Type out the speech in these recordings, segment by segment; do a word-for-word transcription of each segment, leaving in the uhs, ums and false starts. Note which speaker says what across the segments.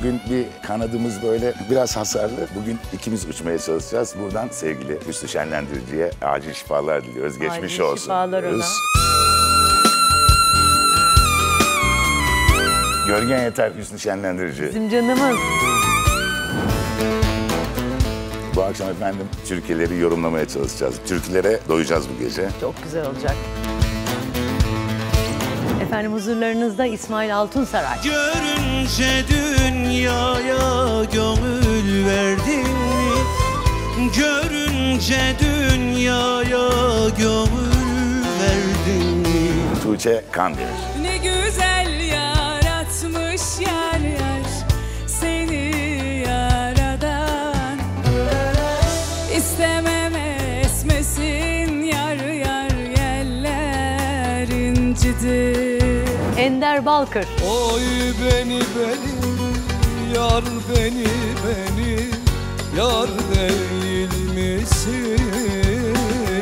Speaker 1: Bugün bir kanadımız böyle biraz hasarlı. Bugün ikimiz uçmaya çalışacağız. Buradan sevgili Hüsnü Şenlendirici'ye acil şifalar diliyoruz. Geçmiş
Speaker 2: acil
Speaker 1: olsun.
Speaker 2: Şifalar ona.
Speaker 1: Gölgen yeter Hüsnü Şenlendirici.
Speaker 2: Bizim canımız.
Speaker 1: Bu akşam efendim türküleri yorumlamaya çalışacağız. Türkülere doyacağız bu gece.
Speaker 2: Çok güzel olacak. Efendim huzurlarınızda İsmail Altunsaray.
Speaker 3: Görünce dünyaya gönül verdin mi? Görünce dünyaya gönül verdin mi?
Speaker 1: Tuğçe Kandemir.
Speaker 4: Ne güzel yaratmış yar yar seni yaradan. İstemem esmesin yar yar yeller incidi.
Speaker 2: Ender Balkır.
Speaker 3: Oy beni beni, yar beni beni, yar değil misin?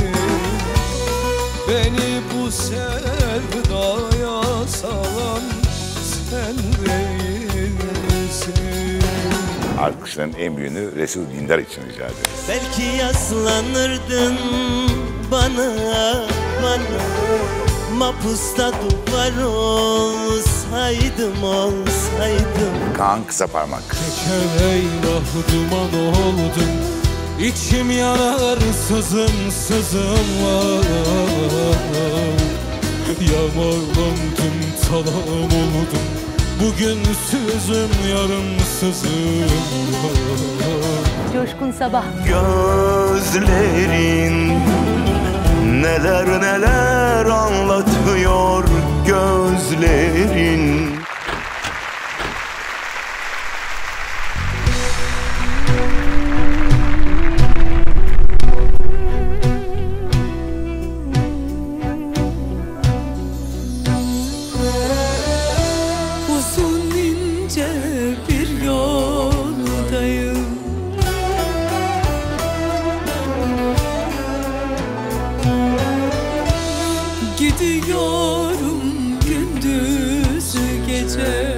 Speaker 3: Beni bu sevdaya salan sen değil misin?
Speaker 1: Alkışların en büyüğünü Resul Dindar için rica ederiz.
Speaker 3: Belki yaslanırdın bana, bana. Mapusta duvar olsaydım, olsaydım.
Speaker 1: Kaan Kısaparmak.
Speaker 3: Teker eyvah duman oldum, İçim yanar sızım sızım var. Yağmalandım talam oldum, bugün sızım yarım sızım var.
Speaker 2: Coşkun Sabah.
Speaker 3: Gözlerin neler neler anlatıyor gözlerin.
Speaker 4: Uzun ince bir yoldayım. Gidiyorum gündüz gece.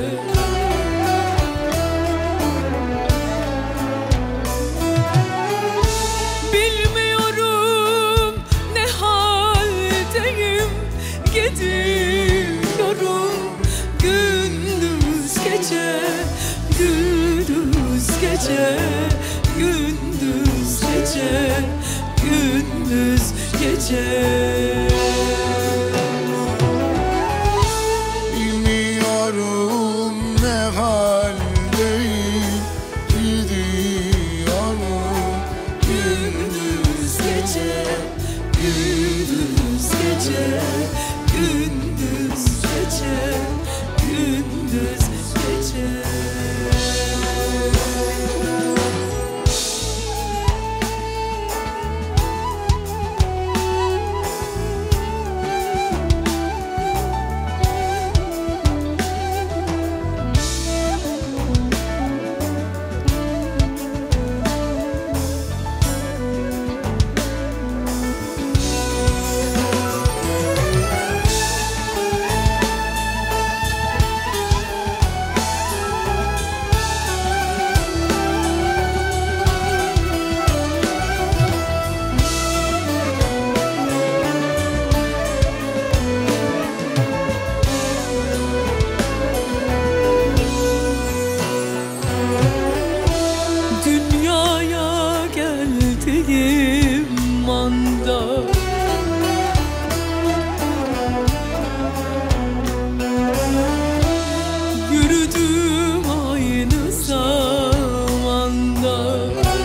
Speaker 4: Bilmiyorum ne haldeyim. Gidiyorum gündüz gece, gündüz gece, gündüz gece, gündüz gece.
Speaker 3: Bilmiyorum ne haldeyim, gidiyorum gündüz gece, gündüz gece, gündüz gece, gündüz gece. Dünyaya geldiğim anda yürüdüm aynı zamanda.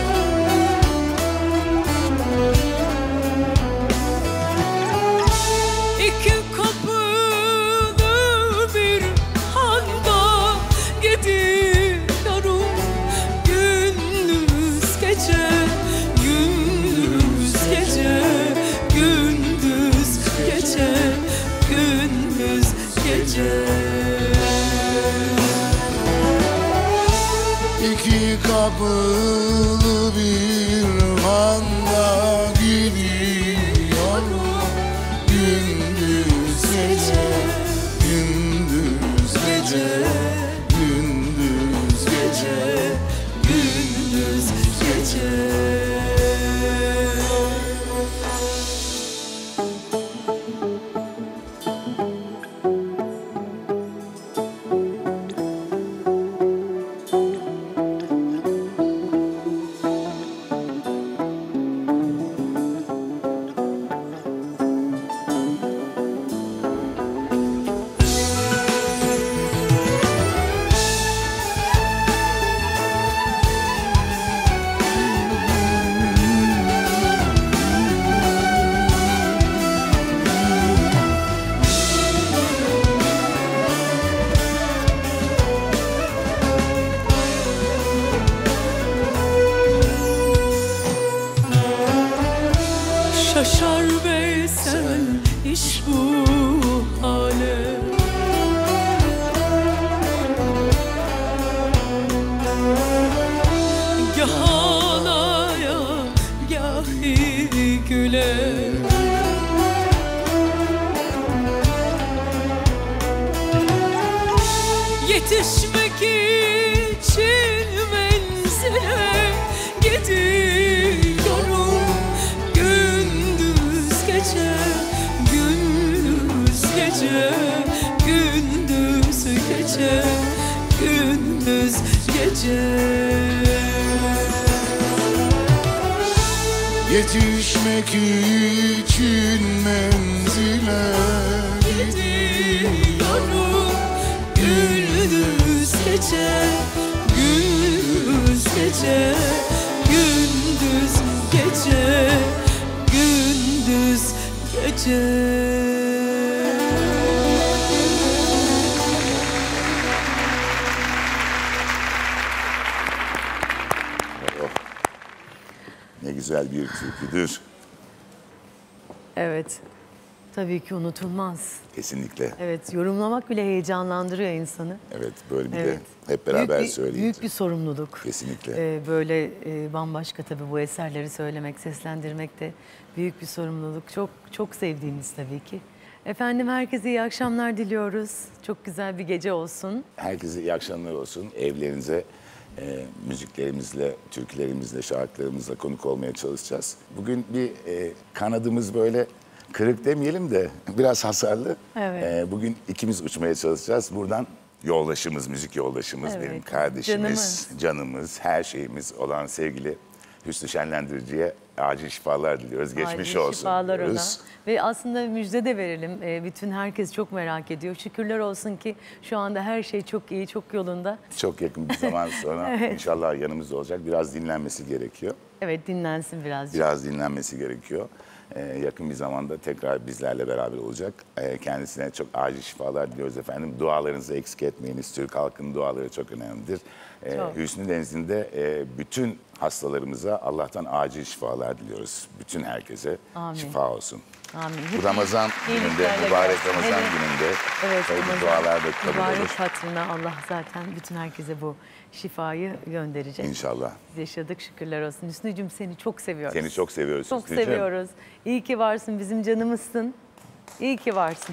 Speaker 3: İki kapılı bir handa gidiyorum gündüz gece, gündüz gece, gündüz gece, gündüz gece. İki kapılı bir handa gidiyorum gündüz gece, gündüz gece, gündüz gece.
Speaker 4: Yetişmek için menzile gidiyorum. Gündüz gece, gündüz gece, gündüz gece, gündüz gece.
Speaker 3: Yetişmek için menzile
Speaker 4: Gidiyorum. Gündüz gece, gündüz gece, gündüz gece, gündüz gece.
Speaker 1: Ne güzel bir türküdür.
Speaker 2: Evet. Tabii ki unutulmaz.
Speaker 1: Kesinlikle.
Speaker 2: Evet, yorumlamak bile heyecanlandırıyor insanı.
Speaker 1: Evet, böyle bir
Speaker 2: Evet.
Speaker 1: de hep beraber
Speaker 2: büyük bir,
Speaker 1: söyleyince.
Speaker 2: Büyük bir sorumluluk.
Speaker 1: Kesinlikle.
Speaker 2: Ee, böyle e, bambaşka tabii bu eserleri söylemek, seslendirmek de büyük bir sorumluluk. Çok çok sevdiğimiz tabii ki. Efendim herkese iyi akşamlar diliyoruz. Çok güzel bir gece olsun.
Speaker 1: Herkese iyi akşamlar olsun. Evlerinize e, müziklerimizle, türkülerimizle, şarkılarımızla konuk olmaya çalışacağız. Bugün bir e, kanadımız böyle kırık demeyelim de biraz hasarlı.
Speaker 2: Evet.
Speaker 1: E, bugün ikimiz uçmaya çalışacağız. Buradan yoldaşımız, müzik yoldaşımız,
Speaker 2: Evet,
Speaker 1: benim kardeşimiz,
Speaker 2: canımız.
Speaker 1: canımız, her şeyimiz olan sevgili Hüsnü Şenlendirici'ye acil şifalar diliyoruz. Geçmiş
Speaker 2: Acil
Speaker 1: olsun
Speaker 2: şifalar ona.
Speaker 1: diyoruz.
Speaker 2: Ve aslında müjde de verelim. Ee, bütün herkes çok merak ediyor. Şükürler olsun ki şu anda her şey çok iyi, çok yolunda.
Speaker 1: Çok yakın bir zaman sonra
Speaker 2: Evet.
Speaker 1: inşallah yanımızda olacak. Biraz dinlenmesi gerekiyor.
Speaker 2: Evet, dinlensin birazcık.
Speaker 1: Biraz dinlenmesi gerekiyor. Ee, yakın bir zamanda tekrar bizlerle beraber olacak. Ee, kendisine çok acil şifalar diliyoruz efendim. Dualarınızı eksik etmeyiniz. Türk halkının duaları çok önemlidir. Ee,
Speaker 2: Çok.
Speaker 1: Hüsnü nezdinde e, bütün hastalarımıza Allah'tan acil şifalar diliyoruz. Bütün herkese
Speaker 2: Amin.
Speaker 1: şifa olsun.
Speaker 2: Amin.
Speaker 1: Bu Ramazan gününde,
Speaker 2: İyiliklerle
Speaker 1: mübarek
Speaker 2: gelsin.
Speaker 1: Ramazan
Speaker 2: Evet.
Speaker 1: gününde
Speaker 2: Evet,
Speaker 1: tabii bu
Speaker 2: Ramazan
Speaker 1: dualar da kabul
Speaker 2: mübarek
Speaker 1: olur.
Speaker 2: hatırına Allah zaten bütün herkese bu şifayı gönderecek.
Speaker 1: İnşallah.
Speaker 2: Biz yaşadık, şükürler olsun. Hüsnü'cüm seni çok seviyoruz.
Speaker 1: Seni çok seviyoruz
Speaker 2: Çok
Speaker 1: Hüsnü'cüğüm.
Speaker 2: seviyoruz. İyi ki varsın, bizim canımızsın. İyi ki varsın.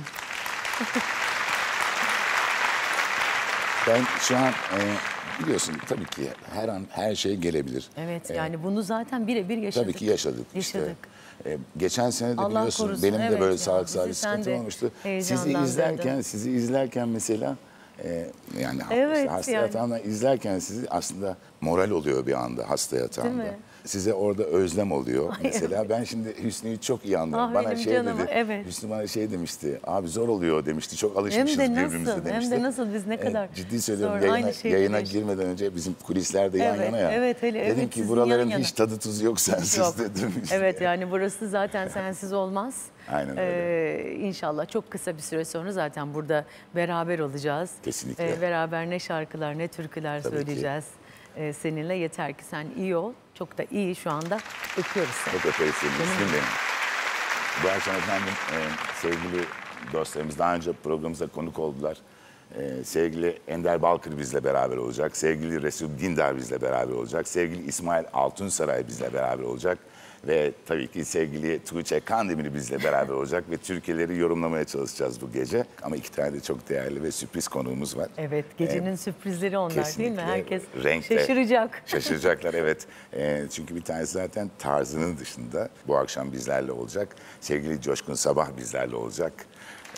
Speaker 1: Ben şu an e, biliyorsun tabii ki her an her şey gelebilir.
Speaker 2: Evet, yani bunu zaten birebir yaşadık.
Speaker 1: Tabii ki yaşadık.
Speaker 2: Yaşadık.
Speaker 1: İşte. E, geçen sene de
Speaker 2: Allah
Speaker 1: biliyorsun
Speaker 2: korusun,
Speaker 1: benim de
Speaker 2: evet
Speaker 1: böyle
Speaker 2: ya,
Speaker 1: sağlık
Speaker 2: bizi
Speaker 1: sahibi
Speaker 2: sen
Speaker 1: sıkıntım
Speaker 2: de
Speaker 1: olmuştu. Sizi
Speaker 2: heyecanlandırdın.
Speaker 1: izlerken, sizi izlerken mesela e, yani
Speaker 2: Evet,
Speaker 1: işte hasta
Speaker 2: yani.
Speaker 1: yatağında izlerken sizi aslında moral oluyor bir anda hasta yatağında.
Speaker 2: mi?
Speaker 1: Size orada özlem oluyor. Mesela ben şimdi Hüsnü'yü çok iyi anlıyorum.
Speaker 2: Ah,
Speaker 1: bana
Speaker 2: benim
Speaker 1: şey
Speaker 2: canım,
Speaker 1: dedi.
Speaker 2: evet.
Speaker 1: Hüsnü bana şey demişti. Abi zor oluyor demişti. Çok
Speaker 2: Hem
Speaker 1: alışmışız
Speaker 2: de
Speaker 1: birbirimize
Speaker 2: nasıl,
Speaker 1: demişti.
Speaker 2: hem de nasıl biz ne
Speaker 1: E,
Speaker 2: kadar
Speaker 1: ciddi söylüyorum.
Speaker 2: sonra
Speaker 1: Yayına,
Speaker 2: aynı şeyleri
Speaker 1: yayına
Speaker 2: yaşadık.
Speaker 1: girmeden önce bizim kulislerde yan
Speaker 2: Evet,
Speaker 1: yana ya.
Speaker 2: evet, hele,
Speaker 1: Dedim
Speaker 2: evet,
Speaker 1: ki
Speaker 2: sizin
Speaker 1: buraların
Speaker 2: yan yana.
Speaker 1: hiç tadı tuzu yok sensiz
Speaker 2: Yok.
Speaker 1: dedim.
Speaker 2: Evet, yani burası zaten sensiz olmaz.
Speaker 1: Aynen
Speaker 2: Ee, İnşallah çok kısa bir süre sonra zaten burada beraber olacağız.
Speaker 1: Kesinlikle.
Speaker 2: Ee, beraber ne şarkılar ne türküler
Speaker 1: Tabii ki.
Speaker 2: söyleyeceğiz ee, seninle. Yeter ki sen iyi ol. Çok da iyi şu anda. Öpüyoruz seni.
Speaker 1: Çok öperiz seni.
Speaker 2: Canım
Speaker 1: Müslüm benim. Bu akşam efendim e, sevgili dostlarımız daha önce programımıza konuk oldular. E, sevgili Ender Balkır bizle beraber olacak. Sevgili Resul Dindar bizle beraber olacak. Sevgili İsmail Altunsaray bizle beraber olacak. Ve tabii ki sevgili Tuğçe Kandemir bizle beraber olacak. Ve Türkiye'leri yorumlamaya çalışacağız bu gece. Ama iki tane de çok değerli ve sürpriz konuğumuz var.
Speaker 2: Evet, gecenin
Speaker 1: Ee,
Speaker 2: sürprizleri onlar değil mi?
Speaker 1: Kesinlikle.
Speaker 2: Herkes
Speaker 1: Renkle
Speaker 2: şaşıracak.
Speaker 1: Şaşıracaklar evet. Ee, çünkü bir tanesi zaten tarzının dışında bu akşam bizlerle olacak. Sevgili Coşkun Sabah bizlerle olacak. Ee,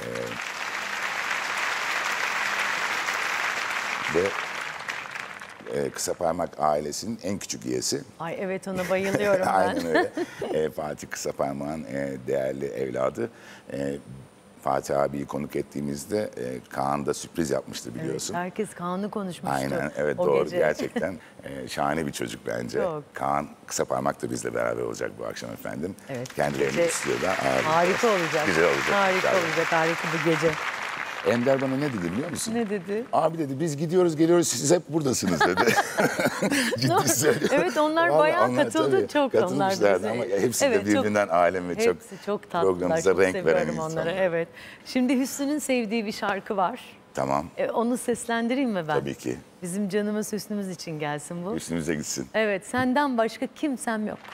Speaker 1: ve e, Kısa Parmak ailesinin en küçük üyesi.
Speaker 2: Ay evet, ona bayılıyorum ben.
Speaker 1: Aynen öyle. Ee, Fatih Kısa Parmak'ın e, değerli evladı. Ee, Fatih abiyi konuk ettiğimizde e, Kaan da sürpriz yapmıştı biliyorsun.
Speaker 2: Evet, herkes Kaan'ı konuşmuştu.
Speaker 1: Aynen evet
Speaker 2: o
Speaker 1: doğru
Speaker 2: gece.
Speaker 1: gerçekten e, şahane bir çocuk bence.
Speaker 2: Çok.
Speaker 1: Kaan Kısaparmak da bizle beraber olacak bu akşam efendim.
Speaker 2: Evet,
Speaker 1: Kendilerini
Speaker 2: gece
Speaker 1: stüdyoda ağırlayacağız.
Speaker 2: Harika olacak.
Speaker 1: Güzel olacak.
Speaker 2: Harika
Speaker 1: inşallah.
Speaker 2: olacak, harika bu gece.
Speaker 1: Ender bana ne dedi biliyor musun?
Speaker 2: Ne dedi?
Speaker 1: Abi dedi biz gidiyoruz geliyoruz siz hep buradasınız dedi. Ciddi söylüyorum.
Speaker 2: Evet, onlar
Speaker 1: Vallahi
Speaker 2: bayağı
Speaker 1: onlar
Speaker 2: katıldı
Speaker 1: tabii
Speaker 2: çok onlar
Speaker 1: katılmışlardı
Speaker 2: bize.
Speaker 1: ama hepsi
Speaker 2: Evet,
Speaker 1: de
Speaker 2: çok-
Speaker 1: birbirinden alem ve çok,
Speaker 2: Hepsi çok tatlılar,
Speaker 1: programımıza
Speaker 2: çok
Speaker 1: renk veren
Speaker 2: seviyorum
Speaker 1: insanlar.
Speaker 2: onları. Evet. Şimdi Hüsnü'nün sevdiği bir şarkı var.
Speaker 1: Tamam
Speaker 2: E, onu seslendireyim mi ben?
Speaker 1: tabii ki
Speaker 2: Bizim canımız Hüsnü'müz için gelsin bu.
Speaker 1: üstümüze gitsin.
Speaker 2: Evet, senden başka kimsem yok.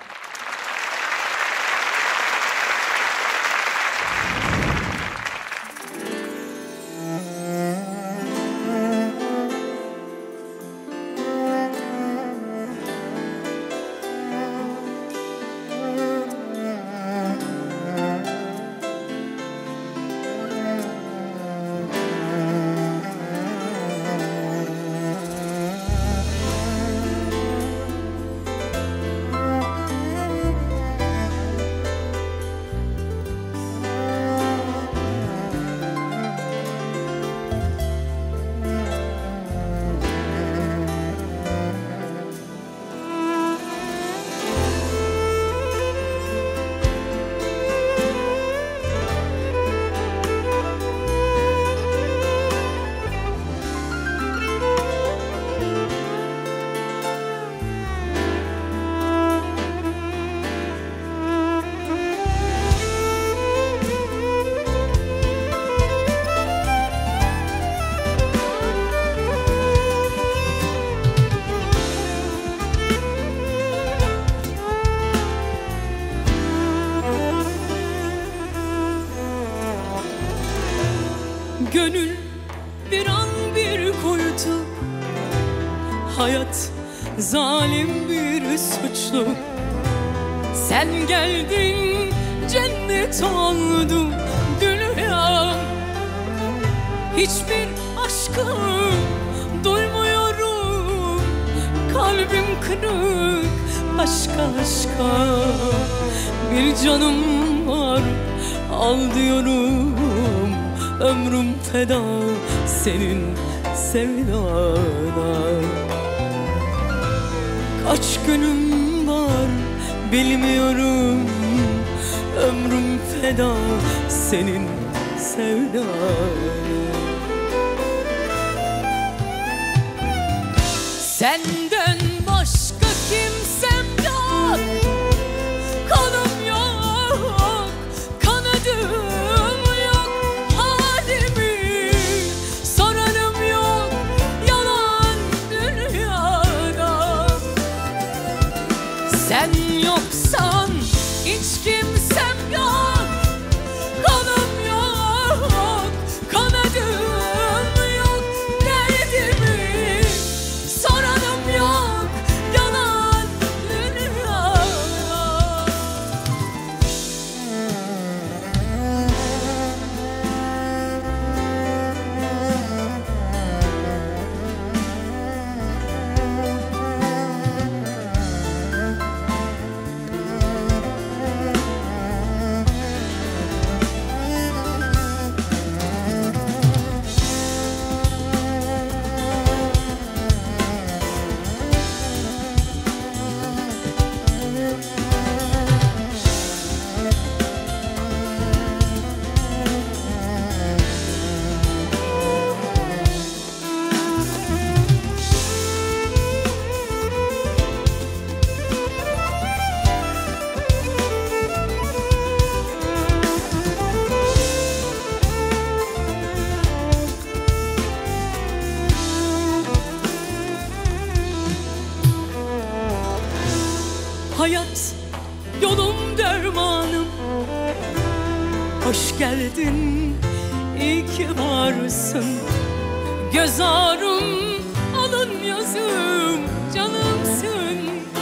Speaker 4: zalim bir suçlu. Sen geldin, cennet oldu dünya. Hiçbir aşkı duymuyorum, kalbim kırık, aşka aşka. Bir canım var, al diyorum, ömrüm feda senin sevdana. Kaç günüm var bilmiyorum, ömrüm feda senin sevdana. Senden başka kimsem yok, kanım yok, kanadım yok, halimi sorarım yok, yalan dünyada. Sen yoksan hiç kimsem yok, kanım yok, kanadım yok, derdimi soranım yok, yalan dünya. Hayat yolum dermanım, hoş geldin, iyi ki varsın. Göz ağrım, alın yazım, canımsın.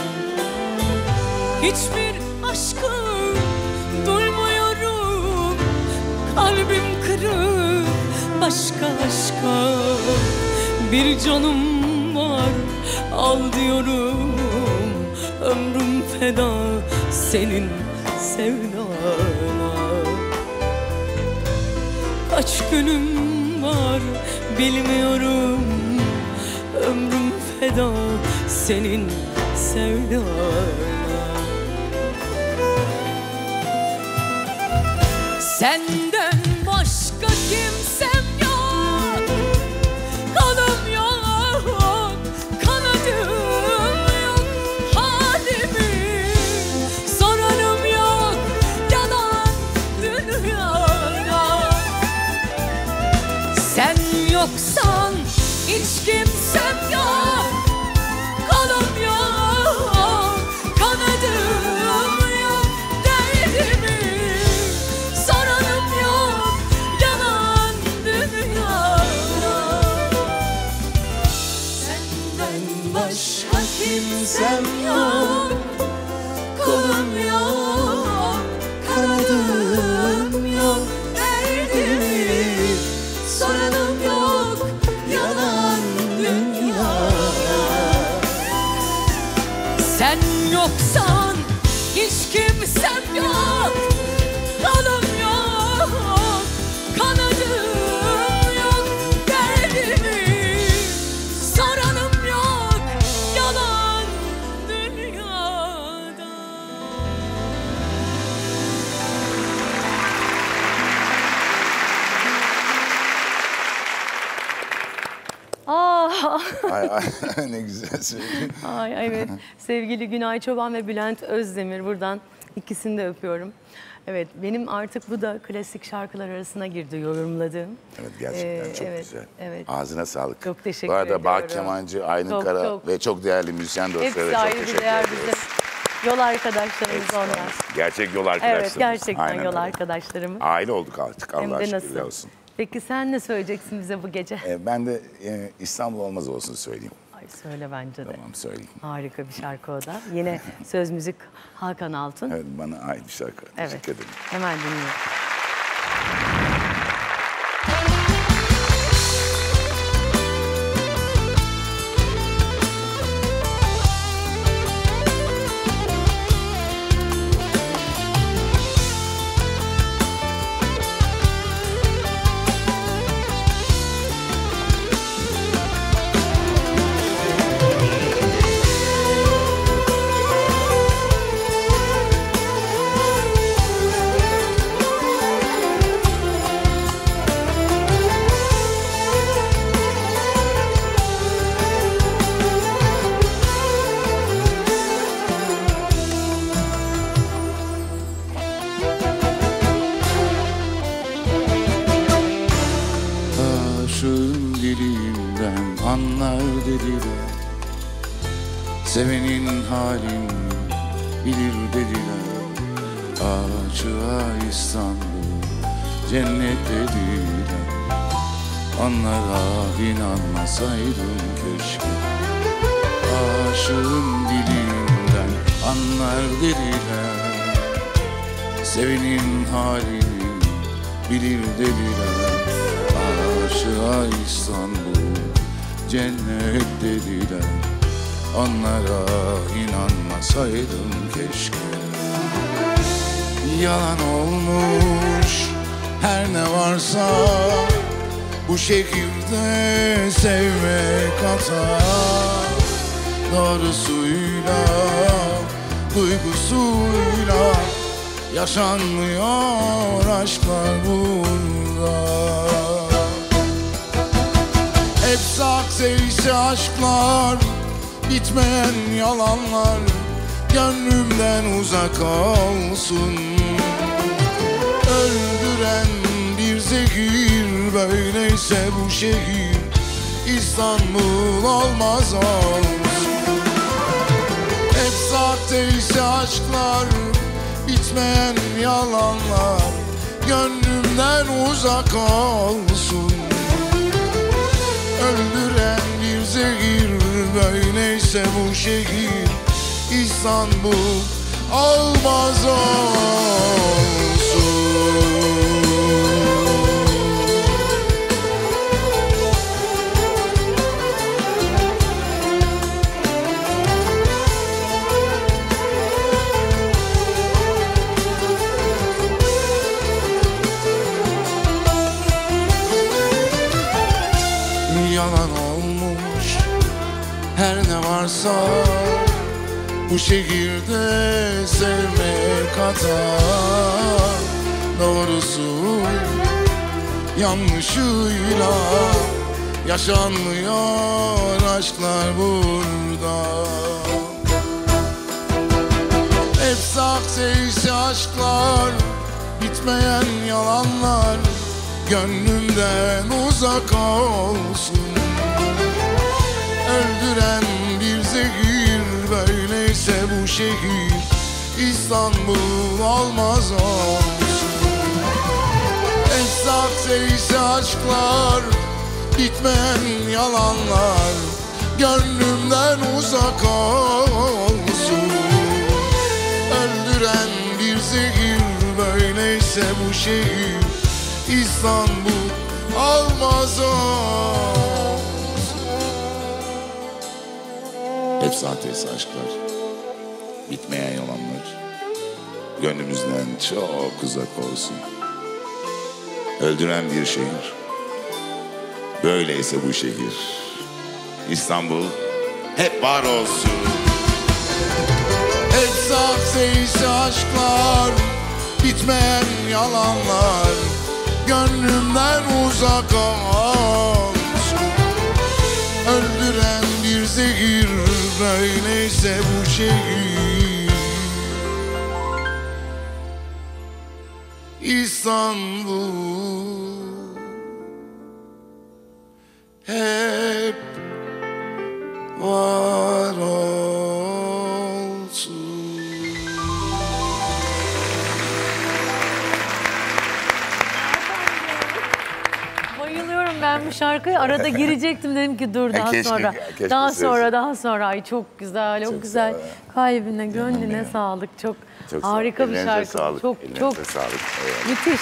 Speaker 4: Hiçbir aşkı duymuyorum, kalbim kırık, başka aşka. Bir canım var, al diyorum, ömrüm feda senin sevdana. Kaç günüm var bilmiyorum, ömrüm feda senin sevdana. Senden başka kimsem yok, kanım yok, kanadım yok, halimi sorarım yok, yalan dünyada. Sen yoksan hiç kimsem yok, kanım yok, kanadım yok, derdimi soranım yok, yalan dünyada. Senden başka kimsem yok, kolum yok, kanadım yok, derdimi soranım yok, yalan dünyada. Sen yoksan hiç kimsem yok, kanım yok, kanadım yok, derdimi soranım yok, yalan dünyada.
Speaker 2: Aa,
Speaker 1: Ay, ay, ne güzel söyledin.
Speaker 2: ay evet. Sevgili Günay Çoban ve Bülent Özdemir, buradan ikisini de öpüyorum. Evet, benim artık bu da klasik şarkılar arasına girdi yorumladığım.
Speaker 1: Evet, gerçekten
Speaker 2: Ee,
Speaker 1: çok
Speaker 2: evet,
Speaker 1: güzel.
Speaker 2: evet.
Speaker 1: Ağzına sağlık.
Speaker 2: Çok teşekkür
Speaker 1: Bu arada
Speaker 2: ediyorum.
Speaker 1: Bak Kemancı, Aylin
Speaker 2: Çok,
Speaker 1: Kara
Speaker 2: çok.
Speaker 1: ve çok değerli müzisyen dostları
Speaker 2: Hepsi
Speaker 1: çok
Speaker 2: ayrı bir
Speaker 1: teşekkür
Speaker 2: değer
Speaker 1: ediyoruz.
Speaker 2: bize. Yol arkadaşlarımız
Speaker 1: Hepsi
Speaker 2: onlar.
Speaker 1: gerçek yol arkadaşlarımız.
Speaker 2: Evet, gerçekten
Speaker 1: Aynen
Speaker 2: yol
Speaker 1: öyle.
Speaker 2: arkadaşlarımız.
Speaker 1: Aile olduk artık,
Speaker 2: Hem
Speaker 1: Allah'a
Speaker 2: de
Speaker 1: şükürler
Speaker 2: nasıl?
Speaker 1: olsun.
Speaker 2: Peki sen ne söyleyeceksin bize bu gece?
Speaker 1: Ee, ben de e, İstanbul olmaz olsun söyleyeyim.
Speaker 2: Ay söyle bence de.
Speaker 1: Tamam söyleyeyim.
Speaker 2: Harika bir şarkı o da. Yine söz müzik Hakan Altun.
Speaker 1: Evet, bana ait bir şarkı.
Speaker 2: Evet.
Speaker 1: Teşekkür ederim.
Speaker 2: Hemen dinliyorum.
Speaker 3: Aşığın dilinden anlar dediler, sevenin halini bilir dediler. Açığa İstanbul cennet dediler, onlara inanmasaydım keşke. Aşığın dilinden anlar dediler, sevenin halini bilir dediler. Aşığa İstanbul cennet dediler, onlara inanmasaydım keşke. Yalan olmuş her ne varsa, bu şehirde sevmek hata. Doğrusuyla, duygusuyla yaşanmıyor aşklar burada. Hep sahteyse aşklar, bitmeyen yalanlar, gönlümden uzak olsun. Öldüren bir zehir, böyleyse bu şehir İstanbul olmaz olsun. Hep sahteyse aşklar, bitmeyen yalanlar, gönlümden uzak olsun. Öldüren bir zehir, böyleyse bu şehir İstanbul olmaz olsun. Yalan olmuş her ne varsa, bu şehirde sevmek hata. Doğrusu yanlışıyla yaşanmıyor aşklar burada. Hep sahteyse aşklar, bitmeyen yalanlar, gönlümden uzak olsun. Öldüren bir zehir, böyleyse bu şehir İstanbul olmaz olsun. Hep sahteyse aşklar, bitmeyen yalanlar, gönlümden uzak olsun. Öldüren bir zehir, böyleyse bu şehir İstanbul olmaz olsun.
Speaker 1: Hep sahteyse aşklar, bitmeyen yalanlar, gönlümüzden çok uzak olsun. Öldüren bir şehir, böyleyse bu şehir İstanbul hep var olsun.
Speaker 3: Hep sahteyse aşklar, bitmeyen yalanlar, gönlümden uzak olsun. Öldüren bir zehir, böyleyse bu şehir İstanbul hep var olsun.
Speaker 2: Bayılıyorum ben bu bu şarkıyı arada girecektim dedim ki dur daha
Speaker 1: keşke-
Speaker 2: sonra.
Speaker 1: keşke
Speaker 2: daha
Speaker 1: söylesin.
Speaker 2: sonra daha sonra. Ay çok güzel, çok,
Speaker 1: Çok
Speaker 2: güzel.
Speaker 1: sağ ol.
Speaker 2: Kalbine, gönlüne sağlık. Çok,
Speaker 1: Çok sağ ol.
Speaker 2: harika bir
Speaker 1: Ellerinize
Speaker 2: şarkı.
Speaker 1: Sağlık.
Speaker 2: Çok
Speaker 1: Ellerinize
Speaker 2: çok
Speaker 1: sağlık. Eyvallah.
Speaker 2: müthiş.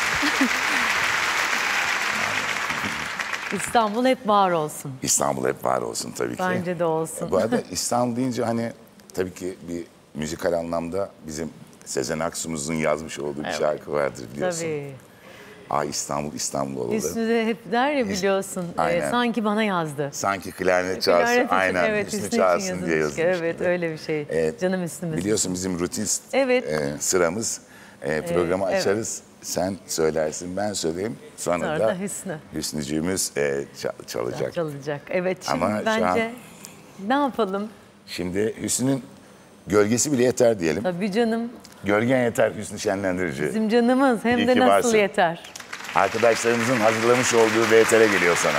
Speaker 2: İstanbul hep var olsun.
Speaker 1: İstanbul hep var olsun tabii ki.
Speaker 2: Bence de olsun.
Speaker 1: Bu arada İstanbul deyince hani tabii ki bir müzikal anlamda bizim Sezen Aksu'muzun yazmış olduğu bir şarkı vardır biliyorsun.
Speaker 2: Tabii.
Speaker 1: Aa İstanbul İstanbul oldu.
Speaker 2: Üstüne de hep der ya biliyorsun. e,
Speaker 1: Aynen.
Speaker 2: sanki bana yazdı.
Speaker 1: Sanki klarnet çalsın,
Speaker 2: Klarnet için,
Speaker 1: aynen
Speaker 2: evet,
Speaker 1: Hüsnü
Speaker 2: Hüsnü için
Speaker 1: çalsın diye
Speaker 2: yazılmış.
Speaker 1: yazılmış.
Speaker 2: Evet
Speaker 1: gibi.
Speaker 2: öyle bir şey.
Speaker 1: Evet.
Speaker 2: Canım üstümüz.
Speaker 1: Biliyorsun bizim rutin
Speaker 2: Evet.
Speaker 1: e, sıramız. E, programı
Speaker 2: evet.
Speaker 1: açarız. Sen söylersin, ben söyleyeyim. Sonra,
Speaker 2: Sonra
Speaker 1: da
Speaker 2: da Hüsnü.
Speaker 1: Hüsnücüğümüz e, ça- çalacak.
Speaker 2: Çalacak. Evet şimdi
Speaker 1: Ama şu
Speaker 2: bence
Speaker 1: an-
Speaker 2: ne yapalım?
Speaker 1: Şimdi Hüsnü'nün gölgesi bile yeter diyelim.
Speaker 2: Tabii canım.
Speaker 1: Gölgen yeter Hüsnü Şenlendirici.
Speaker 2: Bizim canımız hem
Speaker 1: İyi
Speaker 2: de
Speaker 1: ki
Speaker 2: nasıl
Speaker 1: varsın.
Speaker 2: yeter.
Speaker 1: Arkadaşlarımızın hazırlamış olduğu V T R geliyor sana.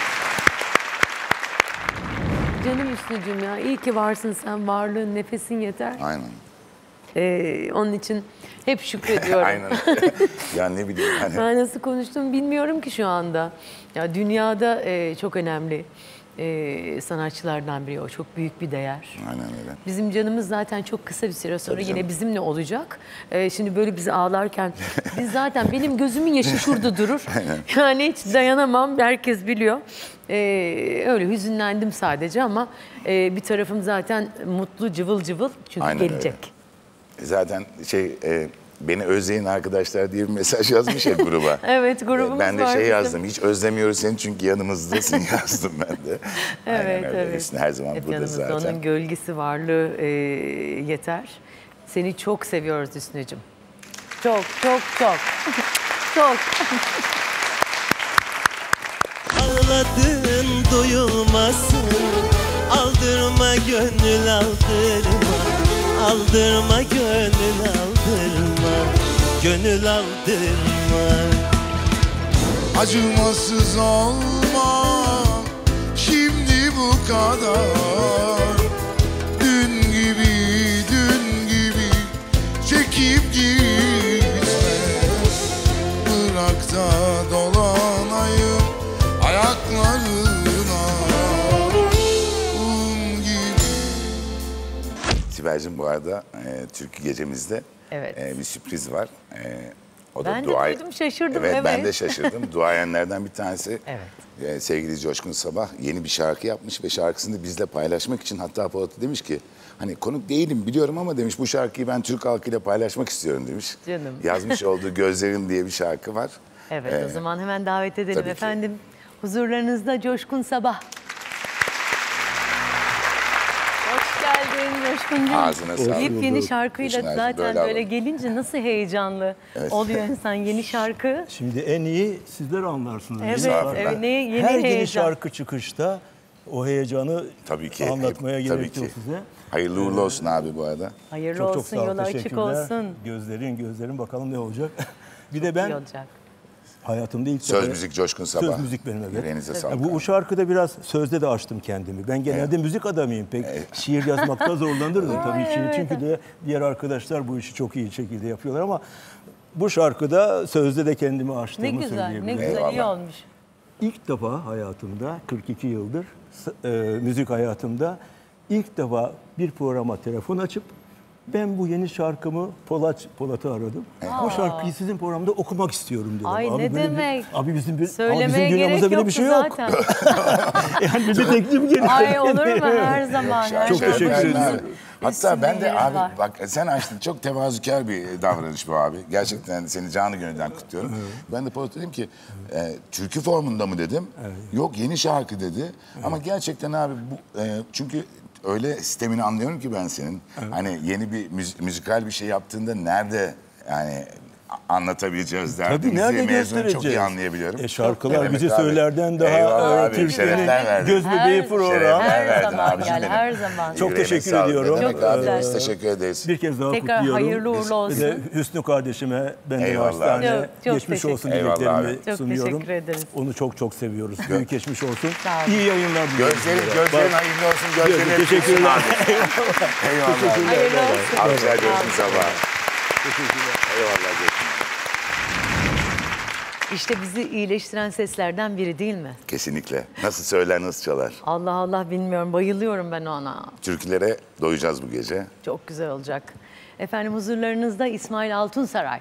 Speaker 2: Canım Hüsnü'cüğüm ya iyi ki varsın sen, varlığın nefesin yeter.
Speaker 1: Aynen.
Speaker 2: Ee, onun için hep şükrediyorum.
Speaker 1: Aynen. Ya ne bileyim hani.
Speaker 2: Ben nasıl konuştum bilmiyorum ki şu anda. Ya dünyada e, çok önemli e, sanatçılardan biri o. Çok büyük bir değer.
Speaker 1: Aynen öyle.
Speaker 2: Bizim canımız zaten çok kısa bir süre sonra
Speaker 1: Tabii
Speaker 2: yine
Speaker 1: canım.
Speaker 2: bizimle olacak. Ee, şimdi böyle bizi ağlarken biz zaten benim gözümün yaşı şurada durur. Yani hiç dayanamam. Herkes biliyor. Ee, öyle hüzünlendim sadece ama e, bir tarafım zaten mutlu cıvıl cıvıl çünkü
Speaker 1: Aynen
Speaker 2: gelecek.
Speaker 1: Zaten şey e, beni özleyin arkadaşlar diye bir mesaj yazmış ya gruba.
Speaker 2: Evet grubumuz
Speaker 1: E, Ben de
Speaker 2: var
Speaker 1: şey
Speaker 2: bizim.
Speaker 1: yazdım. Hiç özlemiyoruz seni çünkü yanımızdasın yazdım ben de.
Speaker 2: Evet
Speaker 1: Aynen öyle.
Speaker 2: evet.
Speaker 1: Hüsnü her zaman
Speaker 2: Hep
Speaker 1: burada
Speaker 2: yanımızda,
Speaker 1: zaten.
Speaker 2: onun gölgesi varlığı e, yeter. Seni çok seviyoruz Hüsnü'cüm. Çok çok çok. çok.
Speaker 5: Ağladın duyulmasın, aldırma gönül aldırma, aldırma gönül aldırma, gönül aldırma.
Speaker 3: Acımasız olma şimdi bu kadar. Dün gibi dün gibi çekip gitme. Bırak da dolanayım ayaklarına. Un gibi.
Speaker 1: Sibel'cim bu arada e, Türkü Gecemizde
Speaker 2: Evet.
Speaker 1: e, bir sürpriz var. E, o
Speaker 2: Ben de
Speaker 1: duay-
Speaker 2: duydum, şaşırdım,
Speaker 1: Evet, ben
Speaker 2: evet.
Speaker 1: de şaşırdım. Duayenlerden bir tanesi.
Speaker 2: Evet.
Speaker 1: E, sevgili Coşkun Sabah yeni bir şarkı yapmış ve şarkısını bizle paylaşmak için hatta Polat'a demiş ki hani konuk değilim biliyorum ama demiş bu şarkıyı ben Türk halkıyla paylaşmak istiyorum demiş.
Speaker 2: Canım.
Speaker 1: Yazmış olduğu Gözlerin diye bir şarkı var.
Speaker 2: Evet
Speaker 1: Ee,
Speaker 2: o zaman hemen davet edelim
Speaker 1: tabii ki.
Speaker 2: efendim. Huzurlarınızda Coşkun Sabah. Hoş geldin Coşkuncuğum.
Speaker 1: Ağzına sağlık.
Speaker 2: Yepyeni şarkıyla
Speaker 1: Hoş geldin,
Speaker 2: zaten
Speaker 1: böyle
Speaker 2: böyle,
Speaker 1: alalım.
Speaker 2: gelince nasıl heyecanlı oluyor insan yeni şarkı.
Speaker 6: Şimdi en iyi sizler anlarsınız.
Speaker 2: Evet,
Speaker 6: Yeni şarkı.
Speaker 2: evet, ne, yeni
Speaker 6: Her
Speaker 2: heyecan.
Speaker 6: yeni şarkı çıkışta o heyecanı
Speaker 1: Tabii ki.
Speaker 6: anlatmaya
Speaker 1: hep- tabii
Speaker 6: gerekiyor
Speaker 1: ki.
Speaker 6: size.
Speaker 1: Hayırlı uğurlu olsun abi bu arada.
Speaker 2: Hayırlı
Speaker 6: Çok çok
Speaker 2: olsun,
Speaker 6: sağ ol,
Speaker 2: yolu açık
Speaker 6: teşekkürler.
Speaker 2: olsun.
Speaker 6: Gözlerin gözlerin bakalım ne olacak. Bir de ben
Speaker 2: İyi olacak.
Speaker 6: hayatımda ilk
Speaker 1: Söz
Speaker 6: defa-
Speaker 1: müzik Coşkun Sabah.
Speaker 6: Söz müzik benim evet.
Speaker 1: Yüreğinize
Speaker 6: Ya
Speaker 1: sağlık.
Speaker 6: bu, bu şarkıda biraz sözde de açtım kendimi. Ben genelde müzik adamıyım. Pek şiir yazmakta zorlanırdım tabii ki. Çünkü de diğer arkadaşlar bu işi çok iyi şekilde yapıyorlar ama bu şarkıda sözde de kendimi açtığımı
Speaker 2: Ne güzel, ne
Speaker 6: söyleyebilirim.
Speaker 2: güzel, iyi
Speaker 1: Eyvallah.
Speaker 2: olmuş.
Speaker 6: İlk defa hayatımda kırk iki yıldır s- e, müzik hayatımda ilk defa bir programa telefon açıp ben bu yeni şarkımı Polat Polat'ı aradım. Bu şarkıyı sizin programda okumak istiyorum dedim.
Speaker 2: Ay, ne
Speaker 6: böyle bir-
Speaker 2: demek?
Speaker 6: abi bizim bir abi
Speaker 2: Söylemeye
Speaker 6: bizim dünyamızda
Speaker 2: gerek
Speaker 6: böyle
Speaker 2: yoktu
Speaker 6: bir şey yok.
Speaker 2: zaten.
Speaker 6: Yani bir teklif geliyor.
Speaker 2: Ay olur mu her zaman. her
Speaker 6: Çok
Speaker 2: zaman.
Speaker 6: teşekkür
Speaker 1: Şarkı-
Speaker 6: ederim.
Speaker 1: Hatta
Speaker 2: Üstünde
Speaker 1: ben de
Speaker 2: yeri
Speaker 1: abi
Speaker 2: var.
Speaker 1: bak sen açtın çok tevazukar bir davranış bu abi. Gerçekten seni canı gönülden kutluyorum. Ben de Polat dedim ki e, türkü formunda mı dedim. Yok yeni şarkı dedi. Ama gerçekten abi bu e, çünkü öyle sistemini anlıyorum ki ben senin. Hani yeni bir müz- müzikal bir şey yaptığında nerede yani a- anlatabileceğiz
Speaker 6: Tabii
Speaker 1: derdimizi
Speaker 6: nerede
Speaker 1: mezunu
Speaker 6: göstereceğiz?
Speaker 1: çok iyi anlayabiliyorum.
Speaker 6: E, şarkılar
Speaker 1: Ne demek
Speaker 6: bizi
Speaker 1: abi?
Speaker 6: söylerden daha
Speaker 1: Eyvallah
Speaker 6: e,
Speaker 1: abi,
Speaker 6: Türkiye'nin
Speaker 1: şerefler verdin.
Speaker 6: göz bebeği
Speaker 2: Her-
Speaker 6: program.
Speaker 1: Şerefler
Speaker 2: Her
Speaker 1: verdin
Speaker 2: zaman
Speaker 1: abicim
Speaker 2: gel,
Speaker 1: benim.
Speaker 2: her zaman.
Speaker 6: Çok
Speaker 1: Yüreğine
Speaker 6: teşekkür
Speaker 1: sağlık.
Speaker 6: ediyorum.
Speaker 1: Ne demek abi
Speaker 2: güzel.
Speaker 1: biz teşekkür ederiz.
Speaker 6: Bir kez daha
Speaker 2: Tekrar
Speaker 6: kutluyorum.
Speaker 2: hayırlı uğurlu olsun.
Speaker 6: Bir de Hüsnü kardeşime ben de
Speaker 1: Eyvallah.
Speaker 6: naçizane
Speaker 2: Çok- çok
Speaker 6: geçmiş
Speaker 2: teşekkür
Speaker 6: olsun
Speaker 1: ederim. Eyvallah
Speaker 6: dileklerimi
Speaker 1: abi.
Speaker 2: Çok
Speaker 6: sunuyorum.
Speaker 2: teşekkür ederiz.
Speaker 6: Onu çok çok seviyoruz. Büyük geçmiş olsun.
Speaker 2: Sağ olun.
Speaker 6: İyi yayınlar diliyorum.
Speaker 1: Gözlerin,
Speaker 6: size.
Speaker 1: gözlerin
Speaker 6: Bak-
Speaker 1: hayırlı olsun. Gözlerin hep
Speaker 6: Teşekkürler.
Speaker 1: gülsün abi. Eyvallah.
Speaker 2: Hayırlı olsun.
Speaker 1: Alkışlar Coşkun Sabah.
Speaker 6: Teşekkürler.
Speaker 1: Eyvallah Coşkun.
Speaker 2: İşte bizi iyileştiren seslerden biri değil mi?
Speaker 1: Kesinlikle. Nasıl söyler, nasıl çalar?
Speaker 2: Allah Allah bilmiyorum. Bayılıyorum ben ona.
Speaker 1: Türkülere doyacağız bu gece.
Speaker 2: Çok güzel olacak. Efendim huzurlarınızda İsmail Altunsaray.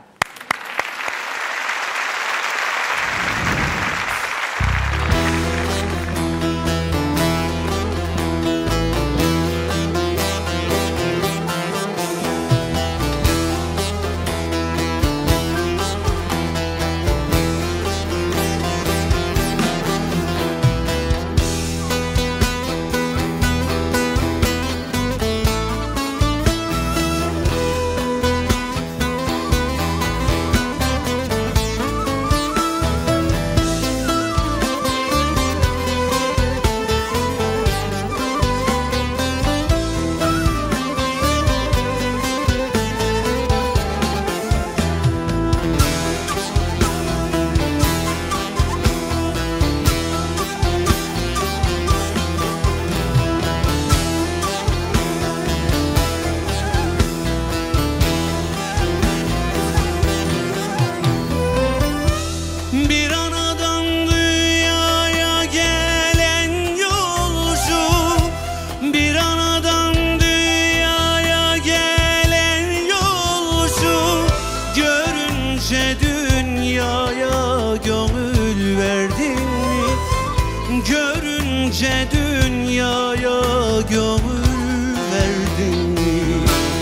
Speaker 5: Görünce dünyaya gönül verdin mi?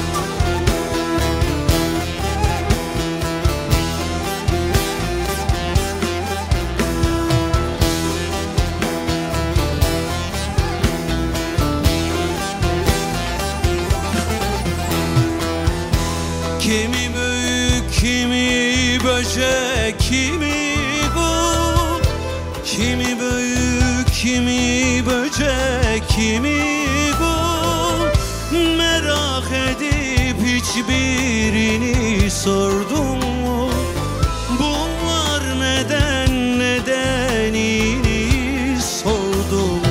Speaker 5: Kimi büyük, kimi böcek, kimi kul, kimi büyük, kimi böcek, kimi kul. Merak edip hiçbirini sordun mu? Bunlar neden, nedenini sordun mu?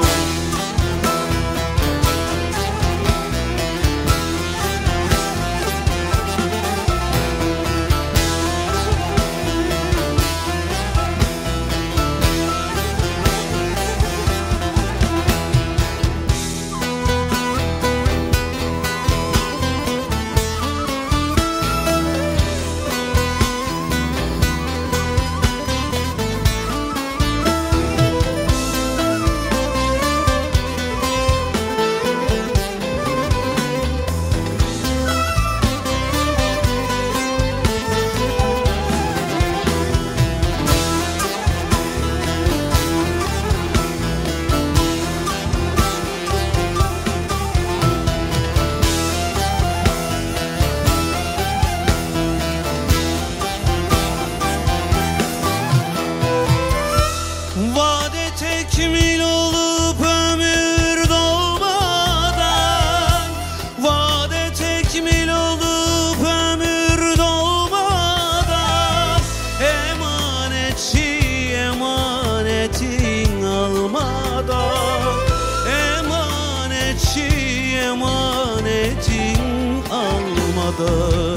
Speaker 5: Tekmil olup ömür dolmadan, vade tekmil olup ömür dolmadan, emanetçi emanetin almadan, emanetçi emanetin almadan.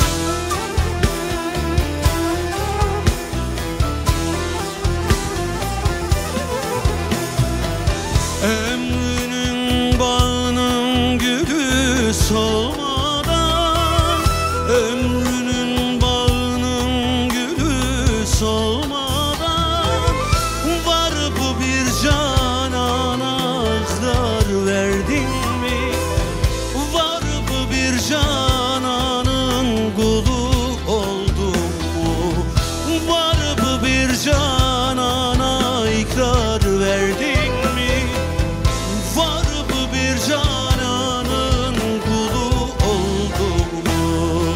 Speaker 5: Ömrünün bağının gülü solmadan, ömrünün bağının gülü solmadan, var bu bir canana ikrar verdin mi? Var bu bir cananın kulu oldun mu? Var bu bir canana ikrar verdin mi? Var bu bir cananın kulu oldun mu?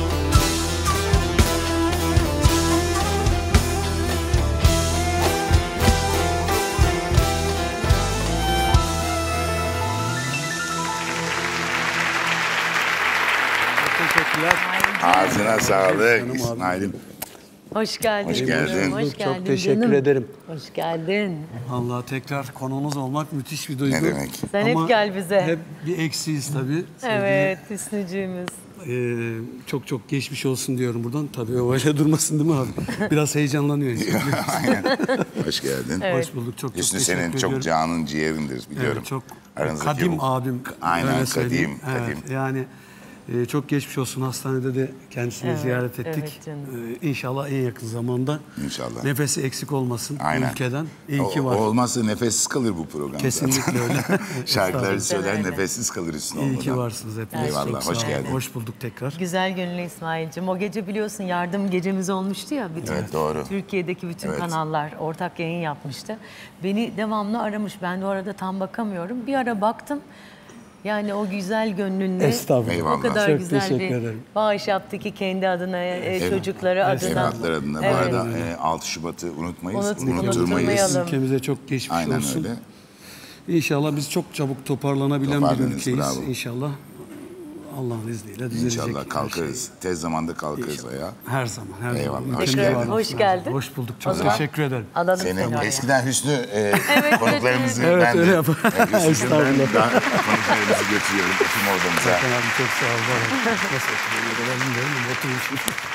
Speaker 6: Teşekkürler.
Speaker 1: Ağzına sağlık
Speaker 6: Canım abim.
Speaker 1: İsmail'im.
Speaker 2: Hoş geldin.
Speaker 1: Hoş
Speaker 2: canım,
Speaker 1: geldin.
Speaker 2: Hoş
Speaker 6: Çok
Speaker 2: geldin
Speaker 6: teşekkür
Speaker 2: canım.
Speaker 6: ederim.
Speaker 2: Hoş geldin.
Speaker 5: Allah tekrar konuğunuz olmak müthiş bir duygu.
Speaker 1: Ne demek?
Speaker 2: Sen hep
Speaker 5: Ama
Speaker 2: gel bize.
Speaker 5: Hep bir eksiyiz tabii.
Speaker 2: Evet, Hüsnücüğümüz.
Speaker 5: Ee, çok çok geçmiş olsun diyorum buradan. Tabii o öyle durmasın değil mi abi? Biraz heyecanlanıyor insan.
Speaker 1: Aynen. Hoş geldin.
Speaker 2: Evet.
Speaker 5: Hoş bulduk. Çok çok
Speaker 1: Hüsnü
Speaker 5: teşekkür
Speaker 1: senin
Speaker 5: ediyorum.
Speaker 1: çok canın ciğerindir biliyorum.
Speaker 5: Evet, çok
Speaker 1: Aranızdaki
Speaker 5: kadim
Speaker 1: bu-
Speaker 5: abim.
Speaker 1: Aynen,
Speaker 5: öyle söyleyeyim.
Speaker 1: kadim,
Speaker 5: Evet,
Speaker 1: kadim.
Speaker 5: yani e, çok geçmiş olsun. Hastanede de kendisini
Speaker 2: Evet,
Speaker 5: ziyaret ettik.
Speaker 2: evet canım.
Speaker 5: Ee, İnşallah en yakın zamanda.
Speaker 1: İnşallah.
Speaker 5: Nefesi eksik olmasın bu
Speaker 1: Aynen.
Speaker 5: ülkeden. İyi
Speaker 1: O-
Speaker 5: ki var.
Speaker 1: o olmazsa nefessiz kalır bu program.
Speaker 5: Kesinlikle öyle.
Speaker 1: Şarkıları söyler
Speaker 2: öyle.
Speaker 1: nefessiz kalır Hüsnü
Speaker 5: İyi
Speaker 1: olmadan.
Speaker 5: ki varsınız hepiniz.
Speaker 1: Eyvallah,
Speaker 5: Çok sağ
Speaker 1: hoş
Speaker 5: olun.
Speaker 1: geldin.
Speaker 5: Hoş bulduk tekrar.
Speaker 2: Güzel gönüllü İsmail'cim. O gece biliyorsun yardım gecemiz olmuştu ya. Bütün
Speaker 1: Evet, doğru.
Speaker 2: Türkiye'deki bütün
Speaker 1: Evet.
Speaker 2: kanallar ortak yayın yapmıştı. Beni devamlı aramış. Ben de orada tam bakamıyorum. Bir ara baktım. Yani o güzel gönlünle
Speaker 6: Estağfurullah.
Speaker 1: Eyvallah.
Speaker 2: o kadar
Speaker 6: Çok
Speaker 2: güzel
Speaker 6: teşekkür
Speaker 2: bir
Speaker 6: ederim.
Speaker 2: bağış yaptı ki kendi adına, e, çocukları adına.
Speaker 1: Evlatlar adına. Bu
Speaker 2: Evet.
Speaker 1: arada e, altı Şubat'ı unutmayız.
Speaker 2: Unut-
Speaker 1: unutturmayız.
Speaker 2: unutturmayalım.
Speaker 5: Ülkemize çok geçmiş
Speaker 1: Aynen
Speaker 5: olsun.
Speaker 1: öyle.
Speaker 5: İnşallah biz çok çabuk toparlanabilen bir
Speaker 1: Toparlanırız,
Speaker 5: ülkeyiz.
Speaker 1: bravo.
Speaker 5: İnşallah Allah'ın izniyle düzelecek.
Speaker 1: İnşallah
Speaker 5: her
Speaker 1: kalkarız.
Speaker 5: şey.
Speaker 1: Tez zamanda kalkarız ayağa.
Speaker 5: Her zaman, her
Speaker 1: Eyvallah,
Speaker 5: zaman.
Speaker 1: hoş
Speaker 5: Ülkemize
Speaker 1: geldin.
Speaker 5: varlık
Speaker 2: Hoş
Speaker 5: lazım.
Speaker 2: geldin.
Speaker 5: Hoş bulduk.
Speaker 2: O
Speaker 5: Çok
Speaker 2: zaman-
Speaker 5: teşekkür ederim.
Speaker 2: Alalım
Speaker 1: Senin
Speaker 2: seni oraya.
Speaker 1: eskiden Hüsnü e, konuklarımızı
Speaker 2: evet.
Speaker 1: ben de
Speaker 5: öyle yapalım.
Speaker 1: e, Hüsnü'cüğüm ben
Speaker 6: Estağfurullah.
Speaker 1: daha konuklarımızı götürüyorum oturma odamıza.
Speaker 5: Hakan abi çok sağ ol. Var ol. Nasıl oturuyor da ben bilmiyorum ama oturmuşum.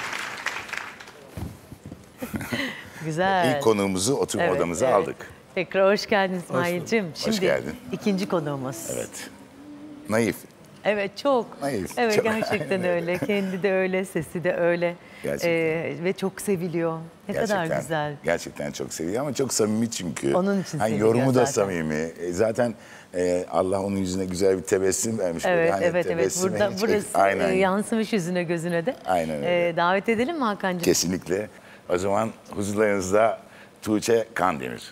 Speaker 2: Güzel.
Speaker 1: İlk konuğumuzu oturma
Speaker 2: Evet,
Speaker 1: odamıza
Speaker 2: evet.
Speaker 1: aldık.
Speaker 2: Tekrar hoş geldin İsmail'cim.
Speaker 1: Hoş
Speaker 2: Şimdi
Speaker 1: geldin.
Speaker 2: ikinci konuğumuz.
Speaker 1: Evet. Naif.
Speaker 2: Evet çok.
Speaker 1: Naif.
Speaker 2: Evet
Speaker 1: Çok-
Speaker 2: gerçekten öyle. Kendi de öyle, sesi de öyle.
Speaker 1: Gerçekten.
Speaker 2: Ee, ve çok seviliyor. Ne kadar güzel.
Speaker 1: Gerçekten çok seviyor ama çok samimi çünkü.
Speaker 2: Onun için
Speaker 1: hani
Speaker 2: seviliyor
Speaker 1: yorumu da
Speaker 2: zaten.
Speaker 1: samimi. E, zaten e, Allah onun yüzüne güzel bir tebessüm vermiş. böyle.
Speaker 2: Evet,
Speaker 1: Hani
Speaker 2: evet, evet.
Speaker 1: tebessümü
Speaker 2: Burada
Speaker 1: hiç-
Speaker 2: burası
Speaker 1: Aynen.
Speaker 2: e, yansımış yüzüne gözüne de.
Speaker 1: Aynen öyle.
Speaker 2: Ee, davet edelim mi Hakan'cığım?
Speaker 1: Kesinlikle. O zaman huzurlarınızda Tuğçe Kandemir.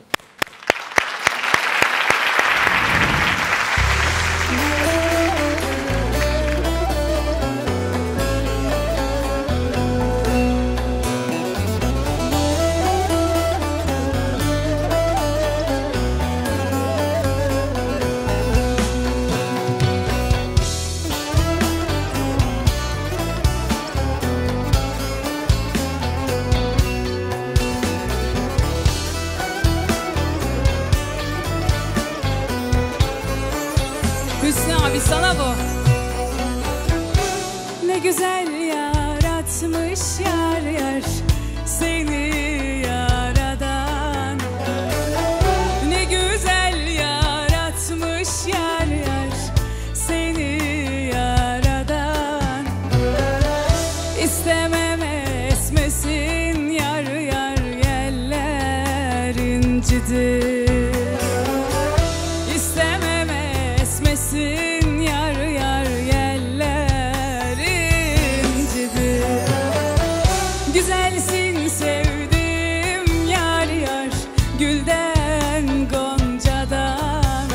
Speaker 4: Hüsnü abi sana bu. Ne güzel yaratmış yar yar seni yaradan. Ne güzel yaratmış yar yar seni yaradan. İstemem esmesin yar yar yeller incidir. İstemem esmesin yar yar yeller incidir. Güzelsin sevdim yar yar gülden goncadan.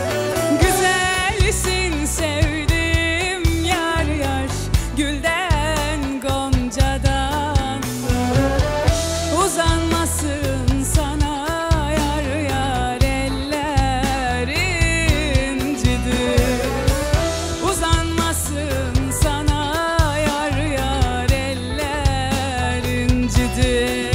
Speaker 4: Güzelsin sevdim yar yar gülden goncadan. Uzanmasın sana yar yar eller incidir. Uzanmasın sana yar yar eller incidir.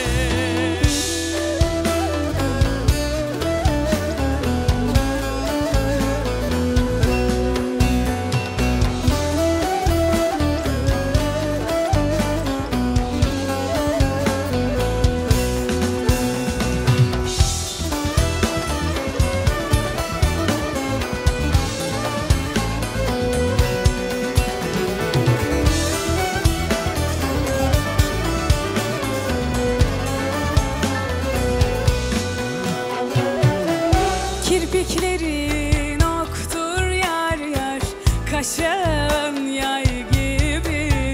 Speaker 4: Kirpiklerin oktur yar yar, kaşın yay gibi.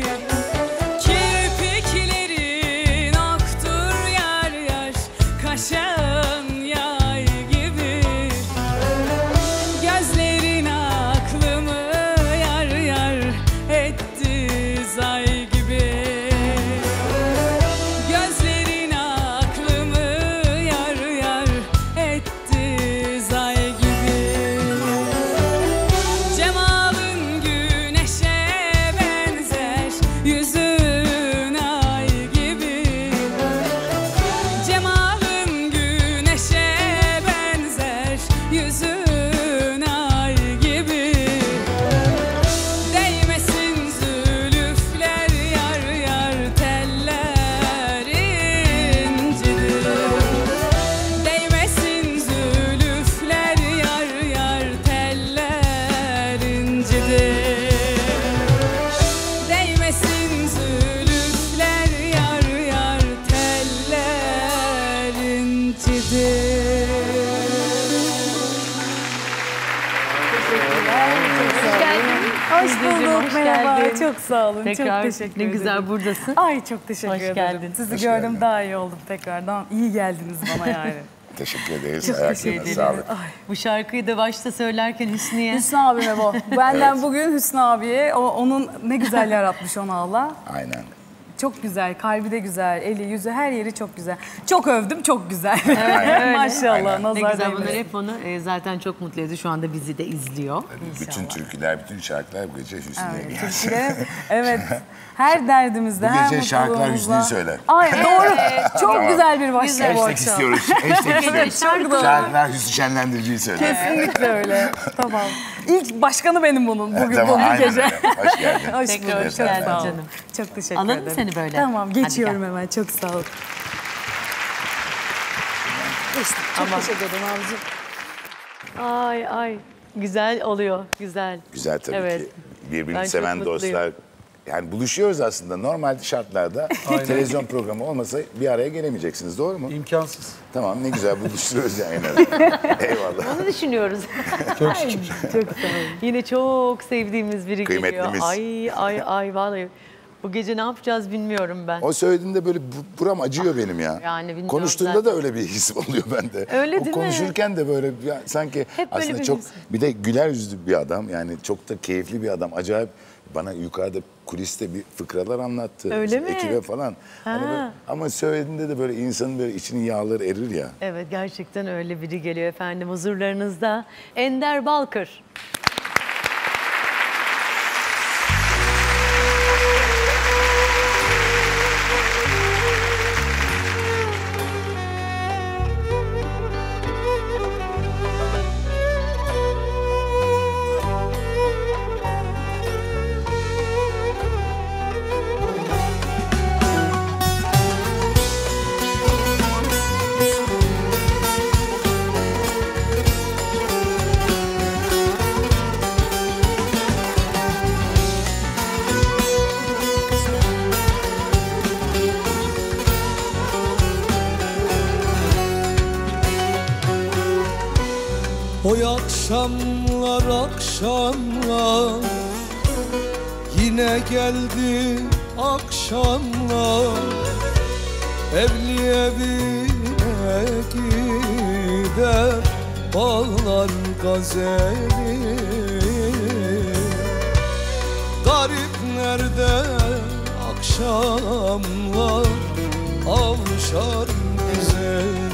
Speaker 4: Kirpiklerin oktur yar yar, kaşın yay gibi. Gözlerin aklımı yar yar etti zay gibi. Gözlerin aklımı yar yar etti zay gibi. Cemalın güneşe
Speaker 2: Hoş geldin.
Speaker 4: Hoş
Speaker 2: Teyzeciğim,
Speaker 4: bulduk.
Speaker 2: hoş
Speaker 4: Merhaba.
Speaker 2: geldin.
Speaker 4: Çok sağ olun.
Speaker 2: Tekrar
Speaker 4: çok teşekkür
Speaker 2: ne
Speaker 4: ederim.
Speaker 2: güzel buradasın.
Speaker 4: Ay çok teşekkür
Speaker 2: Hoş
Speaker 4: ederim.
Speaker 2: geldin.
Speaker 4: Sizi
Speaker 1: Hoş
Speaker 4: gördüm
Speaker 1: geldin.
Speaker 4: daha iyi oldum tekrardan. İyi geldiniz bana yani.
Speaker 1: Teşekkür ederiz.
Speaker 4: Çok teşekkür
Speaker 1: Ayaklarına
Speaker 4: ederim.
Speaker 1: sağlık.
Speaker 4: Ay.
Speaker 2: Bu şarkıyı da başta söylerken Hüsniye.
Speaker 4: Hüsnü abime bu. Benden bugün Hüsnü abiye. O, onun ne güzel yaratmış onu Allah.
Speaker 1: Aynen.
Speaker 4: Çok güzel, kalbi de güzel, eli, yüzü, her yeri çok güzel. Çok övdüm, çok güzel.
Speaker 2: öyle.
Speaker 4: Maşallah,
Speaker 1: Aynen.
Speaker 2: Ne
Speaker 4: nazar
Speaker 2: güzel bunlar
Speaker 4: değmesin.
Speaker 2: hep onu e, zaten çok mutlu ediyor. Şu anda bizi de izliyor.
Speaker 1: Bütün türküler, bütün şarkılar bu gece Hüsnü'ye
Speaker 4: Evet,
Speaker 1: gelsin.
Speaker 4: Türküler, evet. Her derdimizde,
Speaker 1: Bu
Speaker 4: her
Speaker 1: gece şarkılar
Speaker 4: mutluluğumuzda.
Speaker 1: Hüsnü'yü söyler.
Speaker 4: Ay doğru. Çok
Speaker 1: Tamam.
Speaker 4: güzel bir başlık bu
Speaker 1: Hashtag
Speaker 4: akşam.
Speaker 1: istiyoruz. Hashtag istiyoruz.
Speaker 4: Çok doğru.
Speaker 1: Şarkılar Hüsnü Şenlendirici'yi söyler.
Speaker 4: Kesinlikle öyle. Tamam. İlk başkanı benim bunun bugün
Speaker 1: Tamam,
Speaker 4: bu
Speaker 1: aynen
Speaker 4: gece.
Speaker 1: öyle. Hoş geldin.
Speaker 4: Hoş
Speaker 2: Tekrar
Speaker 4: bulduk.
Speaker 2: hoş
Speaker 4: Çok
Speaker 2: geldin
Speaker 4: sağ ol.
Speaker 2: canım.
Speaker 4: Çok teşekkür
Speaker 2: Alalım
Speaker 4: ederim.
Speaker 2: seni böyle.
Speaker 4: Tamam,
Speaker 2: Hadi
Speaker 4: geçiyorum
Speaker 2: gel.
Speaker 4: hemen. Çok sağ ol. Geçtim. Çok
Speaker 2: Aman.
Speaker 4: teşekkür ederim abicim.
Speaker 2: Ay ay. Güzel oluyor. Güzel.
Speaker 1: Güzel tabii
Speaker 2: Evet.
Speaker 1: ki. Birbirini
Speaker 2: Ben çok
Speaker 1: seven
Speaker 2: mutluyum.
Speaker 1: dostlar. Yani buluşuyoruz aslında. Normal şartlarda televizyon programı olmasa bir araya gelemeyeceksiniz. Doğru mu?
Speaker 5: İmkansız.
Speaker 1: Tamam, ne güzel buluşturuyoruz yani en azından. Eyvallah.
Speaker 2: Onu düşünüyoruz.
Speaker 5: Çok şükür.
Speaker 2: Çok sağ olun. Yine çok sevdiğimiz biri geliyor.
Speaker 1: Kıymetlimiz.
Speaker 2: Ay ay ay vallahi. Bu gece ne yapacağız bilmiyorum ben.
Speaker 1: O söylediğinde böyle bu- buram acıyor benim ya.
Speaker 2: Yani bilmiyorum
Speaker 1: Konuştuğunda
Speaker 2: zaten.
Speaker 1: da öyle bir his oluyor bende.
Speaker 2: Öyle
Speaker 1: o
Speaker 2: değil mi?
Speaker 1: konuşurken de böyle ya, sanki
Speaker 2: Hep böyle
Speaker 1: aslında
Speaker 2: bir
Speaker 1: çok
Speaker 2: his.
Speaker 1: bir de güler yüzlü bir adam. Yani çok da keyifli bir adam. Acayip bana yukarıda kuliste bir fıkralar anlattı.
Speaker 2: Öyle
Speaker 1: İşte
Speaker 2: mi?
Speaker 1: Ekibe falan. Hani
Speaker 2: Ha.
Speaker 1: böyle- ama söylediğinde de böyle insanın böyle içinin yağları erir ya.
Speaker 2: Evet gerçekten öyle biri geliyor efendim huzurlarınızda. Ender Balkır.
Speaker 7: Oy akşamlar akşamlar yine geldi akşamlar evli evine gider bağlar gazeli garip nerede akşamlar avşar güzeli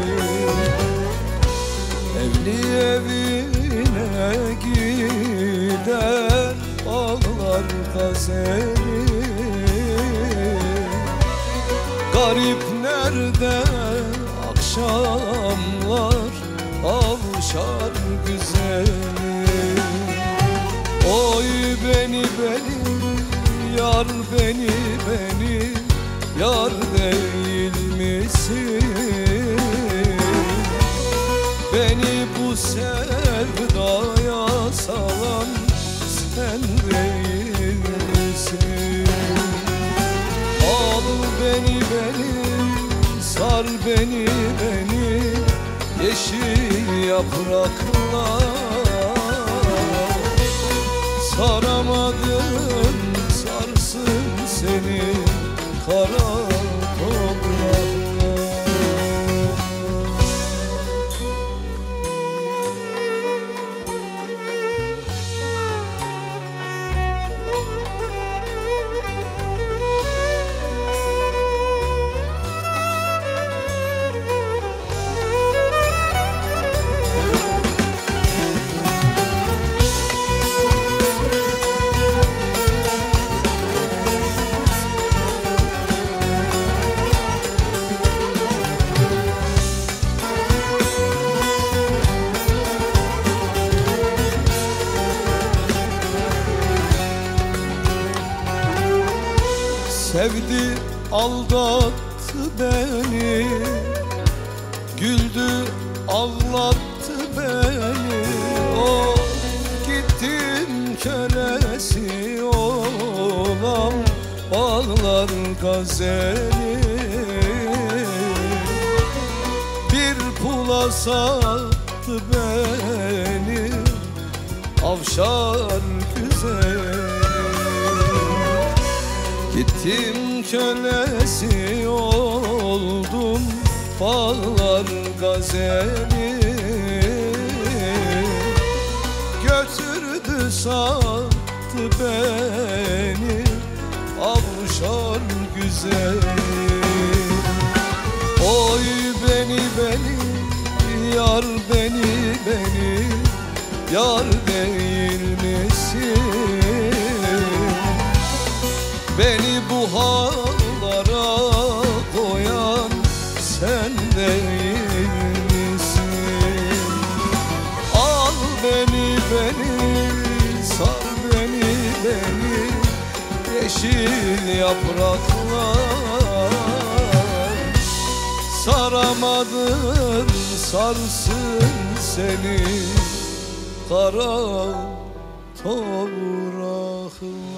Speaker 7: evli evine gider ağlar gazeli garip nerede akşamlar avşar güzeli oy beni beni yar beni beni yar değil misin beni bu sevdaya salan sen değil misin? Al beni beni, sar beni beni yeşil yapraklar saramadım sarsın seni kara topraklar. Sevdi aldattı beni Güldü ağlattı beni O gittim kölesi olan Bağlar gazeli Bir Yolda sattı beni Avşar güzel. Gittim kölesi oldum Bağlar gazeli. Götürdü sattı beni Avşar güzel. Oy beni beni yar beni beni yar değil misin? Beni bu hallara koyan sen değil misin? Al beni beni sar beni beni yeşil yapraklar. Saramadım sarsın seni kara topraklar.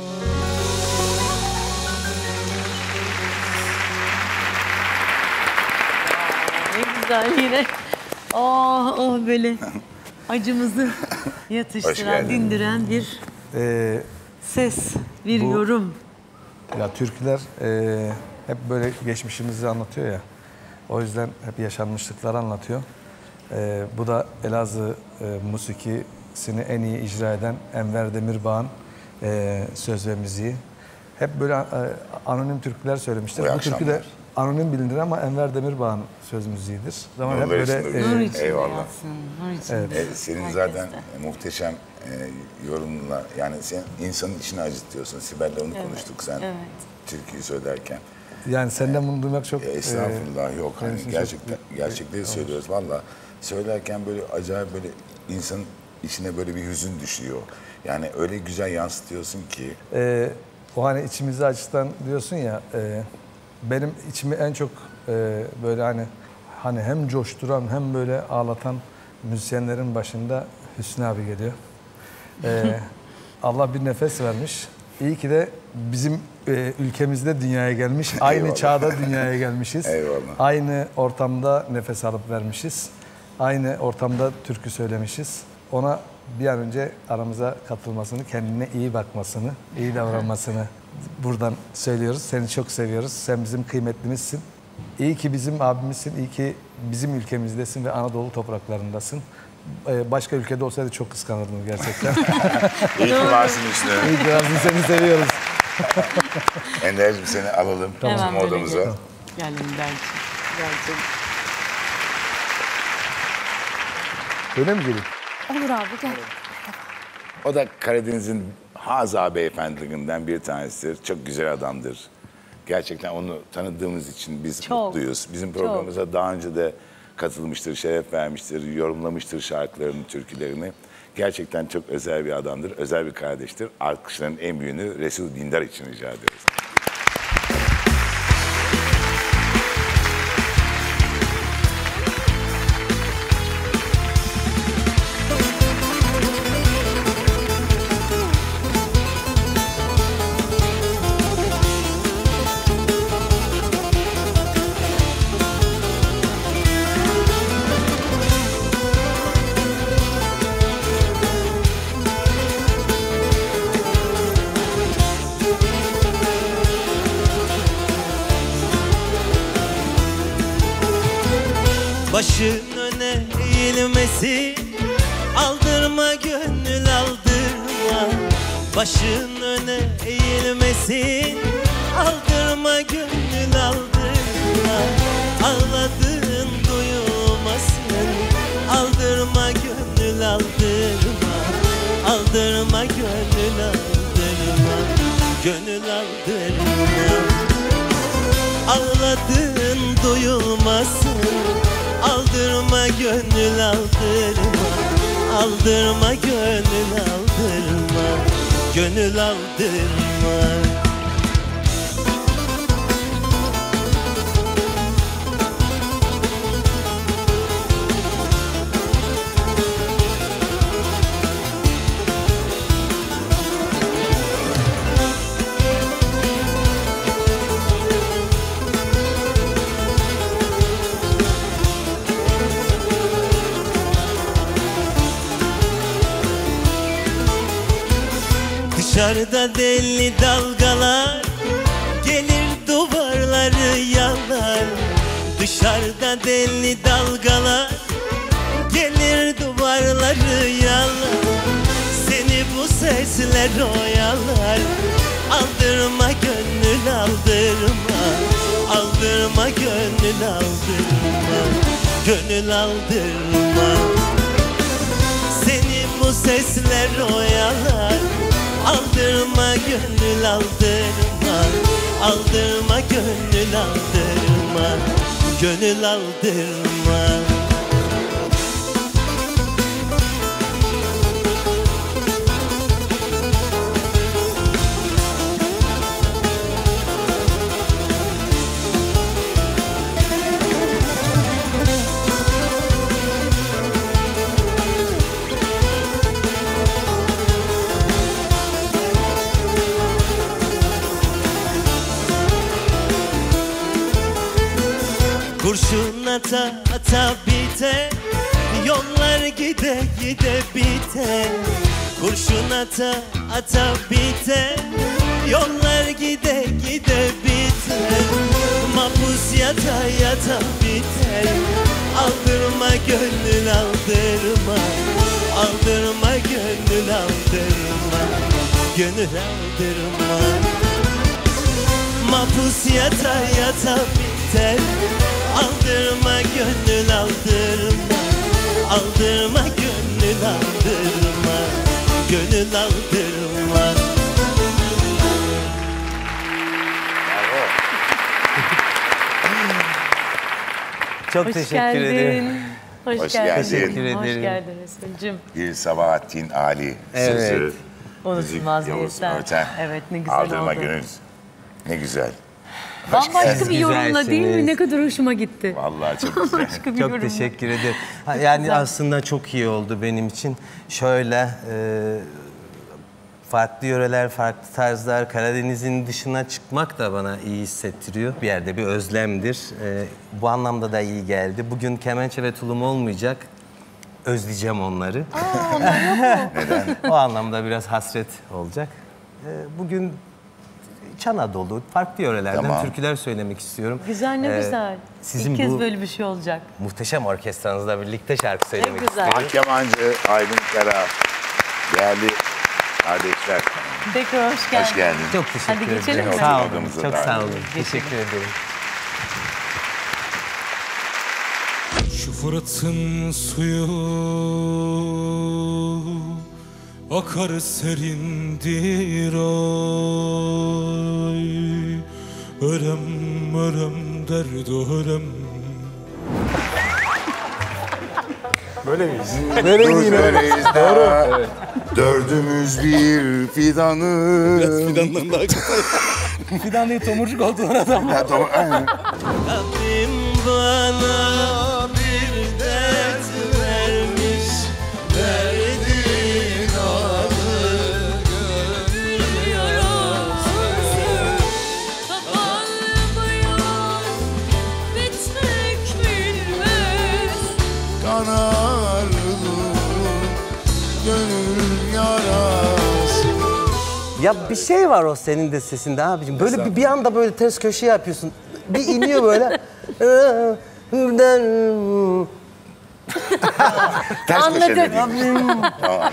Speaker 2: Ne güzel yine. Oh oh böyle acımızı
Speaker 1: Hoş
Speaker 2: yatıştıran,
Speaker 1: geldin.
Speaker 2: dindiren bir
Speaker 8: Ee,
Speaker 2: ses, bir
Speaker 8: Bu-
Speaker 2: yorum.
Speaker 8: ya türküler e, hep böyle geçmişimizi anlatıyor ya. O yüzden hep yaşanmışlıkları anlatıyor. E, bu da Elazığ e, musikisini en iyi icra eden Enver Demirbağ'ın e, söz ve müziği. Hep böyle e, anonim türküler söylemiştir.
Speaker 1: Bu
Speaker 8: Bu türkü de
Speaker 1: akşamlar.
Speaker 8: anonim bilinir ama Enver Demirbağ'ın söz müziğidir. Zaman hep
Speaker 1: Nur
Speaker 8: böyle
Speaker 1: versin,
Speaker 8: e,
Speaker 2: Nur içinde
Speaker 1: eyvallah.
Speaker 2: yatsın, nur içinde.
Speaker 1: E, senin zaten muhteşem e, yorumla, yani sen insanın içine acıtıyorsun. Sibel'le onu konuştuk sen
Speaker 2: evet.
Speaker 1: türküyü söylerken.
Speaker 8: yani senden bunu duymak çok
Speaker 1: E, estağfurullah yok.
Speaker 8: benim
Speaker 1: Hani
Speaker 8: için
Speaker 1: gerçekten
Speaker 8: çok-
Speaker 1: gerçekleri söylüyoruz. Valla söylerken böyle acayip böyle insanın içine böyle bir hüzün düşüyor. Yani öyle güzel yansıtıyorsun ki.
Speaker 8: Ee, o hani içimizi acıtan diyorsun ya, e, benim içimi en çok e, böyle hani hani hem coşturan hem böyle ağlatan müzisyenlerin başında Hüsnü abi geliyor. Ee, Allah bir nefes vermiş. İyi ki de bizim e, ülkemizde dünyaya gelmiş. Aynı
Speaker 1: Eyvallah.
Speaker 8: çağda dünyaya gelmişiz.
Speaker 1: Eyvallah.
Speaker 8: Aynı ortamda nefes alıp vermişiz. Aynı ortamda türkü söylemişiz. Ona bir an önce aramıza katılmasını, kendine iyi bakmasını, iyi davranmasını buradan söylüyoruz. Seni çok seviyoruz. Sen bizim kıymetlimizsin. İyi ki bizim abimizsin, iyi ki bizim ülkemizdesin ve Anadolu topraklarındasın. Ee, başka ülkede olsaydı çok kıskanırdım gerçekten.
Speaker 1: İyi ki varsın işte.
Speaker 8: İyi ki varsın, seni seviyoruz.
Speaker 1: Ender'cim seni alalım
Speaker 2: Hemen
Speaker 1: bizim
Speaker 2: böyle
Speaker 1: odamıza.
Speaker 2: gel. Gel Ender'ciğim. Gel canım.
Speaker 8: Öyle mi gelin?
Speaker 4: Olur abi gel.
Speaker 1: O da Karadeniz'in haza beyefendilerinden bir tanesidir. Çok güzel adamdır. Gerçekten onu tanıdığımız için biz
Speaker 2: Çok,
Speaker 1: mutluyuz. Bizim programımıza daha önce de katılmıştır, şeref vermiştir, yorumlamıştır şarkılarını, türkülerini. Gerçekten çok özel bir adamdır, özel bir kardeştir. Alkışların en büyüğünü Resul Dindar için rica ediyoruz.
Speaker 9: Başın öne eğilmesi, aldırma gönül aldırma. Başın öne eğilmesi, aldırma gönül aldırma. Ağladığın duyulmasın, aldırma gönül aldırma. Aldırma gönül aldırma, gönül aldırma. Ağladığın duyulmasın, aldırma gönül aldırma. Aldırma gönül aldırma, gönül aldırma. Dışarıda deli dalgalar gelir duvarları yalar. Dışarıda deli dalgalar gelir duvarları yalar. Seni bu sesler oyalar. Aldırma gönül aldırma, aldırma gönül aldırma, gönül aldırma. Seni bu sesler oyalar. Aldırma gönül aldırma, aldırma gönül aldırma, gönül aldırma. Kurşun ata ata biter, yollar gide gide biter. Kurşun ata ata biter, yollar gide gide biter. Mahpus yata yata biter. Aldırma gönül aldırma, aldırma gönül aldırma, gönül aldırma. Mahpus yata yata biter. Aldırma gönül aldırma, aldırma gönül aldırma, gönül aldırma.
Speaker 10: Çok
Speaker 2: Hoş
Speaker 10: teşekkür
Speaker 2: geldin.
Speaker 10: ederim.
Speaker 2: Hoş,
Speaker 1: Hoş
Speaker 2: geldin.
Speaker 1: geldin.
Speaker 10: Teşekkür
Speaker 2: Hoş
Speaker 10: ederim.
Speaker 2: geldin Resul'cüm.
Speaker 1: Bir Sabahattin Ali
Speaker 10: Evet.
Speaker 1: sözü.
Speaker 2: Unutulmaz bir
Speaker 1: Yavuz
Speaker 2: eser.
Speaker 1: Örten.
Speaker 2: Evet, ne güzel
Speaker 1: Aldırma
Speaker 2: oldu.
Speaker 1: gönül. Ne güzel.
Speaker 2: Bambaşka
Speaker 10: Siz
Speaker 2: bir yorumla değil mi?
Speaker 10: güzelsiniz.
Speaker 2: Ne kadar hoşuma gitti.
Speaker 1: Vallahi çok güzel.
Speaker 2: Başka bir
Speaker 10: Çok
Speaker 2: yorumla.
Speaker 10: teşekkür ederim. Ha, Yani
Speaker 2: Güzel.
Speaker 10: aslında çok iyi oldu benim için. Şöyle e, farklı yöreler, farklı tarzlar, Karadeniz'in dışına çıkmak da bana iyi hissettiriyor. Bir yerde bir özlemdir. E, bu anlamda da iyi geldi. Bugün kemençe ve tulum olmayacak. Özleyeceğim onları.
Speaker 2: Aa, onlar yok mu?
Speaker 1: Neden?
Speaker 10: O anlamda biraz hasret olacak. E, bugün İç Anadolu, farklı yörelerden
Speaker 1: Tamam.
Speaker 10: türküler söylemek istiyorum.
Speaker 2: Güzel, ne
Speaker 10: E,
Speaker 2: güzel.
Speaker 10: Sizin
Speaker 2: İlk kez
Speaker 10: bu
Speaker 2: böyle bir şey olacak.
Speaker 10: muhteşem orkestranızla birlikte şarkı söylemek
Speaker 2: güzel.
Speaker 10: istiyorum.
Speaker 1: Han Kemancı, Aydın Kara, değerli kardeşler.
Speaker 2: Tekrar hoş geldin.
Speaker 1: Hoş geldin.
Speaker 10: Çok teşekkür
Speaker 2: Hadi
Speaker 10: ederim.
Speaker 2: geçelim mi?
Speaker 10: Sağ olun.
Speaker 1: Odamıza
Speaker 10: Çok
Speaker 1: davet
Speaker 10: sağ olun.
Speaker 1: edelim.
Speaker 10: Teşekkür ederim.
Speaker 7: Şu Fırat'ın suyu akar serindir ay. Ölem ölem derdi ölem.
Speaker 8: Böyle miyiz?
Speaker 1: Dur böyleyiz daha. Dördümüz bir fidanı.
Speaker 5: Fidandan daha kısa.
Speaker 8: Fidan değil, tomurcuk oldular adam.
Speaker 1: Ha, tamam, aynen.
Speaker 9: Rabbim bana bir dert vermiş, derdin adı gönül yarası.
Speaker 11: Kapanmıyor, bitmek bilmez.
Speaker 3: Kanarlı gönül yarası.
Speaker 10: Ya bir şey var o senin de sesinde abicim. Böyle bir, bir anda böyle ters köşe yapıyorsun. Bir iniyor böyle.
Speaker 1: Ters köşe
Speaker 2: Anladım.
Speaker 1: dediğim. Tamam.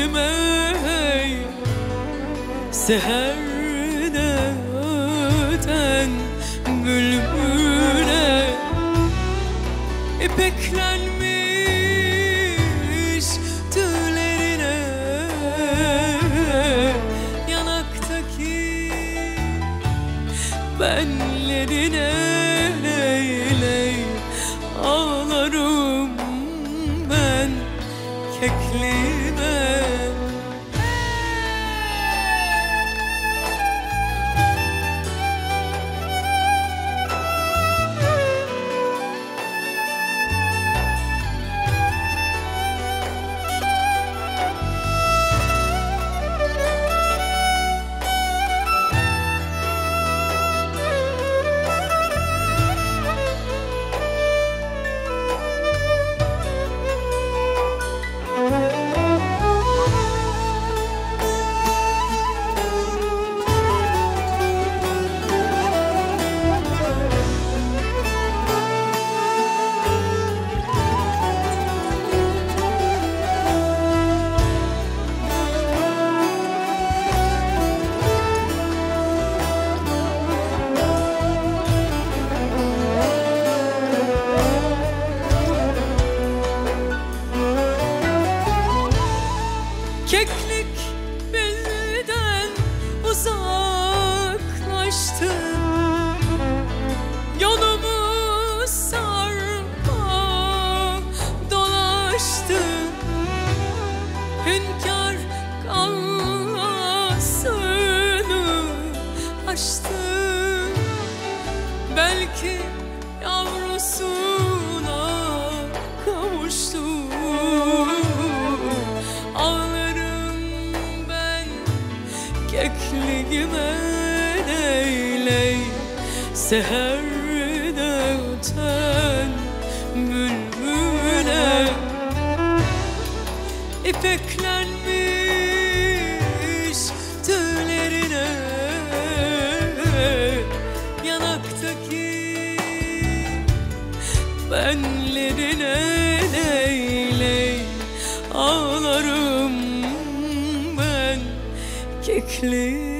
Speaker 11: kekliğime hey, seherde öten bülbüle İpeklenmiş tüylerine yanaktaki benlerine ley ley ağlarım ben kekliğime. Keklik bizden uzaklaştı, yolumuz sarpa dolaştı. Hünkâr kalmasını aştı, belki yavrusuna kavuştu. Kekliğime ley ley seherde öten bülbüle İpeklenmiş tüylerine yanaktaki benlerine ley ley ağlarım ben kekliğime.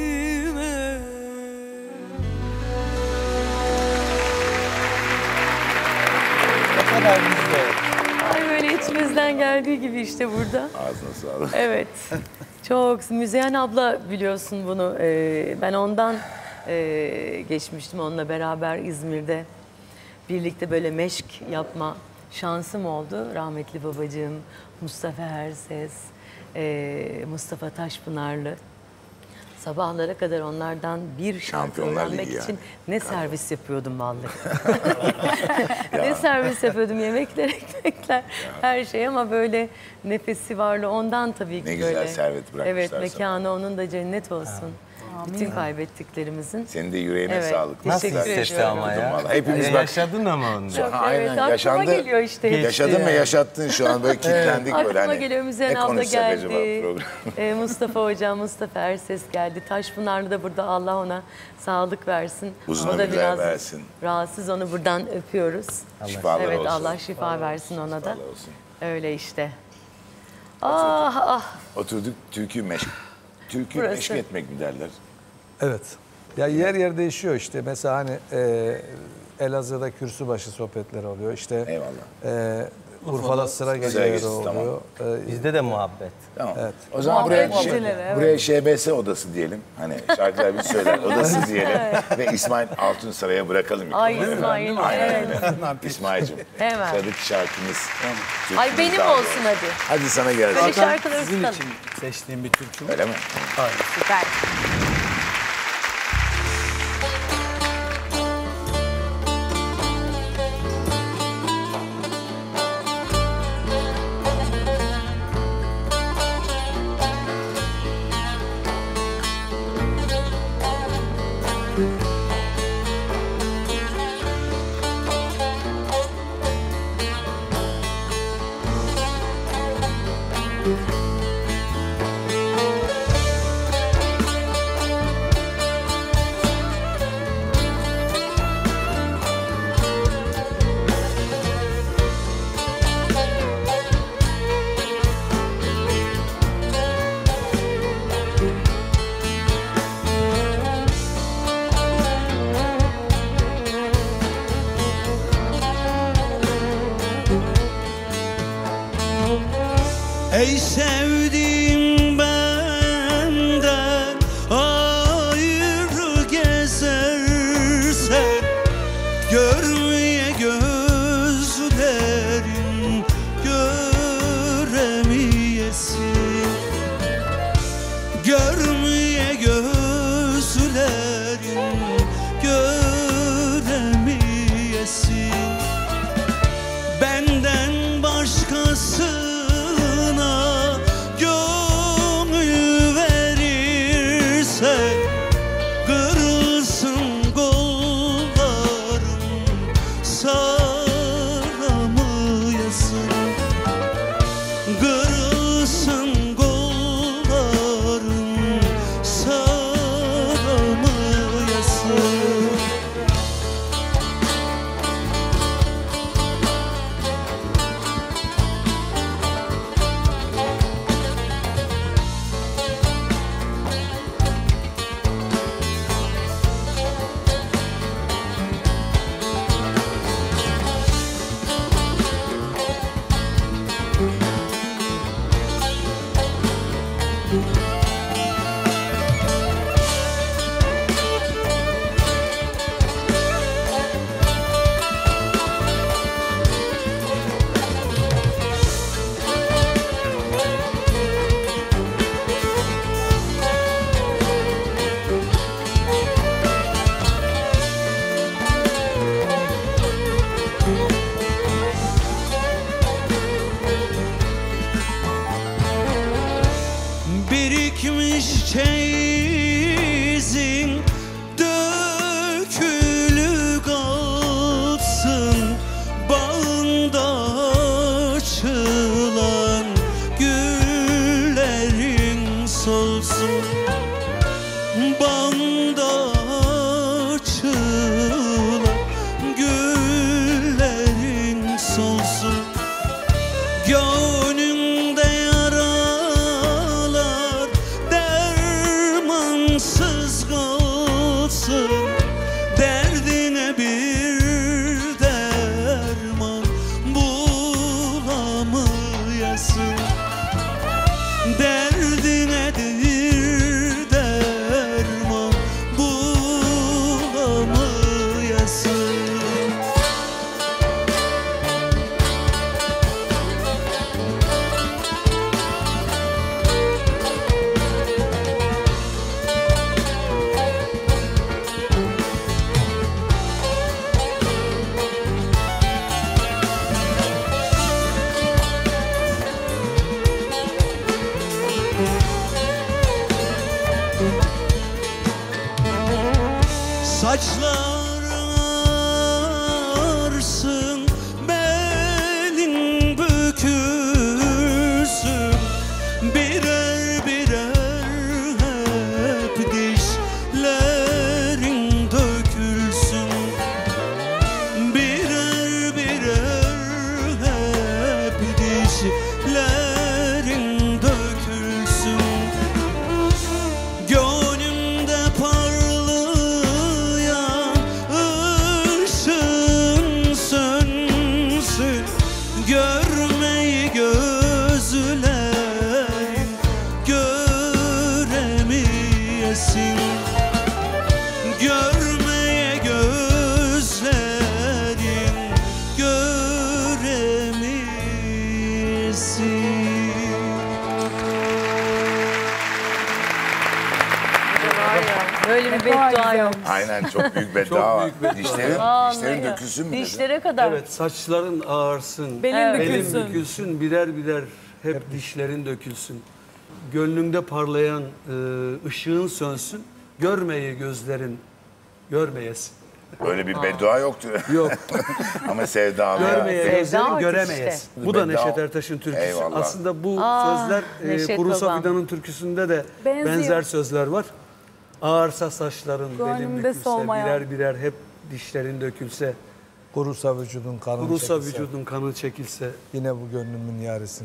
Speaker 10: Ne kadar güzel.
Speaker 2: Ay böyle içimizden geldiği gibi işte burada.
Speaker 1: Ağzına sağlık.
Speaker 2: Evet. Çok. Müzeyyen abla biliyorsun bunu. Ee, ben ondan e, geçmiştim onunla beraber İzmir'de. Birlikte böyle meşk yapma şansım oldu. Rahmetli babacığım Mustafa Erses, e, Mustafa Taşpınarlı. Sabahlara kadar onlardan bir şarkı
Speaker 1: Şampiyonlar
Speaker 2: öğrenmek
Speaker 1: Ligi
Speaker 2: için
Speaker 1: yani.
Speaker 2: ne servis yapıyordum vallahi. Ne servis yapıyordum, yemekler, ekmekler, her şey ama böyle nefesi varlı ondan tabii ki
Speaker 1: Ne güzel
Speaker 2: böyle.
Speaker 1: servet bırakmışlar
Speaker 2: Evet,
Speaker 1: sana.
Speaker 2: mekanı onun da cennet olsun. Bütün kaybettiklerimizin.
Speaker 1: Senin de yüreğine
Speaker 2: Evet,
Speaker 1: sağlık.
Speaker 10: Nasıl
Speaker 2: teşekkür
Speaker 10: hissetti
Speaker 2: ediyorum.
Speaker 10: ama ya?
Speaker 1: Vallahi hepimiz
Speaker 10: Ya
Speaker 1: bak-
Speaker 10: yaşadın ama onu.
Speaker 2: Çok,
Speaker 1: Aynen,
Speaker 2: evet, aklıma
Speaker 1: yaşandı.
Speaker 2: geliyor işte. hepsi
Speaker 1: Yaşadın ve
Speaker 2: ya.
Speaker 1: yaşattın şu an böyle kilitlendik böyle
Speaker 2: Aklıma
Speaker 1: hani.
Speaker 2: geliyor, Müzeyyen
Speaker 1: Ne
Speaker 2: abla
Speaker 1: konuşsak acaba
Speaker 2: geldi.
Speaker 1: program?
Speaker 2: Ee, Mustafa Hocam, Mustafa Erses geldi. Taşpınarlı da burada, Allah ona sağlık versin.
Speaker 1: Uzun
Speaker 2: o da
Speaker 1: ömürler
Speaker 2: biraz
Speaker 1: versin.
Speaker 2: rahatsız, onu buradan öpüyoruz.
Speaker 1: Şifalar
Speaker 2: evet,
Speaker 1: olsun.
Speaker 2: Allah şifa versin ona da.
Speaker 1: Şifalar olsun.
Speaker 2: Öyle işte. Ah ah.
Speaker 1: Oturduk türkü meşk. Türkü
Speaker 2: Burası.
Speaker 1: meşk etmek mi derler?
Speaker 8: Evet. Ya yer yer değişiyor işte. Mesela hani e, Elazığ'da kürsübaşı sohbetleri oluyor. İşte
Speaker 1: Eyvallah.
Speaker 8: e, Urfa'da sıra geceleri
Speaker 1: gecesi,
Speaker 8: oluyor.
Speaker 1: tamam.
Speaker 8: E,
Speaker 10: Bizde de muhabbet.
Speaker 1: Tamam.
Speaker 8: Evet.
Speaker 1: O zaman buraya,
Speaker 4: Muhabbet
Speaker 1: şey-
Speaker 4: geceleri, evet.
Speaker 1: buraya Ş B S odası diyelim. Hani şarkılar bir söyler odası diyelim. Ve İsmail Altunsaray'a bırakalım.
Speaker 2: Ay
Speaker 1: mikrofonu.
Speaker 2: İsmail,
Speaker 1: Aynen
Speaker 2: evet.
Speaker 1: öyle. İsmail'cim.
Speaker 2: Hemen.
Speaker 1: Sıradaki şarkımız.
Speaker 2: Ay
Speaker 1: Türkümüz
Speaker 2: benim
Speaker 1: daha
Speaker 2: olsun
Speaker 1: doğrusu.
Speaker 2: hadi.
Speaker 1: Hadi sana gelsin.
Speaker 2: Böyle şarkıları
Speaker 5: Sizin
Speaker 2: tutalım.
Speaker 5: için seçtiğim bir türkü mü?
Speaker 1: Öyle mi?
Speaker 2: Süper.
Speaker 9: Ey sevdiğim benden ayrı gezersen, görmeye gözlerin göremeyesin, görmeye gözlerin göremeyesin. Benden başkasına gönül verirsen, kırılsın kollarım, saramayasın. Kırılsın kollarım, saramayasın. Birikmiş çeyizin dökülü kalsın, bağında açılan güllerin solsun. Bağında açılan güllerin solsun. Gönlümde yaralar dermansız kalsın, derdine bir derman bulamayasın. Derdine bir derman bulamayasın. Saçların ağarsın, belin bükülsün, birer birer hep dişlerin dökülsün. Birer birer hep dişlerin dökülsün. Gönlümde parlayan ışığın sönsün, görmeyi gözlerin göremeyesin. Görmeye gözlerin göremeyesin.
Speaker 2: Böyle bir beddua yok.
Speaker 1: Aynen, çok büyük beddua var. Dişlerin, dişlerin dökülsün mü dedi?
Speaker 2: Dişlere kadar.
Speaker 5: Evet, saçların ağarsın,
Speaker 4: Belin
Speaker 2: Evet.
Speaker 4: bükülsün.
Speaker 5: belin bükülsün, birer birer hep dişlerin dökülsün. Gönlünde parlayan e, ışığın sönsün, görmeyi gözlerin görmeyesin.
Speaker 1: Böyle bir beddua yoktu.
Speaker 5: Yok.
Speaker 1: Ama sevdalı.
Speaker 5: Görmeye
Speaker 2: Sevda
Speaker 5: gözlerin
Speaker 2: artık
Speaker 5: göremeyesin.
Speaker 2: işte.
Speaker 5: Bu da
Speaker 1: Beddua-
Speaker 5: Neşet Ertaş'ın türküsü.
Speaker 1: Eyvallah.
Speaker 5: Aslında bu
Speaker 2: Aa,
Speaker 5: sözler e,
Speaker 2: Neşet
Speaker 5: Kuru
Speaker 2: babam.
Speaker 5: Safidan'ın türküsünde de
Speaker 4: Benziyor.
Speaker 5: benzer sözler var. Ağarsa saçların, belin
Speaker 4: Gönlümde
Speaker 5: bükülse,
Speaker 4: solmayan.
Speaker 5: birer birer hep dişlerin dökülse,
Speaker 8: Kurusa vücudun kanı
Speaker 5: kurusa
Speaker 8: çekilse,
Speaker 5: vücudun kanı çekilse.
Speaker 8: yine bu gönlümün yarisin benim.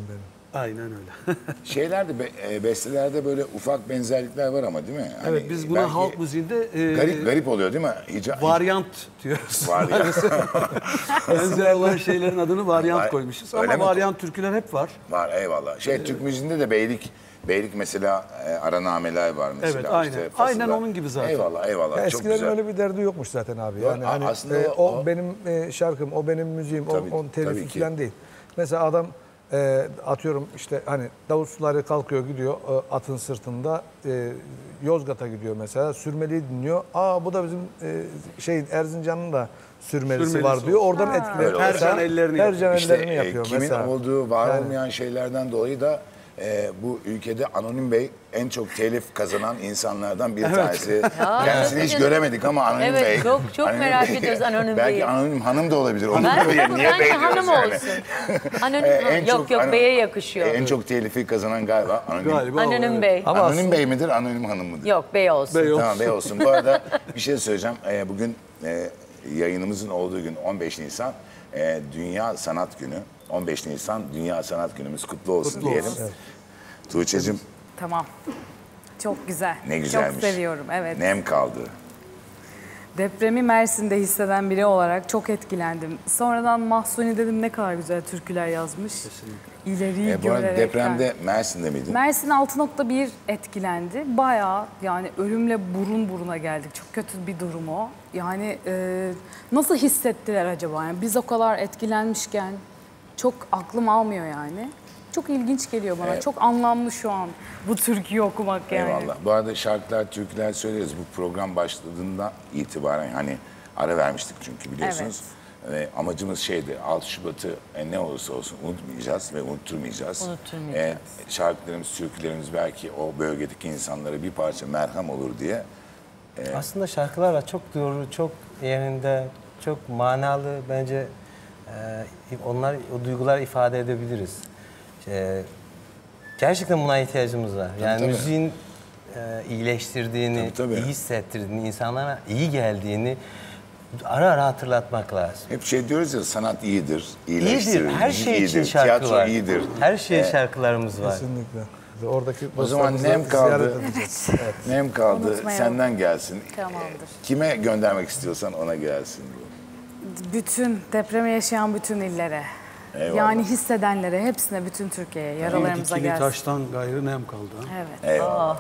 Speaker 5: Aynen öyle.
Speaker 1: Şeylerde, be, e, bestelerde böyle ufak benzerlikler var ama değil mi? Hani
Speaker 5: Evet, biz buna
Speaker 1: belki
Speaker 5: halk müziğinde e,
Speaker 1: garip garip oluyor değil mi? Hiç,
Speaker 5: varyant diyoruz.
Speaker 1: Varyant.
Speaker 5: Benzer olan şeylerin adını varyant
Speaker 1: Var-
Speaker 5: koymuşuz.
Speaker 1: Öyle
Speaker 5: Ama
Speaker 1: mi?
Speaker 5: varyant türküler hep var.
Speaker 1: Var eyvallah. Şey Türk müziğinde de beylik beylik mesela e, aranameler var mesela.
Speaker 5: Evet, aynen.
Speaker 1: işte fasıllar.
Speaker 5: Aynen onun gibi zaten.
Speaker 1: Eyvallah eyvallah.
Speaker 8: Ya
Speaker 1: Çok
Speaker 8: eskiden
Speaker 1: güzel.
Speaker 8: öyle bir derdi yokmuş zaten abi.
Speaker 1: Yok,
Speaker 8: Yani
Speaker 1: a-
Speaker 8: hani
Speaker 1: aslında
Speaker 8: e,
Speaker 1: o-
Speaker 8: o,
Speaker 1: o-
Speaker 8: benim e, şarkım, o benim müziğim,
Speaker 1: Tabii,
Speaker 8: o, onun
Speaker 1: tabii
Speaker 8: telifi
Speaker 1: ki.
Speaker 8: falan değil. Mesela adam e, atıyorum işte hani Davut Suları kalkıyor gidiyor e, atın sırtında e, Yozgat'a gidiyor mesela. Sürmeli'yi dinliyor. Aa bu da bizim e, şeyin Erzincan'ın da sürmelisi,
Speaker 5: Sürmelisi
Speaker 8: var diyor. Oradan
Speaker 1: Öyle
Speaker 8: etkileniyor.
Speaker 1: oluyor.
Speaker 5: Tercan ellerini yapıyor.
Speaker 8: Tercan
Speaker 1: İşte
Speaker 8: ellerini
Speaker 1: e,
Speaker 8: yapıyor
Speaker 1: kimin
Speaker 8: mesela.
Speaker 1: olduğu var
Speaker 8: Yani-
Speaker 1: olmayan şeylerden dolayı da e, bu ülkede Anonim Bey en çok telif kazanan insanlardan bir tanesi. Kendisini hiç
Speaker 2: tabii
Speaker 1: göremedik ama Anonim
Speaker 2: Evet,
Speaker 1: Bey.
Speaker 2: çok- çok
Speaker 1: Anonim
Speaker 2: merak
Speaker 1: Bey-
Speaker 2: ediyoruz Anonim
Speaker 1: Belki
Speaker 2: Bey'i.
Speaker 1: Anonim Hanım da olabilir. Onu
Speaker 2: Ben
Speaker 1: da
Speaker 2: bence
Speaker 1: niye Bey diyoruz
Speaker 2: hanım
Speaker 1: yani?
Speaker 2: olsun. Anonim
Speaker 1: E,
Speaker 2: hanım. Yok yok
Speaker 1: Ano-
Speaker 2: beye yakışıyor.
Speaker 1: En çok telifi kazanan galiba Anonim.
Speaker 5: Galiba o,
Speaker 2: Anonim
Speaker 5: evet.
Speaker 2: Bey.
Speaker 8: Ama
Speaker 1: Anonim
Speaker 8: aslında-
Speaker 1: Bey midir, Anonim Hanım mıdır?
Speaker 2: Yok bey olsun.
Speaker 5: Bey olsun.
Speaker 1: Tamam Bey olsun. Bu arada bir şey söyleyeceğim. Ee, bugün e, yayınımızın olduğu gün on beş Nisan e, Dünya Sanat Günü. on beş Nisan Dünya Sanat Günümüz kutlu olsun
Speaker 5: Kutlu
Speaker 1: diyelim.
Speaker 5: olsun.
Speaker 1: Tuğçe'cim
Speaker 4: Tamam. Çok güzel.
Speaker 1: ne güzelmiş.
Speaker 4: Çok seviyorum, evet.
Speaker 1: Nem kaldı.
Speaker 4: Depremi Mersin'de hisseden biri olarak çok etkilendim. Sonradan Mahsuni dedim ne kadar güzel türküler yazmış. İleriyi
Speaker 1: E, bu arada
Speaker 4: görerek.
Speaker 1: depremde Mersin'de miydin?
Speaker 4: Mersin altı nokta bir etkilendi. Bayağı yani ölümle burun buruna geldik. Çok kötü bir durum o. Yani e, nasıl hissettiler acaba? Yani biz o kadar etkilenmişken çok aklım almıyor yani. Çok ilginç geliyor bana.
Speaker 1: Evet.
Speaker 4: Çok anlamlı şu an bu türküyü okumak yani.
Speaker 1: Eyvallah. Bu arada şarkılar, türküler söyleriz. Bu program başladığından itibaren hani ara vermiştik çünkü biliyorsunuz. Ve amacımız şeydi, altı Şubat'ı e, ne olursa olsun unutmayacağız ve unutturmayacağız.
Speaker 2: Unutturmayacağız.
Speaker 1: E, şarkılarımız, türkülerimiz belki o bölgedeki insanlara bir parça merhem olur diye.
Speaker 10: Aslında şarkılar da çok doğru, çok yerinde, çok manalı. Bence e, onlar, o duygular ifade edebiliriz. E, gerçekten buna ihtiyacımız var. Yani
Speaker 1: tabii.
Speaker 10: müziğin e, iyileştirdiğini,
Speaker 1: Tabii, tabii.
Speaker 10: iyi hissettirdiğini, insanlara iyi geldiğini ara ara hatırlatmak lazım.
Speaker 1: Hep şey diyoruz ya, sanat iyidir, iyileştirir,
Speaker 10: İyidir, her
Speaker 1: müzik
Speaker 10: şey için
Speaker 1: iyidir,
Speaker 10: şarkı
Speaker 1: tiyatro
Speaker 10: var.
Speaker 1: iyidir.
Speaker 10: Her şeye
Speaker 1: E,
Speaker 10: şarkılarımız var.
Speaker 8: Kesinlikle. Oradaki
Speaker 1: O zaman
Speaker 8: dostlarımızı
Speaker 1: nem kaldı.
Speaker 8: ziyaret edeceğiz. Evet.
Speaker 1: Nem kaldı,
Speaker 4: Unutmayalım.
Speaker 1: senden gelsin.
Speaker 4: Tamamdır.
Speaker 1: Kime göndermek istiyorsan ona gelsin.
Speaker 4: Bütün depremi yaşayan bütün illere.
Speaker 1: Eyvallah.
Speaker 4: Yani hissedenlere, hepsine, bütün Türkiye'ye, yaralarımıza
Speaker 5: Dikili
Speaker 4: gelsin.
Speaker 5: taştan gayrı nem kaldı. Ha?
Speaker 4: Evet.
Speaker 1: Eyvallah.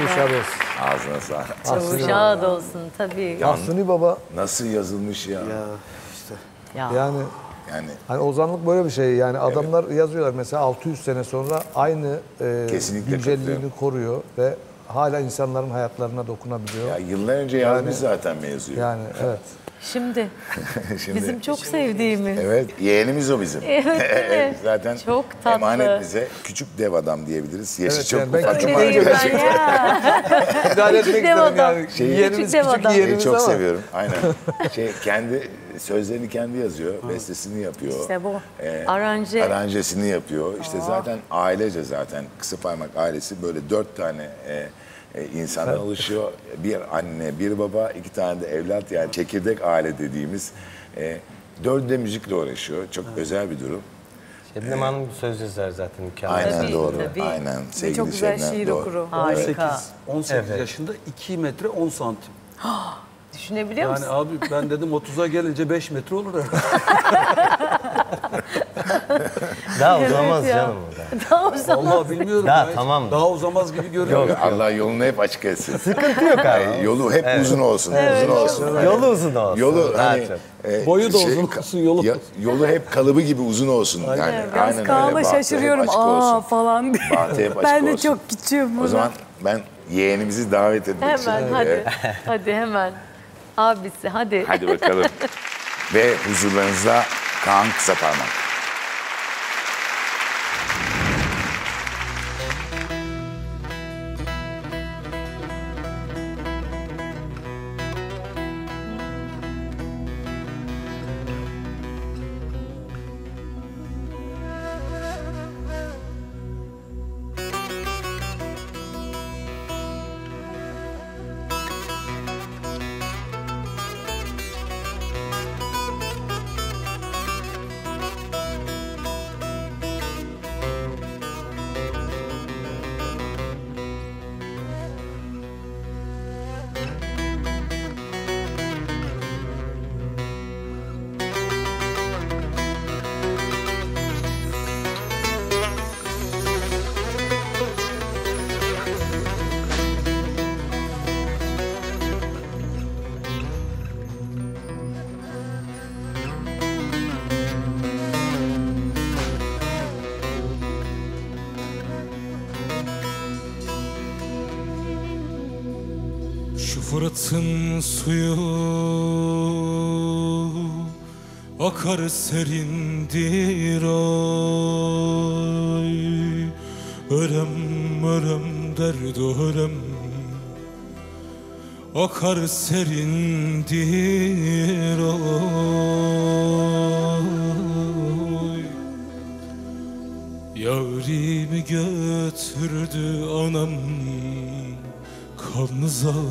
Speaker 8: Başınız şad olsun.
Speaker 1: Ağzına sağlık.
Speaker 8: Mahsuni
Speaker 2: Şad olsun tabii.
Speaker 8: Mahsuni Baba
Speaker 1: Nasıl yazılmış ya?
Speaker 2: Ya.
Speaker 8: yani
Speaker 1: Yani
Speaker 8: hani ozanlık böyle bir şey. Yani adamlar yazıyorlar mesela altı yüz sene sonra aynı e,
Speaker 1: Kesinlikle
Speaker 8: güncelliğini
Speaker 1: katılıyorum.
Speaker 8: koruyor ve hala insanların hayatlarına dokunabiliyor.
Speaker 1: ya yıllar önce yazmış zaten mevzuyu.
Speaker 8: Yani evet.
Speaker 2: Şimdi
Speaker 1: Şimdi,
Speaker 2: bizim çok sevdiğimiz.
Speaker 1: Evet, yeğenimiz o bizim.
Speaker 2: Evet, evet.
Speaker 1: Zaten
Speaker 2: Çok tatlı.
Speaker 1: emanet bize. Küçük dev adam diyebiliriz. Yaşı
Speaker 8: Evet,
Speaker 1: çok
Speaker 8: yani ben
Speaker 1: ufak
Speaker 8: küçük
Speaker 1: ama
Speaker 2: Öyle diyeyim ben
Speaker 1: gerçekten
Speaker 2: ya.
Speaker 8: İdare etmek
Speaker 2: dev
Speaker 8: istedim
Speaker 2: adam.
Speaker 8: yani.
Speaker 1: Şeyi-
Speaker 8: Yeğenimiz
Speaker 2: Küçük dev
Speaker 8: küçük
Speaker 2: adam.
Speaker 1: Şeyi
Speaker 8: yeğenimiz
Speaker 1: çok
Speaker 8: ama.
Speaker 1: seviyorum. Aynen. Şey kendi sözlerini kendi yazıyor, bestesini yapıyor.
Speaker 4: İşte bu.
Speaker 1: Ee,
Speaker 2: Aranje.
Speaker 1: Aranjesini yapıyor. İşte zaten ailece zaten Kısa Parmak ailesi böyle dört tane e, e, insandan oluşuyor. Bir anne, bir baba, iki tane de evlat, yani çekirdek aile dediğimiz. E, dördü de müzikle uğraşıyor. Çok özel bir durum.
Speaker 10: Şebnem Hanım söz yazar zaten mükemmel.
Speaker 1: Aynen
Speaker 2: Tabii,
Speaker 1: doğru.
Speaker 2: tabii.
Speaker 1: Aynen.
Speaker 4: Ve
Speaker 1: Sevgili
Speaker 4: çok güzel
Speaker 1: Şebnem,
Speaker 4: şiir
Speaker 1: doğru.
Speaker 4: okuru.
Speaker 5: on
Speaker 2: Harika.
Speaker 5: sekiz, on sekiz
Speaker 10: Evet.
Speaker 5: yaşında iki metre on santim.
Speaker 2: Düşünebiliyor
Speaker 5: Yani
Speaker 2: musun?
Speaker 5: abi ben dedim otuza gelince beş metre olur herhalde.
Speaker 10: Daha uzamaz
Speaker 2: ya.
Speaker 10: canım o da.
Speaker 2: Daha uzun.
Speaker 5: Vallahi bilmiyorum.
Speaker 10: Daha
Speaker 5: ya.
Speaker 10: tamam.
Speaker 5: Daha uzamaz gibi görünüyor.
Speaker 1: Allah yolunu hep açık etsin.
Speaker 10: Sıkıntı yok abi.
Speaker 1: Yani yolu hep uzun olsun, uzun olsun. Yani
Speaker 10: Yolu uzun olsun.
Speaker 1: Yolu
Speaker 10: Daha
Speaker 1: hani
Speaker 10: çok.
Speaker 1: e,
Speaker 5: Boyu da uzun olsun, yolu.
Speaker 1: ya- yolu hep kalıbı gibi uzun olsun. Yani
Speaker 4: Biraz
Speaker 1: aynen öyle.
Speaker 4: Kaan'la
Speaker 1: Bahtı hep
Speaker 4: şaşırıyorum.
Speaker 1: açık
Speaker 4: Aa
Speaker 1: olsun.
Speaker 4: falan diye.
Speaker 1: Bahtı hep açık
Speaker 4: Ben de
Speaker 1: olsun.
Speaker 4: çok küçüğüm.
Speaker 1: O
Speaker 4: buna.
Speaker 1: zaman ben yeğenimizi davet etmek için.
Speaker 2: Hemen hadi.
Speaker 1: Evet.
Speaker 2: Hadi hemen. Abisi hadi.
Speaker 1: Hadi bakalım. Ve huzurlarınızda Kaan Kısaparmak.
Speaker 7: Şu Fırat'ın suyu akar serindir ay. Ölem ölem derdi ölem akar serindir ay. Yarimi götürdü anam, kanlı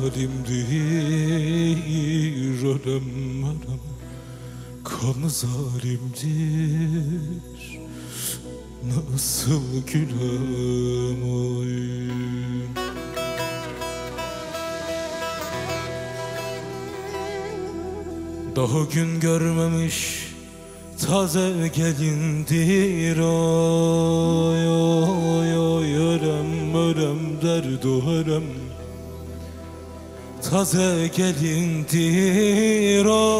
Speaker 7: zalimdir ölem ölem, kanlı zalimdir. Nasıl gülem oy. Daha gün görmemiş taze gelindir oy oy oy. Ölem ölem derdi ölem, taze gelindir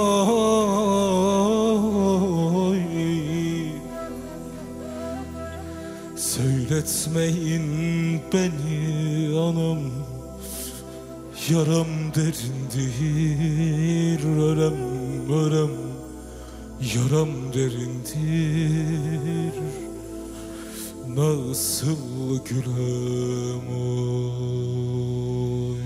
Speaker 7: oy. Söyletmeyin beni anam, yaram derindir ölem ölem, yaram derindir. Nasıl gülem oy.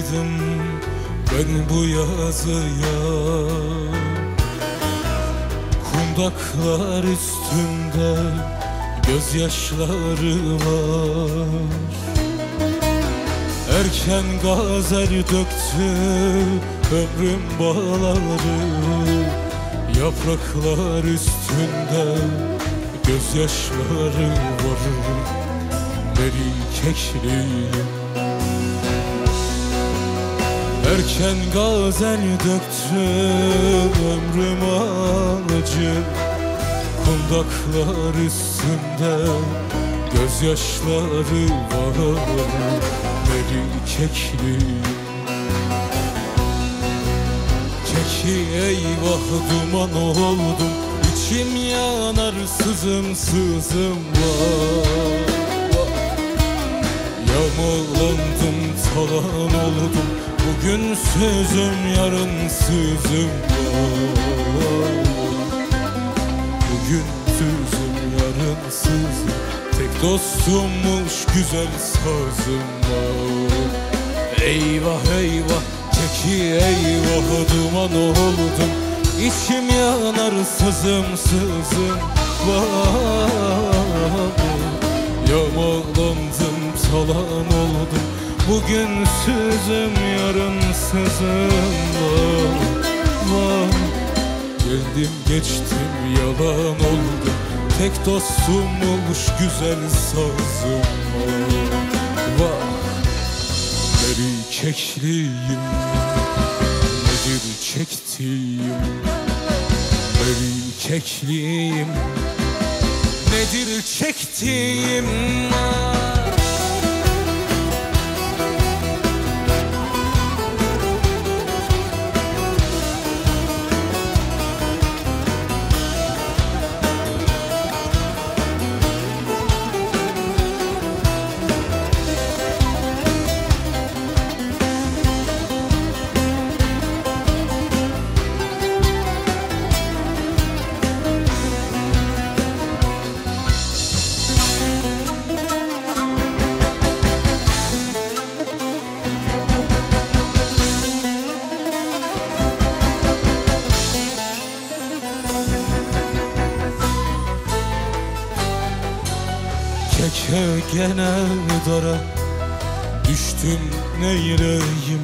Speaker 7: yazdım ben bu yazıya. Kundaklar üstünde gözyaşları var. Erken gazel döktü ömrüm bağları. Yapraklar üstünde gözyaşları var. Meri kekliyim. Erken gazel döktü ömrüm acı. Kundaklar üstünde gözyaşları var. Meri kekliyim. Keki eyvah duman oldum, İçim yanar sızım sızım var. Yağmalandım talan oldum, bugün sözüm yarın sızım var. Bugün sözüm yarın sızım, tek dostummuş güzel sazım var. Eyvah eyvah keki eyvah duman oldum, İçim yanar sızım sızım var. Yağmalandım talan oldum, bugün sızım yarın sızım var, var. Geldim geçtim yalan oldum, tek dostum olmuş güzel sazım var, var. Meri kekliyim, nedir çektiğim? Meri kekliyim, nedir çektiğim? Keke gene dara düştüm neyleyim?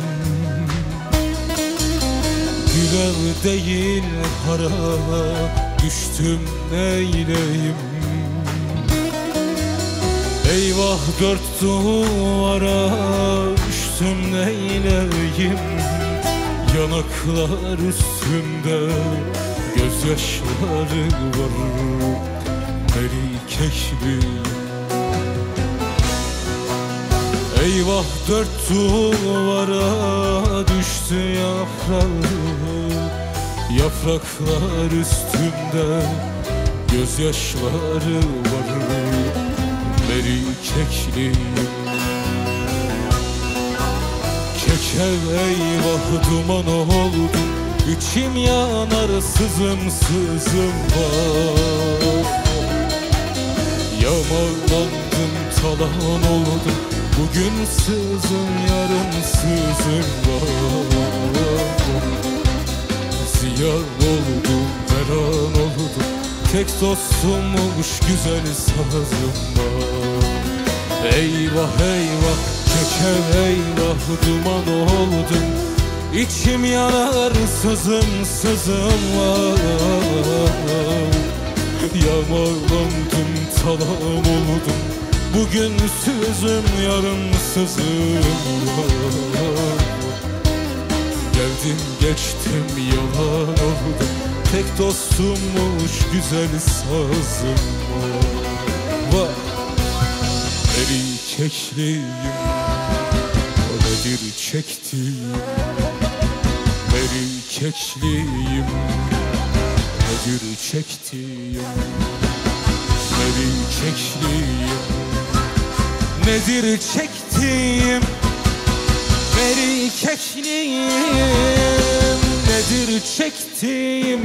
Speaker 7: Güler değil hara düştüm neyleyim? Eyvah dört duvara düştüm neyleyim? Yanaklar üstünde gözyaşları var. Meri kekliyim. Eyvah dört duvara düştü yaprağı. Yapraklar üstünde gözyaşları var. Meri kekliyim. Keke eyvah duman oldum, İçim yanar sızım sızım var. Yağmalandım talan oldum, bugün sızım yarın sızım var. Ziyan oldum veran oldum, tek dostum olmuş güzel sazım var. Eyvah eyvah keke eyvah duman oldum, İçim yanar sızım sızım var. Yağmalandım talan oldum, bugün sızım yarın sızım var. Geldim geçtim yalan oldum, tek dostummuş güzel sazım var. Var. Meri kekliyim, nedir çektiğim? Meri kekliyim, nedir çektiğim? Meri kekliyim, nedir çektiğim? Meri kekliyim, nedir çektiğim?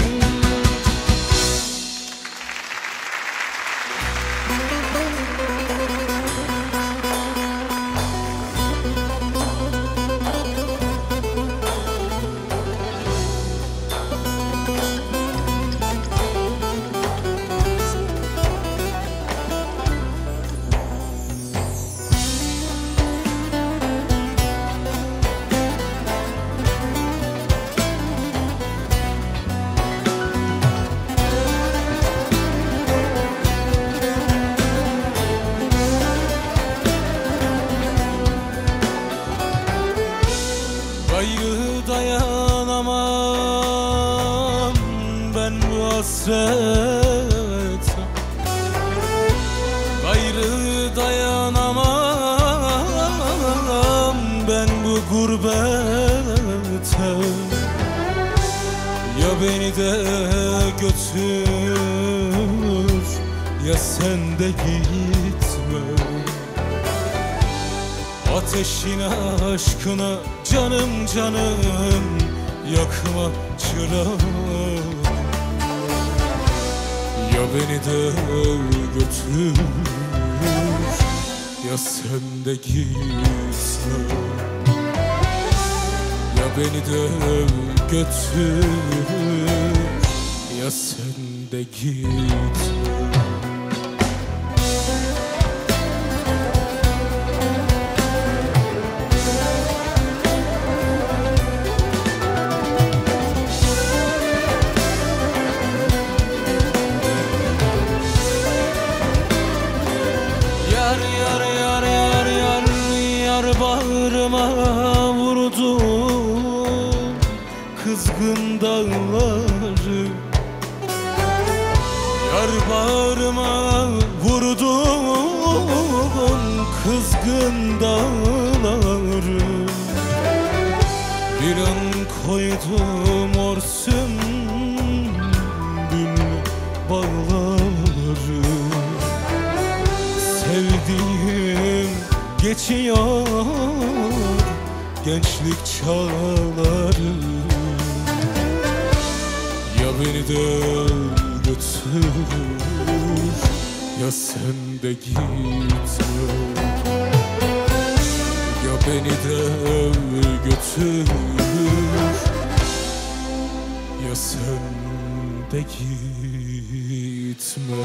Speaker 9: Gayrı dayanamam ben bu gurbete. Ya beni de götür ya sen de gitme. Ateşine aşkına canım canım yakma çırağı. Ya beni de götür ya sen de gitme. Ya beni de götür ya sen de gitme. Bağrıma vurdu kızgın dağları. Yar bağrıma vurdu kızgın dağları. Bir an koydum orsum bülbül bağları. Sevdiğim geçiyor gençlik çağları. Ya beni de götür ya sen de gitme. Ya beni de götür ya sen de gitme.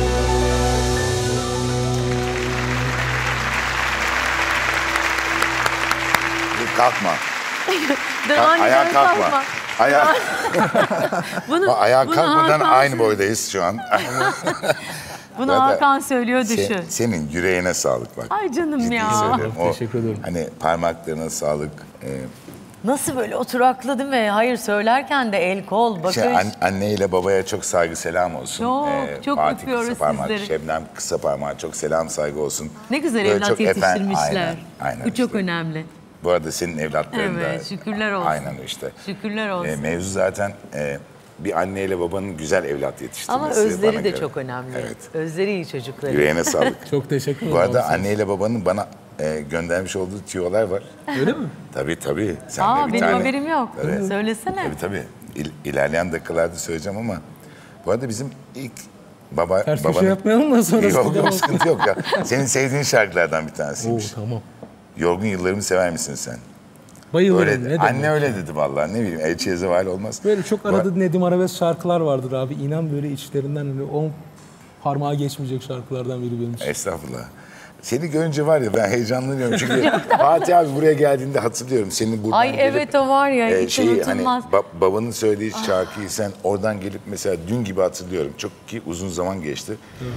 Speaker 1: Kalkma.
Speaker 2: Ben
Speaker 1: Ka-
Speaker 2: aniden
Speaker 1: ayağa kalkma.
Speaker 2: kalkma.
Speaker 1: Ayağa,
Speaker 2: Bunu,
Speaker 1: ayağa
Speaker 2: bunu
Speaker 1: kalkmadan
Speaker 2: Hakan,
Speaker 1: aynı boydayız şu an.
Speaker 2: Bunu
Speaker 1: Zaten
Speaker 2: Hakan söylüyor düşün.
Speaker 1: Se- senin yüreğine sağlık bak.
Speaker 2: Ay canım
Speaker 1: Ciddi
Speaker 2: ya.
Speaker 1: söylüyorum. O,
Speaker 8: Teşekkür ederim.
Speaker 1: Hani parmaklarına sağlık. E,
Speaker 2: Nasıl böyle oturaklı değil mi? Hayır söylerken de el kol bakış.
Speaker 1: şey, an- anne ile babaya çok saygı selam olsun.
Speaker 2: Çok, çok
Speaker 1: Fatih
Speaker 2: öpüyoruz
Speaker 1: kısa parmak,
Speaker 2: sizleri.
Speaker 1: Şebnem kısa parmak çok selam saygı olsun.
Speaker 2: Ne güzel
Speaker 1: Böyle
Speaker 2: evlat
Speaker 1: çok efendi-
Speaker 2: yetiştirmişler.
Speaker 1: Aynen, aynen
Speaker 2: Bu çok
Speaker 1: işte.
Speaker 2: önemli.
Speaker 1: Bu arada senin evlatların da.
Speaker 2: Evet, şükürler olsun.
Speaker 1: Aynen işte.
Speaker 2: Şükürler olsun.
Speaker 1: E, mevzu zaten e, bir anneyle babanın güzel evlat yetiştirmesi.
Speaker 2: Ama özleri
Speaker 1: bana
Speaker 2: de
Speaker 1: göre.
Speaker 2: çok önemli.
Speaker 1: Evet.
Speaker 2: Özleri iyi çocukları.
Speaker 1: Yüreğine sağlık.
Speaker 8: Çok teşekkür ederim.
Speaker 1: Bu arada
Speaker 8: abi.
Speaker 1: anneyle babanın bana e, göndermiş olduğu tüyolar var.
Speaker 8: Öyle mi?
Speaker 1: Tabii tabii. Sen
Speaker 2: Aa,
Speaker 1: de bir
Speaker 2: benim
Speaker 1: tane.
Speaker 2: haberim yok.
Speaker 1: Tabii.
Speaker 2: Söylesene.
Speaker 1: Tabii tabii. İl, ilerleyen dakikalarda söyleyeceğim ama bu arada bizim ilk baba
Speaker 8: Ters
Speaker 1: babanın...
Speaker 8: köşe yapmayalım da sonra
Speaker 1: Yok
Speaker 8: sıkıntı
Speaker 1: yok
Speaker 8: olsun.
Speaker 1: sıkıntı yok ya. Senin sevdiğin şarkılardan bir
Speaker 8: Oo,
Speaker 1: tanesiymiş.
Speaker 8: tamam.
Speaker 1: Yorgun Yıllarımı sever misin sen?
Speaker 8: Bayılırım.
Speaker 1: Öyle,
Speaker 8: ne demek?
Speaker 1: anne öyle dedi vallahi ne bileyim elçiye zeval olmaz.
Speaker 12: Böyle çok
Speaker 1: Bu-
Speaker 12: arada Nedim Arabesk şarkılar vardır abi. İnan böyle içlerinden hani on parmağı geçmeyecek şarkılardan biri benim için.
Speaker 1: Estağfurullah. Seni görünce var ya ben heyecanlanıyorum çünkü Fatih abi buraya geldiğinde hatırlıyorum seni buradan
Speaker 2: Ay
Speaker 1: gelip,
Speaker 2: evet o var ya
Speaker 1: e,
Speaker 2: hiç
Speaker 1: şeyi, hani
Speaker 2: unutulmaz.
Speaker 1: ba- babanın söylediği şarkıyı sen oradan gelip mesela dün gibi hatırlıyorum. Çok ki uzun zaman geçti.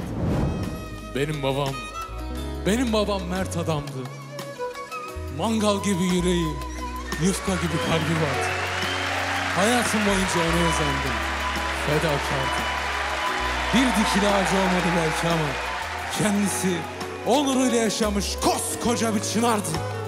Speaker 7: Benim babam, benim babam mert adamdı. Mangal gibi yüreği, yufka gibi kalbi vardı. Hayatım boyunca ona özendim, fedakardı. Bir dikili ağacı olmadı belki ama kendisi onuruyla yaşamış koskoca bir çınardı.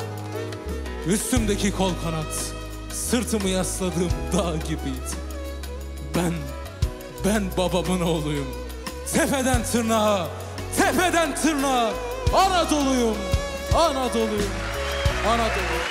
Speaker 7: Üstümdeki kol kanat, sırtımı yasladığım dağ gibiydi. Ben, ben babamın oğluyum. Tepeden tırnağa, tepeden tırnağa Anadolu'yum, Anadolu'yum, Anadolu.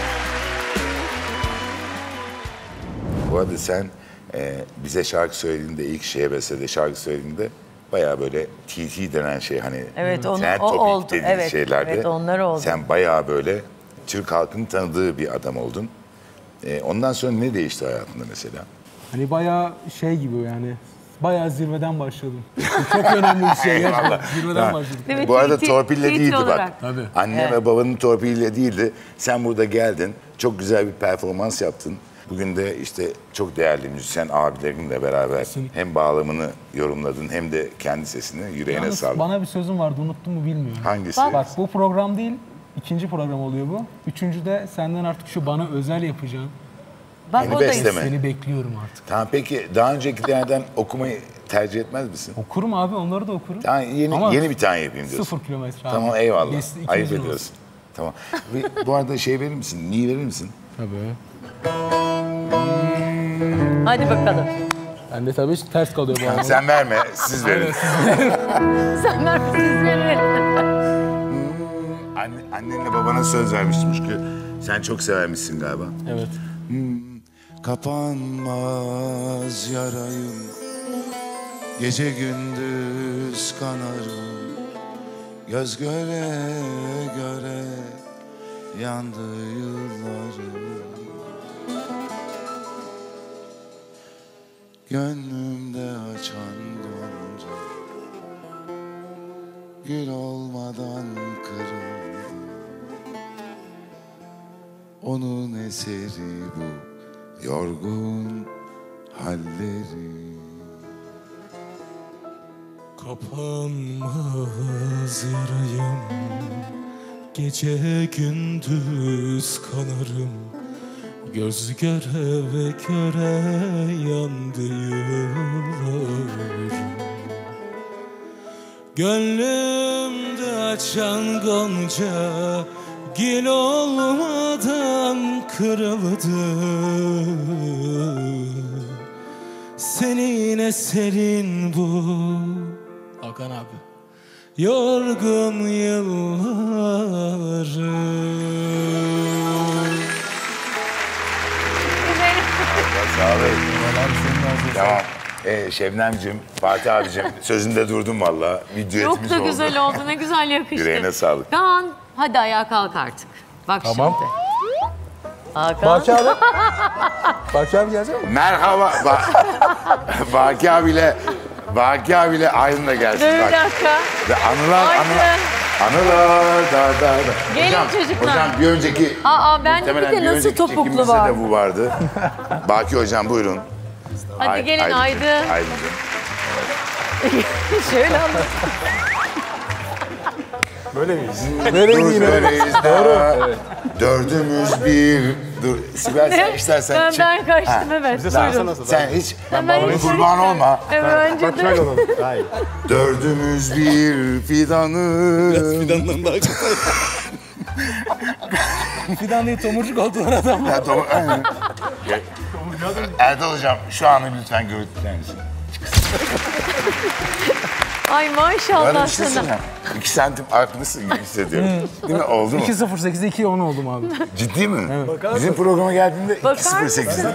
Speaker 1: Bu arada sen e, bize şarkı söylediğinde ilk şeye besede şarkı söylediğinde bayağı böyle T T denen şey hani
Speaker 2: Evet, onu-
Speaker 1: trend
Speaker 2: o
Speaker 1: topic
Speaker 2: oldu.
Speaker 1: dediğin
Speaker 2: Evet,
Speaker 1: şeylerde
Speaker 2: evet, onlar oldu.
Speaker 1: sen bayağı böyle Türk halkının tanıdığı bir adam oldun. E, ondan sonra ne değişti hayatında mesela?
Speaker 12: Hani bayağı şey gibi yani. Bayağı zirveden başladım. Bu çok önemli bir şey.
Speaker 1: Eyvallah.
Speaker 12: Gerçekten. Zirveden
Speaker 1: Ha.
Speaker 12: başladım.
Speaker 2: Evet,
Speaker 1: Bu arada
Speaker 2: T T
Speaker 1: torpille
Speaker 2: T T
Speaker 1: değildi
Speaker 2: olarak.
Speaker 1: bak.
Speaker 12: Tabii.
Speaker 1: Anne
Speaker 2: Evet.
Speaker 1: ve babanın torpiliyle değildi. Sen burada geldin. Çok güzel bir performans yaptın. Bugün de işte çok değerli müzisyen abilerinle beraber hem bağlamını yorumladın hem de kendi sesini yüreğine
Speaker 12: Yalnız
Speaker 1: sağlık.
Speaker 12: bana bir sözüm vardı unuttum mu bilmiyorum.
Speaker 1: Hangisi?
Speaker 12: Bak bu program değil, ikinci program oluyor bu. Üçüncü de senden artık şu bana özel yapacağım.
Speaker 2: Bak
Speaker 1: Beni
Speaker 2: o da
Speaker 1: besleme.
Speaker 12: Seni bekliyorum artık.
Speaker 1: Tamam peki daha öncekilerden okumayı tercih etmez misin?
Speaker 12: Okurum abi, onları da okurum.
Speaker 1: Yani yeni,
Speaker 12: Ama
Speaker 1: yeni bir tane yapayım diyorsun.
Speaker 12: Sıfır kilometre abi.
Speaker 1: Tamam eyvallah.
Speaker 12: Biz ikimizin
Speaker 1: Ayıp
Speaker 12: olsun.
Speaker 1: ediyorsun. Tamam. Bir- Bu arada şey verir misin? Ni verir misin?
Speaker 12: Tabii.
Speaker 2: Hadi bakalım.
Speaker 12: Ben de tabii ters kalıyor bu arada.
Speaker 1: Sen verme, siz verin.
Speaker 2: Sen ver, siz verin.
Speaker 1: Anne, annenle babana söz vermiştim çünkü sen çok severmişsin galiba.
Speaker 12: Evet.
Speaker 3: Kapanmaz yarayım, gece gündüz kanarım. Göz göre göre yandı yıllarım. Gönlümde açan gonca, gül olmadan kırıldı. Onun eseri bu yorgun halleri.
Speaker 9: Kapanmaz yarayım, gece gündüz kanarım. Göz göre ve göre yandı yıllarım. Gönlümde açan gonca, gül olmadan kırıldı. Senin eserin bu
Speaker 12: Hakan abi.
Speaker 9: yorgun yıllarım.
Speaker 1: Sağ olun. Tamam. Ee, Şebnemciğim, Fatih abicim sözünde durdum valla. Bir düetimiz
Speaker 2: Çok da
Speaker 1: oldu.
Speaker 2: güzel oldu. Ne güzel yakıştı.
Speaker 1: Yüreğine sağlık.
Speaker 2: Kaan, hadi ayağa kalk artık. Bak
Speaker 8: Tamam.
Speaker 2: şimdi. Hakan.
Speaker 8: Baki abi. Baki abi gelecek mi?
Speaker 1: Merhaba. Ba Baki abiyle, Baki abiyle Aydın da gelsin.
Speaker 2: Dur bir
Speaker 1: Bak.
Speaker 2: dakika.
Speaker 1: Ve anılar,
Speaker 2: Aydın.
Speaker 1: anılar. Anılar da da da.
Speaker 2: Gelin
Speaker 1: hocam,
Speaker 2: çocuklar.
Speaker 1: Hocam bir önceki...
Speaker 2: Aa, ben de bir
Speaker 1: muhtemelen
Speaker 2: de nasıl
Speaker 1: önceki
Speaker 2: topuklu
Speaker 1: çekimimizde
Speaker 2: var?
Speaker 1: de bu vardı. Baki hocam buyurun.
Speaker 2: Hadi
Speaker 1: Ay-
Speaker 2: gelin
Speaker 1: Aydıncığım,
Speaker 2: Aydın.
Speaker 1: Aydıncığım.
Speaker 2: Şöyle alın.
Speaker 8: Böyle miyiz?
Speaker 1: Dur böyleyiz Doğru. Dördümüz bir... Dur Sibel sen istersen...
Speaker 2: Ben,
Speaker 1: çık.
Speaker 2: ben kaçtım
Speaker 1: Ha.
Speaker 2: evet.
Speaker 1: Sen,
Speaker 2: Buyurun.
Speaker 1: sen hiç
Speaker 2: Hemen
Speaker 1: babamın
Speaker 2: hiç-
Speaker 1: kurban olma.
Speaker 2: Evet, önce de.
Speaker 1: Dördümüz bir fidanı.
Speaker 9: Fidandan daha çok.
Speaker 12: Fidan değil, tomurcuk oldular adam.
Speaker 1: Ya, tamam, aynen. Ya, Erdal hocam şu anı lütfen görüntüler misin?
Speaker 2: Ay
Speaker 1: Böyle
Speaker 2: maşallah
Speaker 1: bir şey
Speaker 2: sana.
Speaker 1: söyleyeyim. İki santim artmışsın gibi hissediyorum. Değil mi? Oldu mu?
Speaker 12: iki sıfır sekizde iki on oldum abi.
Speaker 1: Ciddi mi? Bizim programa geldiğinde iki
Speaker 2: Bakar
Speaker 1: sıfır sekizdi.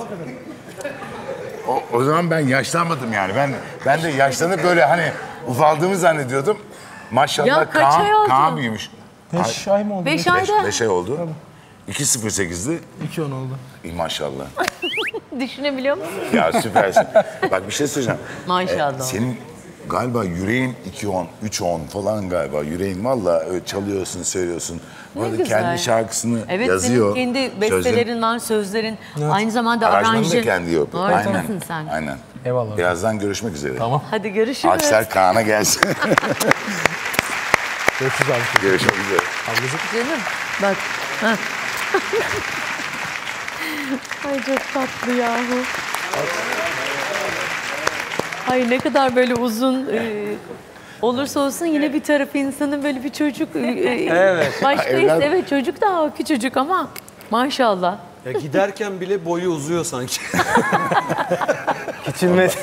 Speaker 1: O, o zaman ben yaşlanmadım yani. Ben ben de yaşlanıp böyle hani ufaldığımı zannediyordum. Maşallah
Speaker 2: Ya kaç
Speaker 1: Kaan,
Speaker 2: ay oldu?
Speaker 1: Kaan büyümüş.
Speaker 12: Beş ay mı oldu?
Speaker 2: Beş
Speaker 1: Beş,
Speaker 2: ayda
Speaker 1: beş ay oldu. iki sıfır sekizdi.
Speaker 12: iki on oldu.
Speaker 1: İyi maşallah.
Speaker 2: düşünebiliyor musun?
Speaker 1: Ya süpersin. Bak bir şey söyleyeceğim.
Speaker 2: Maşallah.
Speaker 1: Ee, senin galiba yüreğin iki on, üç on falan galiba. Yüreğin valla öyle çalıyorsun, söylüyorsun.
Speaker 2: Ne
Speaker 1: Orada
Speaker 2: güzel.
Speaker 1: kendi şarkısını
Speaker 2: Evet,
Speaker 1: yazıyor.
Speaker 2: senin kendi
Speaker 1: Sözleri-
Speaker 2: bestelerin var, sözlerin. Aynı zamanda
Speaker 1: Aranjmanı
Speaker 2: aranjı.
Speaker 1: da kendi yapıyor.
Speaker 2: Aynen.
Speaker 1: Aynen.
Speaker 2: sen.
Speaker 1: Aynen.
Speaker 12: Eyvallah.
Speaker 1: Birazdan görüşmek üzere.
Speaker 12: Tamam.
Speaker 2: Hadi görüşürüz.
Speaker 1: Alkışlar Kaan'a gelsin.
Speaker 12: Görüşürüz abi.
Speaker 1: Görüşmek üzere.
Speaker 2: Canım bak. Ha. Ay çok tatlı yahu. Ay ne kadar böyle uzun e, olursa olsun yine bir tarafı insanın böyle bir çocuk. E,
Speaker 10: Evet.
Speaker 2: Başkayız
Speaker 1: Evlat-
Speaker 2: evet çocuk daha küçücük ama maşallah.
Speaker 5: Ya giderken bile boyu uzuyor sanki.
Speaker 10: Küçülmesi.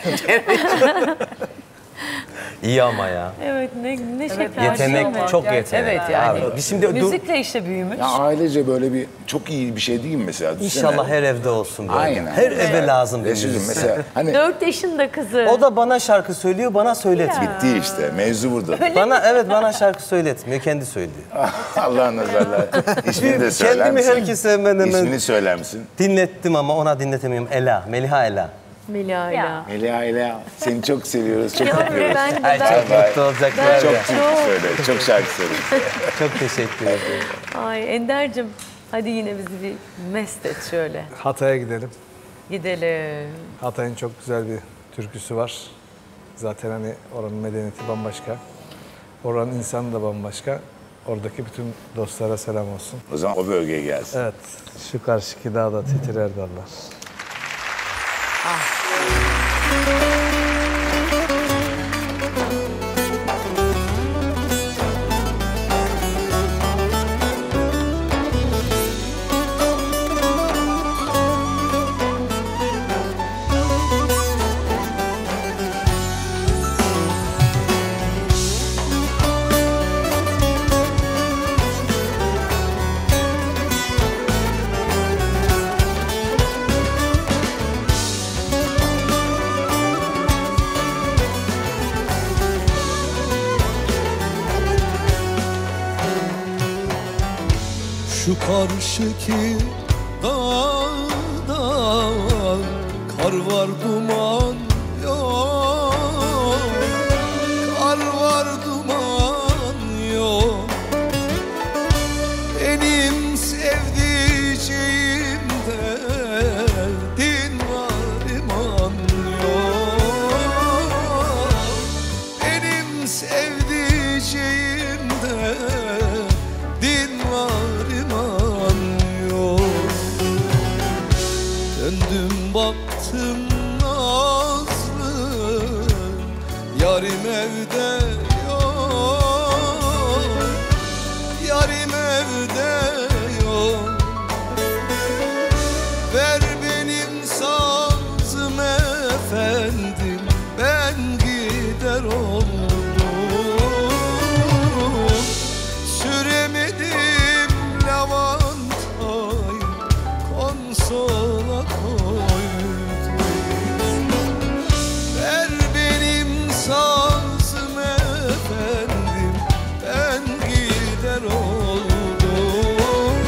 Speaker 10: İyi ama ya.
Speaker 2: Evet ne ne şeker.
Speaker 10: Yetenek,
Speaker 2: değil mi?
Speaker 10: çok yetenek.
Speaker 2: Evet yani.
Speaker 10: Abi, biz şimdi dur-
Speaker 2: Müzikle işte büyümüş.
Speaker 1: Ya ailece böyle bir çok iyi bir şey değil mi mesela? Düşünsene.
Speaker 10: İnşallah her evde olsun böyle.
Speaker 1: Aynen.
Speaker 10: Her eve lazım bir
Speaker 1: Resulüm
Speaker 10: müzisyen.
Speaker 1: mesela hani
Speaker 2: Dört yaşında kızı.
Speaker 10: O da bana şarkı söylüyor, bana söyletmiyor.
Speaker 1: bitti işte. Mevzu burada.
Speaker 10: Bana evet bana şarkı söyletmiyor, kendi söylüyor.
Speaker 1: Allah'ın nazarlar. İsmini de söyler
Speaker 10: Kendimi
Speaker 1: misin?
Speaker 10: herkese hemen hemen
Speaker 1: İsmini söyler misin?
Speaker 10: dinlettim ama ona dinletemiyorum. Ela, Meliha Ela.
Speaker 2: Mila ile.
Speaker 1: Ela Ela. Seni çok seviyoruz. Çok
Speaker 2: Yavrum,
Speaker 1: öpüyoruz.
Speaker 2: ben de
Speaker 10: Ay
Speaker 2: ben.
Speaker 10: çok mutlu olacaklar
Speaker 1: Çok
Speaker 10: ya.
Speaker 1: türkü söyle. Çok şarkı söyle.
Speaker 10: Çok teşekkür ederim.
Speaker 2: Ay Ender'cim hadi yine bizi bir mest et şöyle.
Speaker 8: Hatay'a gidelim.
Speaker 2: Gidelim.
Speaker 8: Hatay'ın çok güzel bir türküsü var. Zaten hani oranın medeniyeti bambaşka. Oranın insanı da bambaşka. Oradaki bütün dostlara selam olsun.
Speaker 1: O zaman o bölgeye gelsin.
Speaker 8: Evet. Şu karşıki dağda titrer dallar.
Speaker 2: Ah.
Speaker 9: Şu karşıki dağda kar var, duman yok. Kar var, duman yok. Benim sevdiceğimde din var, iman yok. Benim sevdiceğimde din var, iman yok. Döndüm baktım nazlı yarim evde yok. Yarim evde yok. Ver benim sazım efendim, ben gider oldum. Süremedim lavantayı, konsola koydum. Ver benim sazım efendim, ben gider oldum.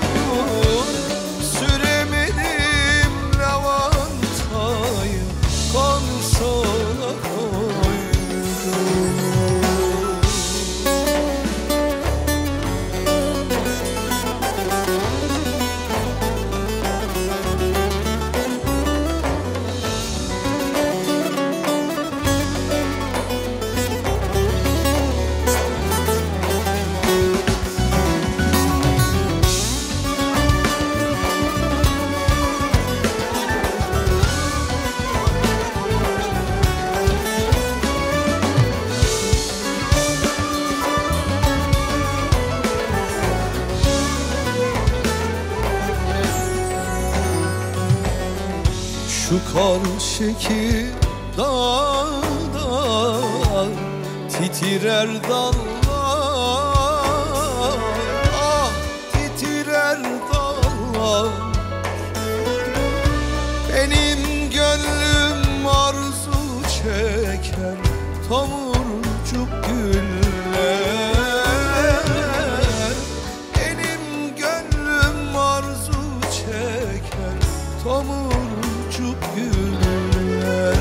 Speaker 9: Süremedim lavantayı, konsola koydum. Şu karşıki dağda titrer dallar, ah titrer dallar. Benim gönlüm arzu çeker tomurcuk güller. Benim gönlüm arzu çeker tomurcuk güller.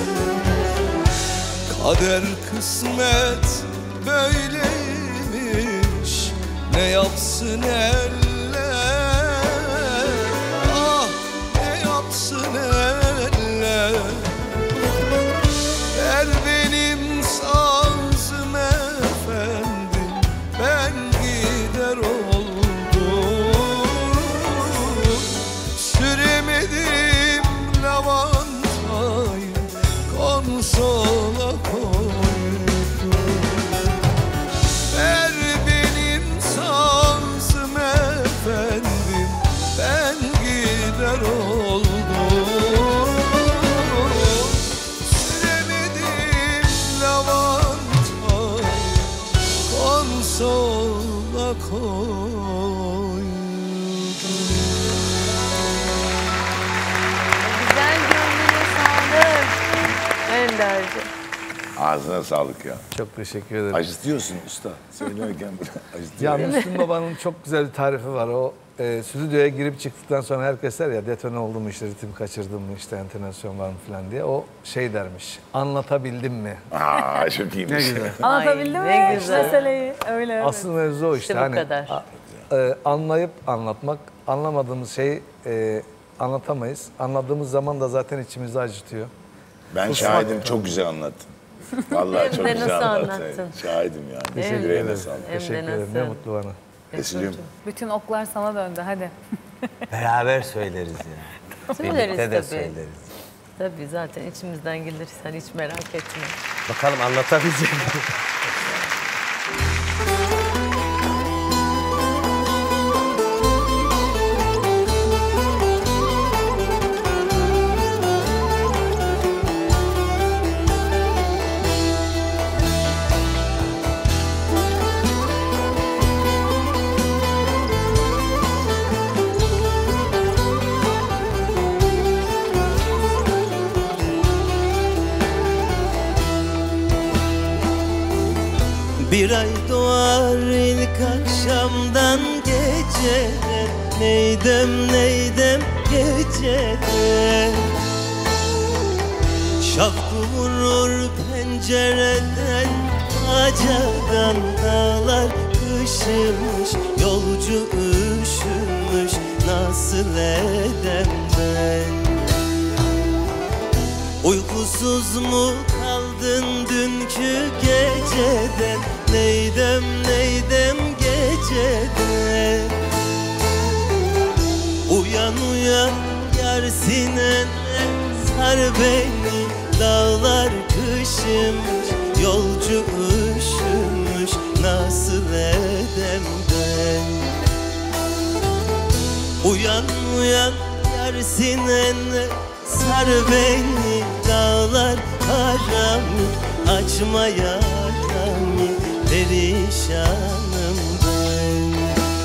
Speaker 9: Kader kısmet böyleymiş, ne yapsın eller, ah ne yapsın eller. Ver benim sazım efendim, ben gider oldum. Süremedim lavantayı, konsola koydum. Ver benim sazım efendim, ben gider oldum. Süremedim lavantayı, konsola koydum.
Speaker 2: Güzel gönlüne sağlık. Ender'cim.
Speaker 1: Ağzına sağlık ya.
Speaker 8: Çok teşekkür ederim.
Speaker 1: Acıtıyorsun usta. Söylerken acıtıyor.
Speaker 8: Ya Müslüm Baba'nın çok güzel bir tarifi var. O e, stüdyoya girip çıktıktan sonra herkes der ya detone oldu mu işte, ritim kaçırdım mı işte, entonasyon var mı falan diye. O şey dermiş, anlatabildim mi?
Speaker 1: Aa çok iyiymiş.
Speaker 8: Ne güzel.
Speaker 4: Anlatabildim
Speaker 2: Ay, ne
Speaker 4: mi
Speaker 2: güzel.
Speaker 4: meseleyi? Öyle evet.
Speaker 8: Asıl mevzu o işte.
Speaker 2: İşte bu
Speaker 8: hani,
Speaker 2: kadar.
Speaker 8: a- e, anlayıp anlatmak, anlamadığımız şeyi e, anlatamayız. Anladığımız zaman da zaten içimizi acıtıyor.
Speaker 1: Ben
Speaker 8: Kusmak-
Speaker 1: şahidim, çok güzel anlattın. Vallahi çok
Speaker 2: Hem de
Speaker 1: güzel
Speaker 2: nasıl
Speaker 1: anlattın.
Speaker 2: anlattın?
Speaker 1: Şahidim yani.
Speaker 8: Teşekkür
Speaker 1: Yüreğine
Speaker 8: ederim.
Speaker 1: sağlık.
Speaker 2: Hem de
Speaker 8: Teşekkür ederim. Ne
Speaker 2: nasıl?
Speaker 8: mutlu bana.
Speaker 1: Resulüm.
Speaker 4: Bütün oklar sana döndü hadi.
Speaker 10: Beraber söyleriz ya.
Speaker 2: Söyleriz
Speaker 10: Birlikte de
Speaker 2: tabii.
Speaker 10: söyleriz.
Speaker 2: Tabii zaten içimizden gelir. Sen hiç merak etme.
Speaker 10: Bakalım anlatabilecek mi?
Speaker 9: Bir ay doğar ilk akşamdan geç
Speaker 10: geceden neydem neydem geceden Şavku vurur pencereden Bacadan dağlar üşümüş Yolcu üşümüş nasıl edem ben Uykusuz mu kaldın dünkü geceden Neydem neydem geceden Uyan uyan yar sinene sar beni Dağlar kışımış yolcu üşümüş Nasıl edem ben Uyan uyan yar sinene sar beni Dağlar haramı açma yaramı Perişanım ben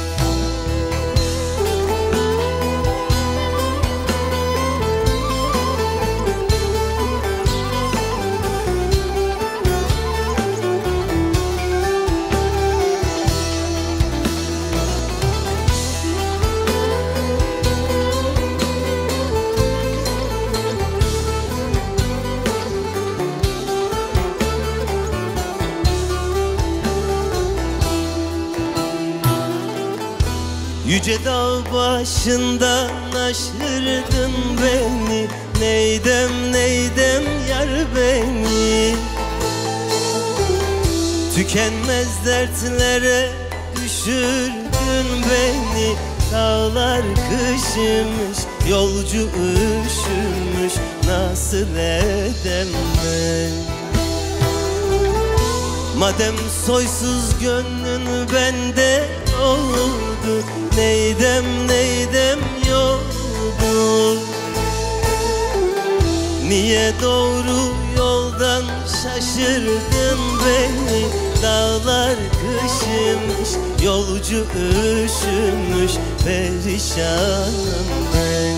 Speaker 10: Yüce dağ başından aşırdın beni Neydem neydem yar beni Tükenmez dertlere düşürdün beni Dağlar kışımış yolcu üşümüş Nasıl edem ben Madem soysuz gönlün bende oldu Neydem neydem yoldu Niye doğru yoldan şaşırdın beni Dağlar kışımış yolcu üşümüş Perişanım ben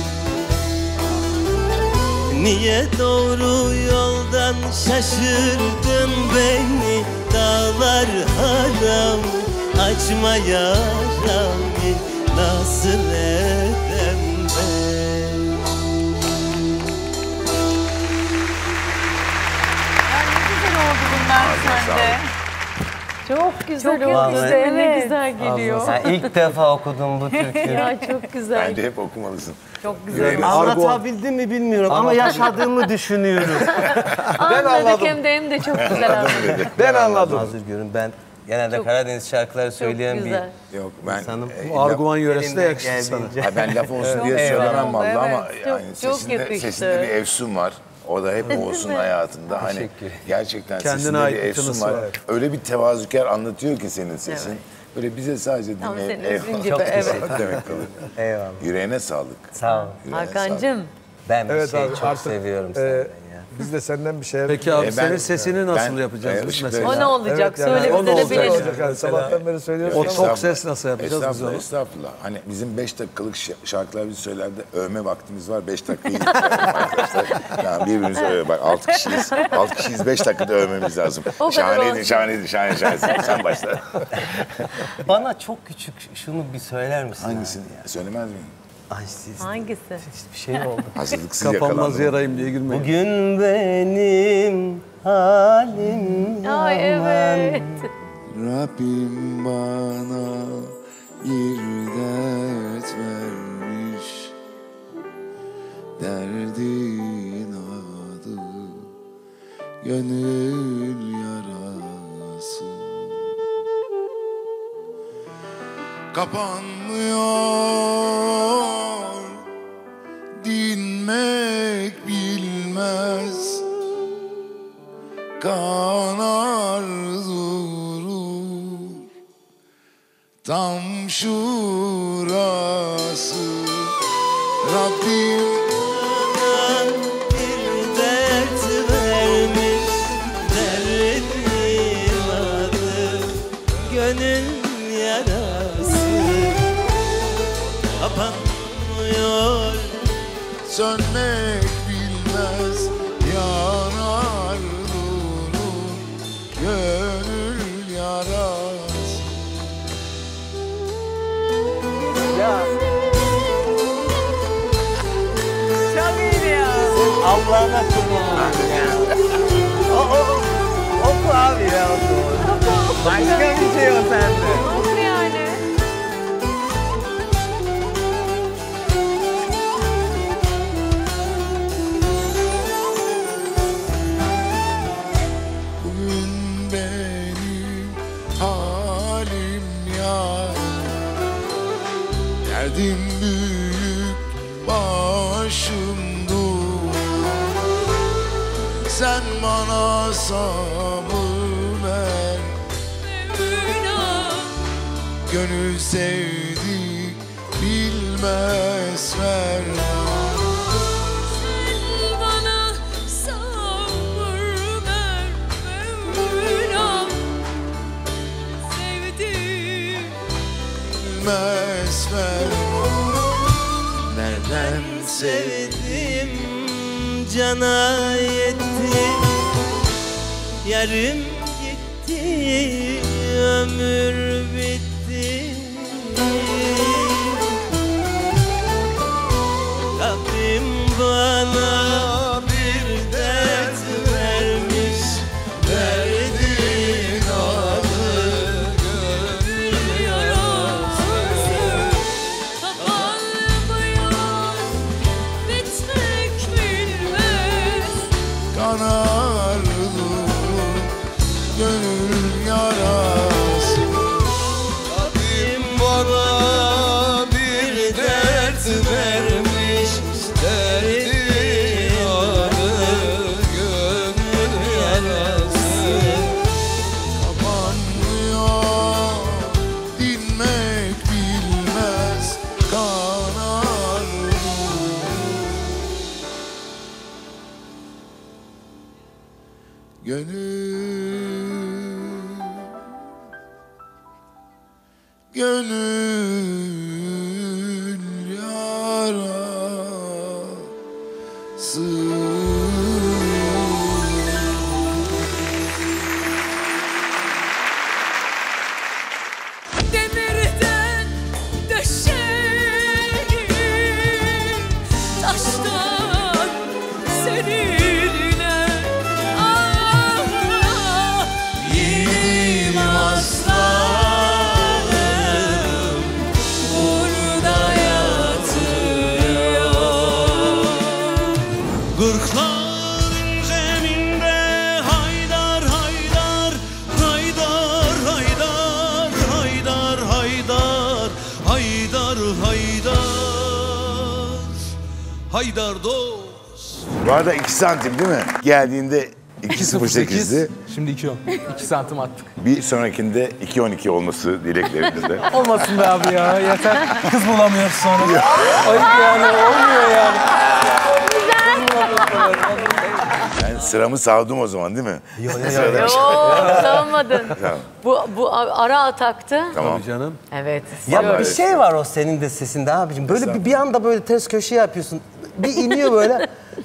Speaker 10: Niye doğru yoldan şaşırdın beni Dağlar haram açma yaramı Nasıl edem ben
Speaker 2: Çok güzel
Speaker 10: Çok
Speaker 2: oldu.
Speaker 10: güzel,
Speaker 2: Evet. Ne
Speaker 4: evet.
Speaker 2: güzel geliyor.
Speaker 10: Ya ilk defa okudum bu türküyü.
Speaker 2: Ya çok güzel.
Speaker 1: Bence hep okumalısın.
Speaker 2: Çok güzel.
Speaker 10: Anlatabildim mi bilmiyorum ama yaşadığımı düşünüyorum.
Speaker 2: Ben anladım. Hem de hem de çok güzel anladım.
Speaker 8: Ben anladım.
Speaker 10: Hazır görün ben genelde
Speaker 2: Çok-
Speaker 10: Karadeniz şarkıları söyleyen
Speaker 2: Çok
Speaker 10: bir
Speaker 2: güzel.
Speaker 1: Yok ben
Speaker 10: insanım.
Speaker 1: e,
Speaker 8: Bu Arguvan yöresi de
Speaker 10: Elimden
Speaker 8: yakıştı sana.
Speaker 10: geldiğince.
Speaker 1: Ha, ben laf olsun diye
Speaker 10: Evet.
Speaker 1: söylemem
Speaker 2: Eyvallah.
Speaker 1: vallahi ama
Speaker 2: Evet,
Speaker 1: yani
Speaker 2: çok- çok
Speaker 1: sesinde,
Speaker 2: yakıştı.
Speaker 1: sesinde bir efsun var. O da hep olsun
Speaker 2: mi?
Speaker 1: hayatında. Hani
Speaker 10: Teşekkür.
Speaker 1: gerçekten
Speaker 8: Kendine
Speaker 1: sesinde
Speaker 8: ait
Speaker 1: bir
Speaker 8: bir
Speaker 1: efsun
Speaker 8: tınısı
Speaker 1: var.
Speaker 8: var.
Speaker 1: Öyle bir tevazukar anlatıyor ki senin sesin.
Speaker 2: Evet.
Speaker 1: Böyle bize sadece
Speaker 2: Tam
Speaker 1: dinleyip
Speaker 2: senin özün gibi,
Speaker 1: eyvallah
Speaker 2: evet.
Speaker 1: demek kalır.
Speaker 10: Eyvallah.
Speaker 1: Yüreğine sağlık.
Speaker 10: Sağ ol.
Speaker 1: Yüreğine
Speaker 2: Hakan'cığım.
Speaker 10: Ben bir
Speaker 8: Evet
Speaker 10: şey
Speaker 8: abi,
Speaker 10: çok
Speaker 8: artık,
Speaker 10: seviyorum
Speaker 8: e,
Speaker 10: senden ya.
Speaker 8: Biz de senden bir şeyler...
Speaker 5: Peki abi
Speaker 1: E, ben-
Speaker 5: senin sesini nasıl
Speaker 1: ben-
Speaker 5: yapacağız
Speaker 1: e,
Speaker 5: biz
Speaker 1: ışıkları-
Speaker 5: mesela?
Speaker 2: O ne olacak?
Speaker 8: yani
Speaker 2: Söyle
Speaker 8: o
Speaker 2: bize
Speaker 8: ne
Speaker 2: de
Speaker 8: olacak,
Speaker 2: bilelim.
Speaker 8: olacak yani. Sabahtan beri söylüyorsun
Speaker 5: O
Speaker 8: ama...
Speaker 5: tok ses nasıl yapacağız biz
Speaker 1: Estağfurullah,
Speaker 5: onu?
Speaker 1: estağfurullah. Hani bizim beş dakikalık ş- şarkılar biz söylerdi. Övme vaktimiz var. Beş dakikayı arkadaşlar. Yani birbirimize öve. Bak altı kişiyiz. Altı kişiyiz. Beş dakikada övmemiz lazım.
Speaker 2: O kadar
Speaker 1: Şahaneydi,
Speaker 2: olsun.
Speaker 1: şahaneydi, şahane, şahane. Sen, sen başla.
Speaker 10: Bana çok küçük şunu bir söyler misin?
Speaker 1: Hangisini?
Speaker 10: abi ya?
Speaker 1: Söylemez miyim?
Speaker 10: Ay siz
Speaker 2: Hangisi?
Speaker 10: bir şey oldu.
Speaker 1: Hazırlıksız
Speaker 5: Kapanmaz
Speaker 1: yakalandım.
Speaker 5: yarayım diye girmeyin.
Speaker 10: Bugün benim halim
Speaker 2: Ay
Speaker 10: yaman.
Speaker 2: evet.
Speaker 3: Rabbim bana bir dert vermiş, derdin adı gönül yarası. Kapanmıyor, dinmek bilmez, kanar durur tam şurası. Rabbim
Speaker 10: Bana bir dert vermiş, derdin adı gönül yarası. Kapanmıyor,
Speaker 3: sönmek bilmez, yanar durur gönül yarası.
Speaker 10: Başka bir şey o sende.
Speaker 2: Nasıl yani?
Speaker 3: Bugün benim halim yar, derdim büyük başım dur. Sen bana sabır ver, gönül sevdik bilmez Mevla.
Speaker 11: Sen bana sabır ver Mevlam. Sevdim
Speaker 3: Bilmez Mevla. Neden
Speaker 10: Sevdim, cana yetti. Yarım gitti, ömür bitti. Rabbim bana bir dert vermiş, derdin adı gönül yarası.
Speaker 11: kapanmıyor, bitmek bilmez.
Speaker 3: kanar durur gönül yarası.
Speaker 9: Rabbim bana bir dert vermiş, derdi adı gönül yarası.
Speaker 3: Kapanmıyor, dinmek bilmez, kanar durur. Gönül, gönül yarası.
Speaker 11: Demirden döşeğim, taştan seninle. Ah, yiğidim aslanım, burada yatıyor.
Speaker 9: Kırklar zeminde haydar haydar, haydar haydar, haydar haydar, haydar haydar, haydar dost.
Speaker 1: Bu arada iki santim değil mi? Geldiğinde iki sıfır sekizdi.
Speaker 12: Şimdi iki on. iki santim attık.
Speaker 1: Bir sonrakinde iki on iki olması dileklerimizde.
Speaker 12: Olmasın be abi ya. Yeter. Kız bulamıyoruz sonra. Ayıp yani. Olmuyor yani.
Speaker 1: Ben sıramı savdum o zaman değil mi?
Speaker 10: Yok yok
Speaker 1: Sırada
Speaker 10: yok.
Speaker 1: bir şey-
Speaker 2: Yok, savunmadın.
Speaker 1: Tamam.
Speaker 2: Bu, bu ara ataktı.
Speaker 1: Tamam.
Speaker 5: Canım.
Speaker 2: Evet.
Speaker 10: Ya bir şey var o senin de sesinde abicim. Böyle bir, bir anda böyle ters köşe yapıyorsun. Bir iniyor böyle.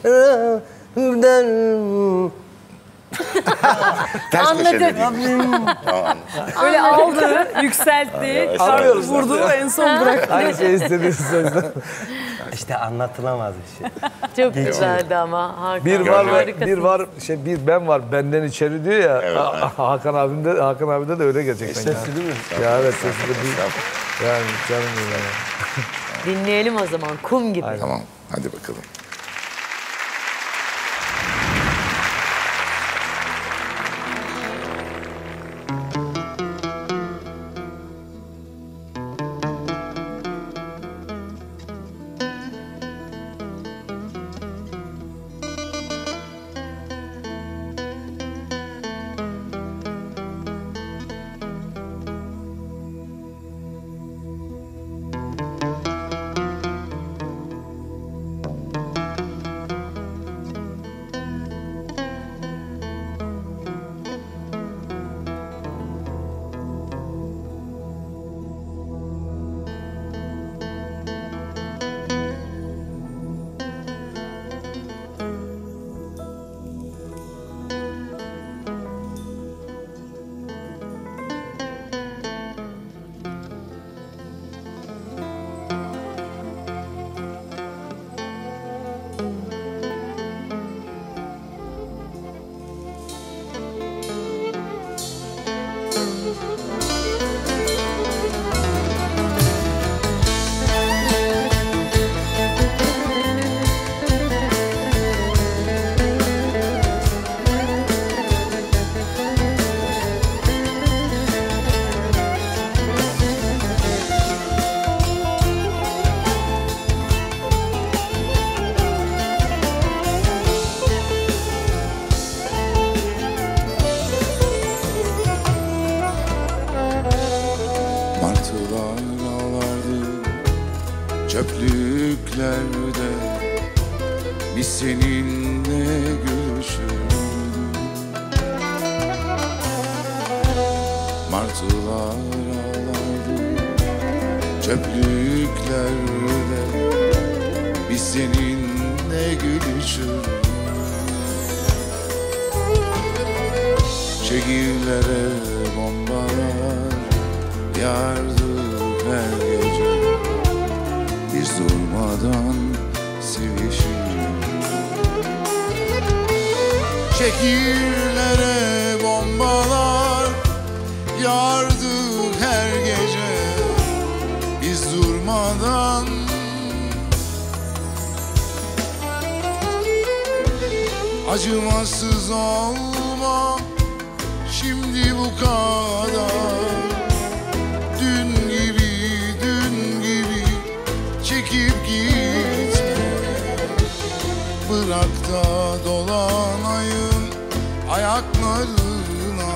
Speaker 1: Ters
Speaker 2: Anladım.
Speaker 1: köşede değil. Tamam.
Speaker 4: Böyle aldı, yükseltti, şarkı vurdu, en son bıraktı.
Speaker 8: Aynı şey istediğiniz sözler.
Speaker 10: İşte anlatılamaz bir şey.
Speaker 2: Çok güzeldi ama. Hakan.
Speaker 8: Bir var
Speaker 2: Harikasın.
Speaker 8: bir var şey bir ben var benden içeri diyor ya.
Speaker 1: Evet,
Speaker 8: Ha-
Speaker 1: evet.
Speaker 8: Hakan abimde Hakan abide de öyle gerçekten.
Speaker 5: Sesli değil mi?
Speaker 8: Ya, ya evet sesi de bir yani canım benim ya.
Speaker 2: Dinleyelim o zaman. Kum gibi.
Speaker 1: Tamam. Hadi bakalım.
Speaker 3: çöplüklerde biz seninle gülüşürüz. Martılar ağlardı çöplüklerde biz seninle gülüşürüz. Şehirlere bombalar yağardı her gece, biz durmadan sevişiriz. Şehirlere bombalar yağardı her gece, biz durmadan. Acımasız olma şimdi bu kadar, dün gibi dün gibi çekip gitme. Bırak da dolanayım ayaklarına,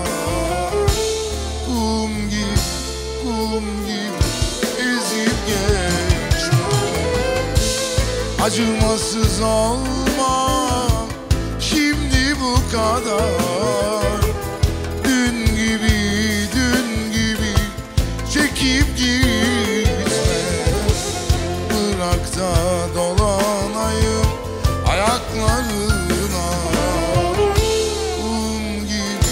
Speaker 3: kum gibi kum gibi ezip geçme. Acımasız olma şimdi bu kadar, dün gibi dün gibi çekip gitme. Bırak da dolanayım ayaklarına, um gibi.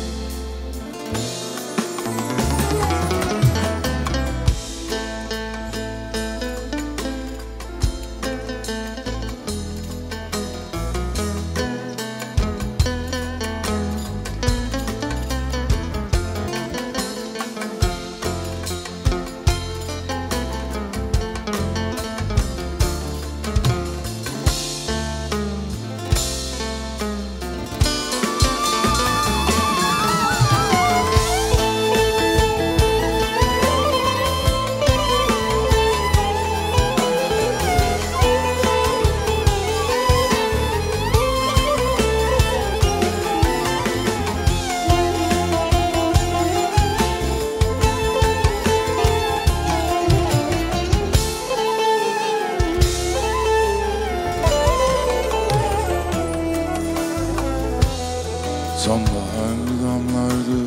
Speaker 3: Sonbahar damlardı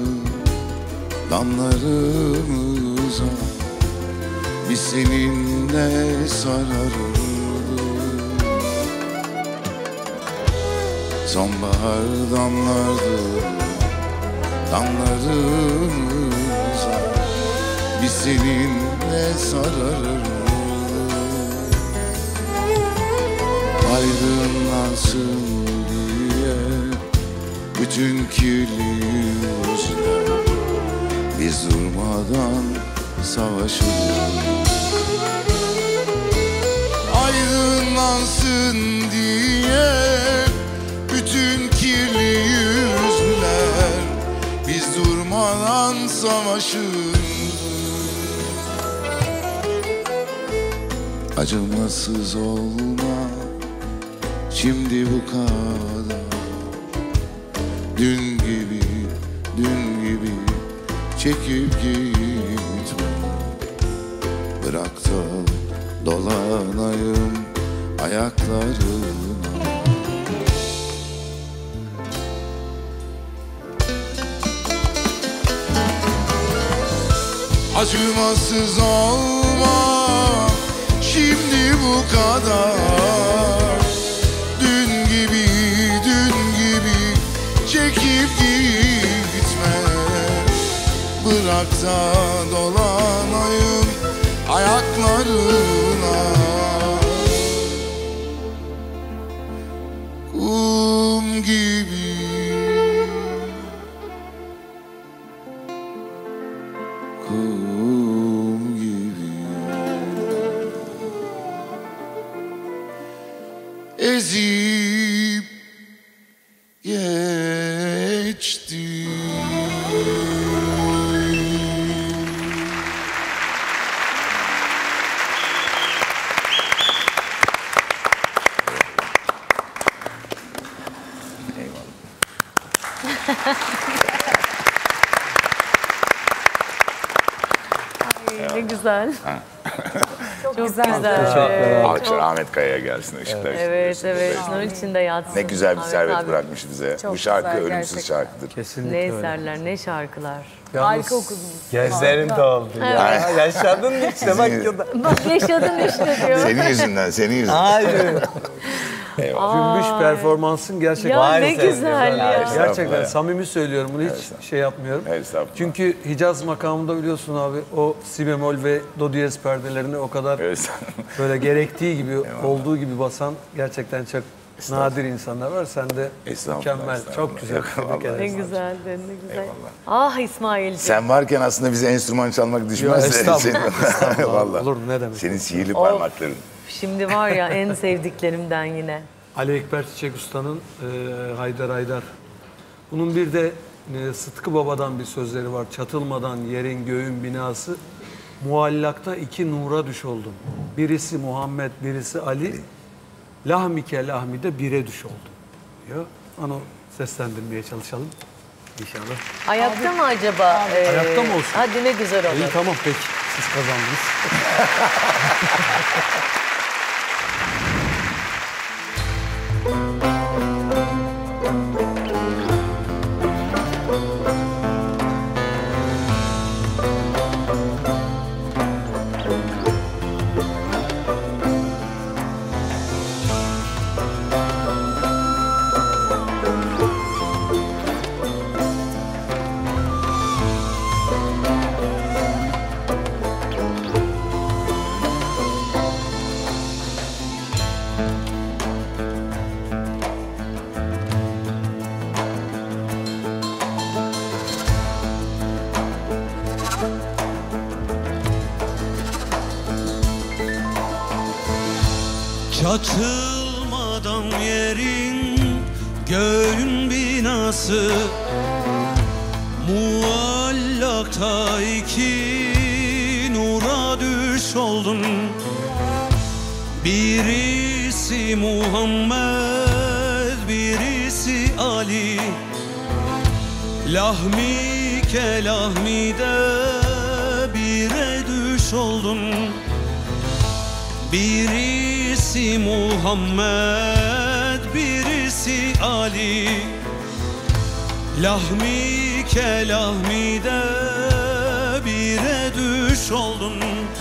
Speaker 3: damlarımıza, biz seninle sararırdık. Sonbahar damlardı damlarımıza, biz seninle sararırdık. Aydınlansın diye bütün kirli yüzler, biz durmadan savaşırız. Aydınlansın diye bütün kirli yüzler, biz durmadan savaşırız. Acımasız olma şimdi bu kadar, dün gibi, dün gibi çekip gitme. Bırak da dolanayım ayaklarına. Acımasız olma şimdi bu kadar, dün gibi, dün gibi çekip gitme. Bırak da dolanayım ayaklarına, kum gibi. Kum gibi ezip geçti.
Speaker 2: Ay, ne güzel. Çok Çok
Speaker 4: güzel.
Speaker 2: güzel.
Speaker 6: Teşekkürler.
Speaker 2: Evet,
Speaker 1: Alkışlar Ahmet Kaya'ya gelsin. Işıklar
Speaker 2: evet,
Speaker 1: içinde.
Speaker 2: evet. Nur içinde yatsın.
Speaker 1: Ne güzel bir
Speaker 2: Ahmet
Speaker 1: servet
Speaker 2: abi.
Speaker 1: bırakmış bize.
Speaker 4: Çok
Speaker 1: Bu şarkı
Speaker 4: güzel,
Speaker 1: ölümsüz
Speaker 4: gerçekten.
Speaker 1: şarkıdır.
Speaker 5: Kesinlikle
Speaker 2: Ne
Speaker 5: öyle.
Speaker 2: eserler, ne şarkılar.
Speaker 4: Harika okudunuz.
Speaker 10: Gözlerin doldu ya. Yaşadın işte bak ya da.
Speaker 2: Bak yaşadın işte diyor.
Speaker 1: Senin yüzünden, senin yüzünden.
Speaker 10: Hayır.
Speaker 5: Cümbüş performansın gerçekten.
Speaker 2: Ya ne
Speaker 10: Maalesef
Speaker 2: güzel
Speaker 10: ya.
Speaker 2: ya.
Speaker 5: Gerçekten samimi söylüyorum bunu hiç şey yapmıyorum.
Speaker 1: Estağfurullah.
Speaker 5: Çünkü Hicaz makamında biliyorsun abi o si bemol ve do diyez perdelerini o kadar
Speaker 1: Evet.
Speaker 5: böyle gerektiği gibi olduğu gibi basan gerçekten çok nadir insanlar var. Sen de
Speaker 1: Estağfurullah,
Speaker 5: mükemmel,
Speaker 1: estağfurullah.
Speaker 5: çok güzel.
Speaker 1: Eyvallah.
Speaker 5: Tebrik
Speaker 2: Ne
Speaker 5: ederim.
Speaker 2: güzel, ne güzel. Ah İsmail'ciğim.
Speaker 1: Sen varken aslında bize enstrüman çalmak düşmez.
Speaker 5: Yo, estağfurullah,
Speaker 1: Senin-
Speaker 5: estağfurullah.
Speaker 1: Vallahi.
Speaker 5: Olur mu, ne demek.
Speaker 1: Senin sihirli
Speaker 2: Of.
Speaker 1: parmakların.
Speaker 2: Şimdi var ya en sevdiklerimden yine.
Speaker 5: Ali Ekber Çiçek Usta'nın e, Haydar Haydar. Bunun bir de e, Sıtkı Baba'dan bir sözleri var. Çatılmadan yerin göğün binası. Muallakta iki nura düş oldum. Birisi Muhammed, birisi Ali. Lahmike lahmide bire düş oldum diyor. Onu seslendirmeye çalışalım inşallah.
Speaker 2: Ayakta mı acaba? Ee,
Speaker 5: Ayakta mı olsun?
Speaker 2: Hadi ne güzel olur.
Speaker 5: İyi tamam peki. Siz kazandınız.
Speaker 9: Çatılmadan yerin göğün binası, muallakta iki nura düş oldum. Birisi Muhammed, birisi Ali. Lahmike lahmide bire düş oldum. Birisi Muhammed, birisi Ali. Lahmike lahmide bire düş oldum.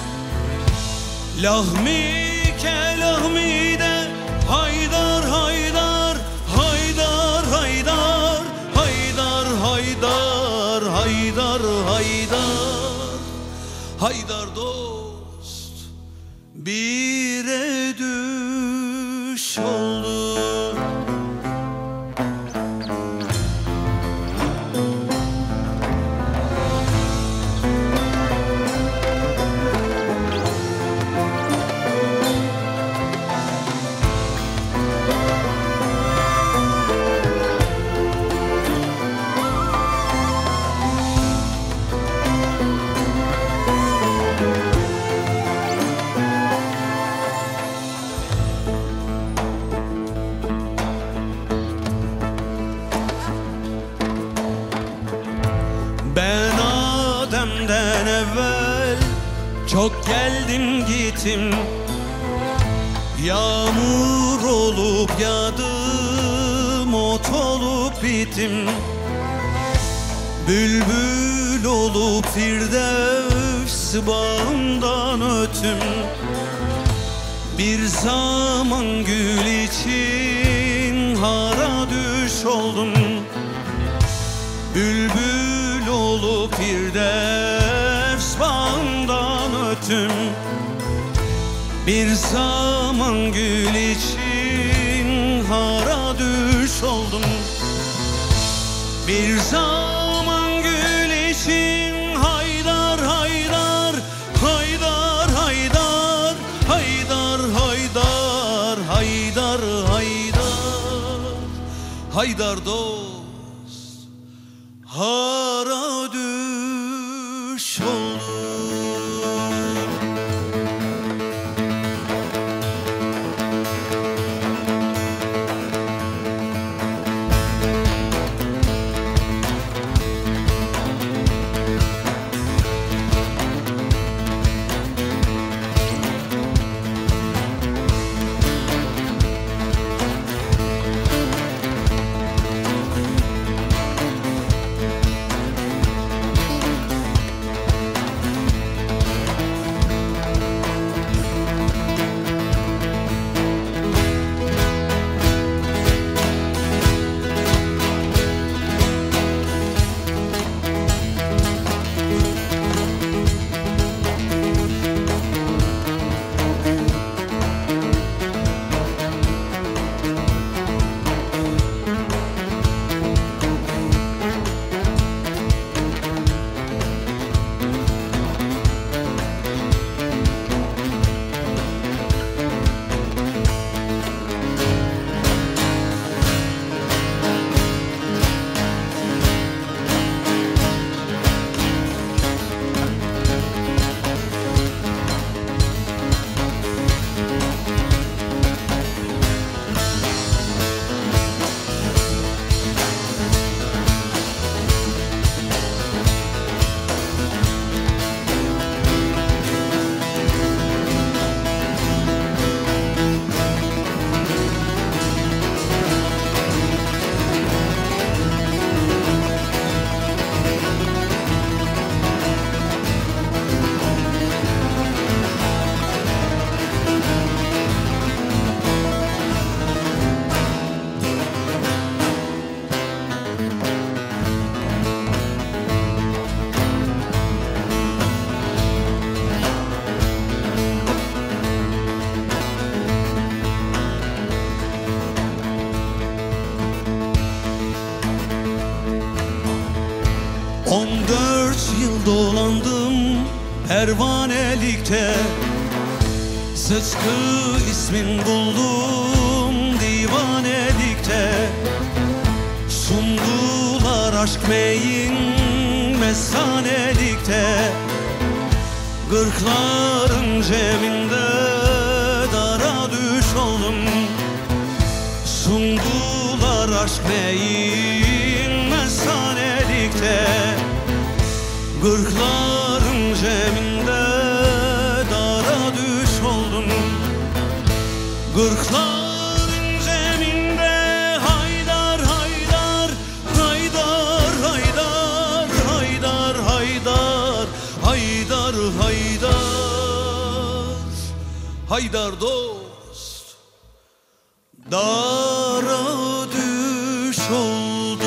Speaker 9: Lahmike lahmide haydar haydar haydar haydar haydar haydar haydar haydar haydar dost bire düş oldu. Ben Adem'den evvel çok geldim gittim. Yağmur olup yağdım, ot olup bittim. Bülbül olup firdevs bağından ötüm. Bir zaman gül için hara düş oldum. Bülbül olup firdevs bağından ötüm. Bir zaman gül için hara düş oldum. Bir zaman gül için haydar haydar haydar haydar haydar haydar haydar haydar haydar dost hara düş oldum. On dört yıl dolandım pervanelikte, Sıtkı ismin buldum divanelikte. Sundular aşk meyin mesanelikte, Gırkların cebinde dara düş oldum. Sundular aşk meyin mesanelikte, Gırkların cebinde dara düş oldum. Gırkların cebinde haydar haydar, haydar haydar, haydar haydar, haydar haydar, haydar dost dara düş oldum.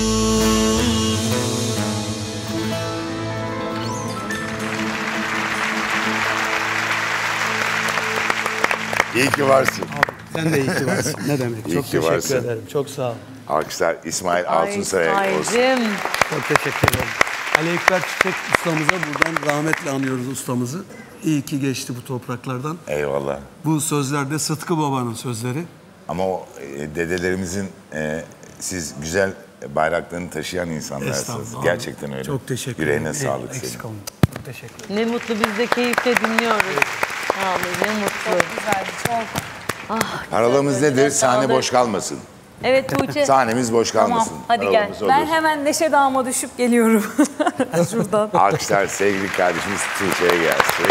Speaker 1: İyi ki varsın.
Speaker 13: Sen de iyi ki varsın. Ne demek?
Speaker 1: İyi
Speaker 13: Çok
Speaker 1: ki
Speaker 13: teşekkür
Speaker 1: varsın.
Speaker 13: ederim. Çok sağ ol.
Speaker 1: Alkışlar İsmail
Speaker 2: Ay
Speaker 1: Altunsaray'a olsun.
Speaker 2: İsmail'cim.
Speaker 13: Çok teşekkür ederim. Ali Ekber Çiçek ustamıza buradan rahmetle anıyoruz ustamızı. İyi ki geçti bu topraklardan.
Speaker 1: Eyvallah.
Speaker 13: Bu sözler de Sıtkı Baba'nın sözleri.
Speaker 1: Ama o e, dedelerimizin e, siz güzel bayraklarını taşıyan insanlarsınız.
Speaker 13: Estağfurullah.
Speaker 1: Gerçekten öyle.
Speaker 13: Çok teşekkür
Speaker 1: Yüreğine
Speaker 13: ederim.
Speaker 1: sağlık
Speaker 13: Eksik
Speaker 1: senin.
Speaker 13: olmayın. Çok teşekkür ederim.
Speaker 2: Ne mutlu biz de keyifle dinliyoruz. Vallahi ne mutlu.
Speaker 4: Güzeldi çok.
Speaker 2: Ah,
Speaker 1: Paralamız nedir? Sahne
Speaker 2: sağlık.
Speaker 1: boş kalmasın.
Speaker 2: Evet Tuğçe.
Speaker 1: Sahnemiz boş
Speaker 4: Tamam
Speaker 1: kalmasın.
Speaker 4: hadi gel.
Speaker 1: Paralamız odur.
Speaker 4: Ben hemen Neşe Dağı'ma düşüp geliyorum. Şuradan.
Speaker 1: Alkışlar sevgili kardeşimiz Tuğçe'ye gelsin.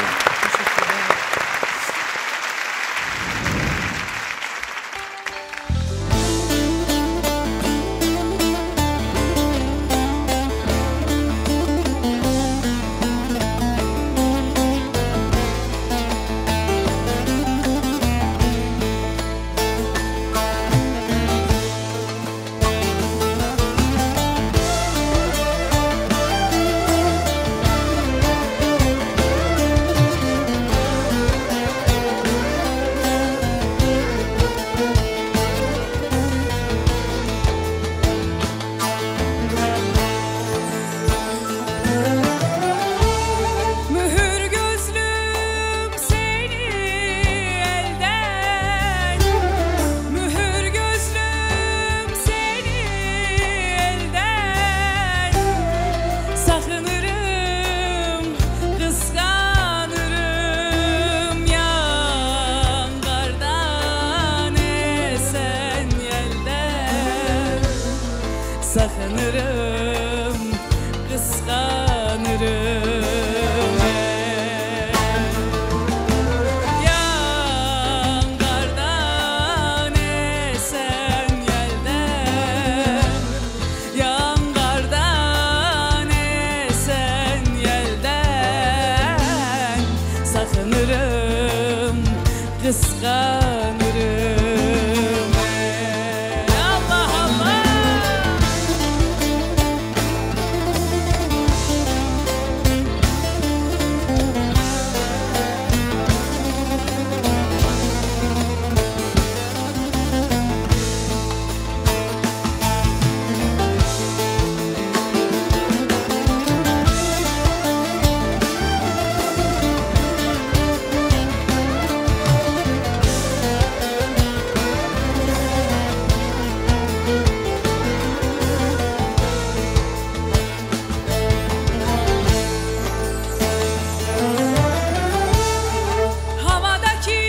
Speaker 11: Mühür gözlüm seni elden, mühür gözlüm seni elden. Sakınırım, kıskanırım yangardan esen yelden. Sakınırım, kıskanırım. Yangardan esen yelden, yangardan esen yelden. Sakınırım, kıskanırım. Allah Allah. Havadaki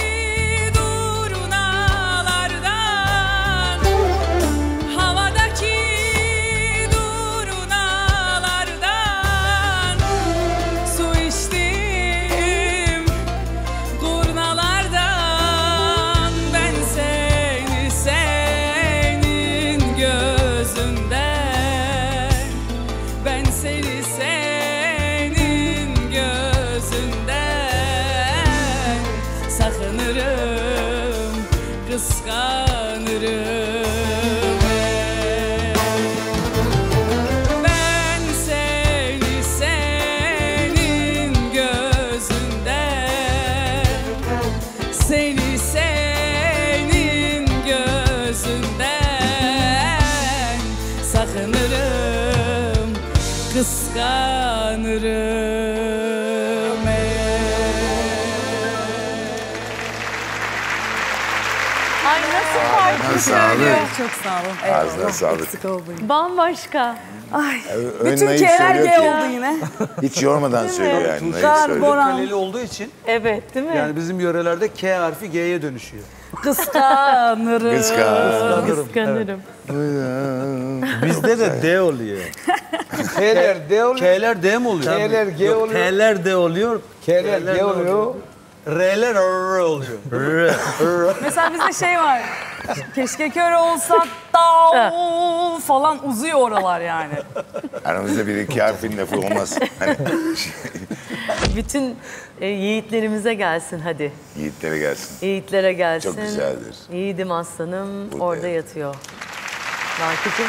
Speaker 11: durunalardan, havadaki durunalardan su içtim kurnalardan. Ben seni senin gözünden, ben seni senin gözünden. Sakınırım, kıskanırım. Ben seni senin gözünden, seni senin gözünden. Sakınırım, kıskanırım
Speaker 2: Ay nasıl farklı söylüyor.
Speaker 4: Çok sağ olun.
Speaker 1: Ağzına sağlık.
Speaker 4: Eksik olmayın.
Speaker 2: Bambaşka.
Speaker 4: Ay,
Speaker 1: Ön
Speaker 4: bütün
Speaker 1: nayı
Speaker 4: K'ler
Speaker 1: söylüyor
Speaker 4: G
Speaker 1: ki.
Speaker 4: oldu yine.
Speaker 1: Hiç yormadan söylüyor yani. Nayı
Speaker 4: Kar,
Speaker 1: söylüyor.
Speaker 4: Boran.
Speaker 5: Kaleli olduğu için
Speaker 2: Evet değil mi?
Speaker 5: yani bizim yörelerde K harfi G'ye dönüşüyor.
Speaker 4: Kıskanırım.
Speaker 1: Kıskan.
Speaker 2: Kıskanırım.
Speaker 10: Bizde de D oluyor.
Speaker 8: K'ler D oluyor.
Speaker 5: K'ler D mi oluyor?
Speaker 8: K'ler G
Speaker 10: Yok,
Speaker 8: oluyor.
Speaker 10: T'ler D oluyor.
Speaker 8: K'ler G oluyor.
Speaker 5: R'ler R oluyor.
Speaker 4: Mesela bizde şey var. Keşke kör olsak da falan uzuyor oralar yani.
Speaker 1: Aramızda bir iki harfin lafı olmaz. Hani
Speaker 2: Bütün e, yiğitlerimize gelsin hadi.
Speaker 1: yiğitlere gelsin.
Speaker 2: Yiğitlere gelsin.
Speaker 1: Çok güzeldir.
Speaker 2: Yiğidim aslanım
Speaker 1: Burada
Speaker 2: orada
Speaker 1: yat-
Speaker 2: yatıyor. Narkıcığım.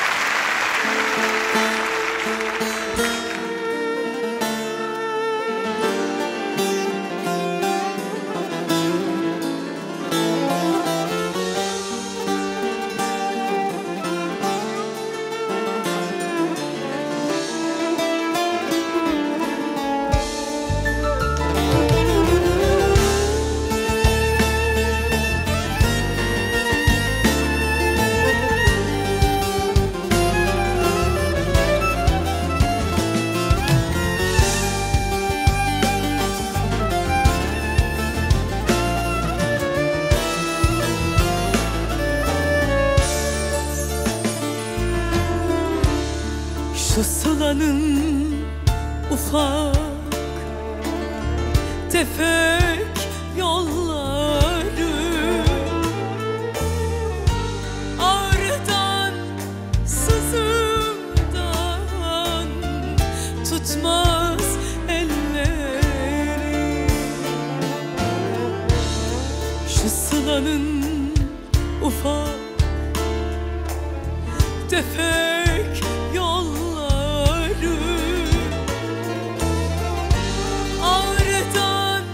Speaker 11: Şu sılanın ufak tefek yolları ağrıdan sızımdan tutmaz elleri. Şu sılanın ufak tefek yolları ağrıdan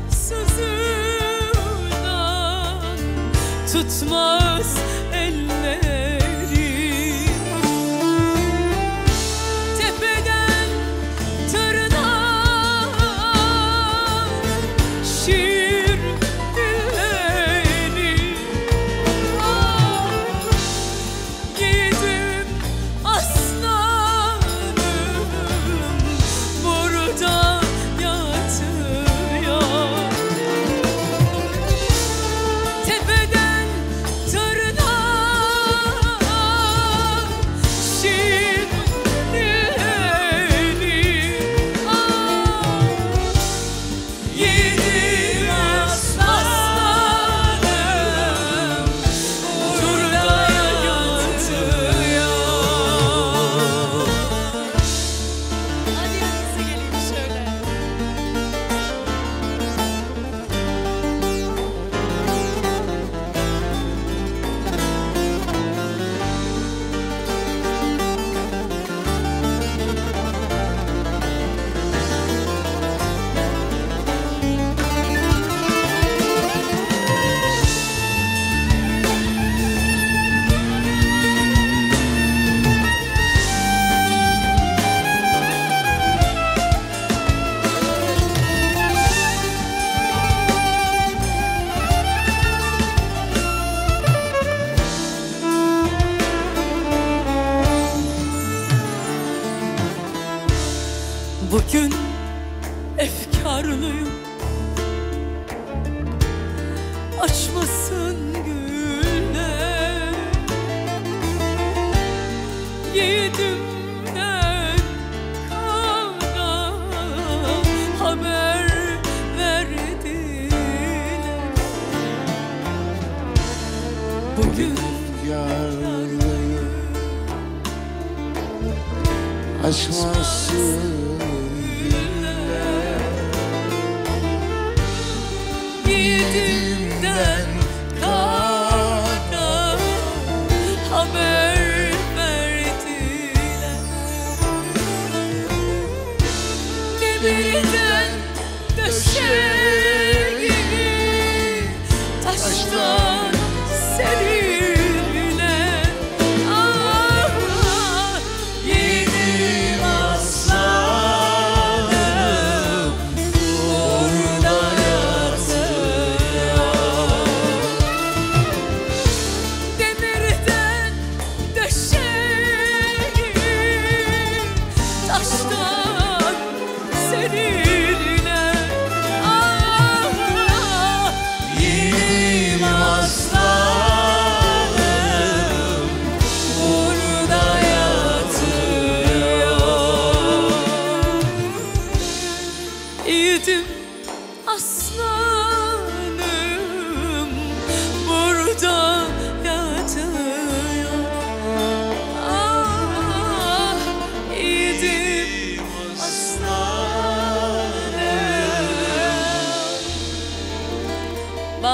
Speaker 11: sızıdan tutmaz elleri. Tepeden tırnağa şiir dilleri. Ah, yiğidim aslanım burada yatıyor. Tepeden tırnağa şiir dilleri. Ah, yiğidim aslanım burada yatıyor. Hadi yanınıza geleyim şöyle. Bugün efkarlıyım, açmasın güller. Yiğidimden kana haber verdiler. Bugün
Speaker 3: Yarlıyım, açmasın
Speaker 11: yiğidimden kana haber verdiler. Demirden döşeğini taştan seninle. Ah, yiğidim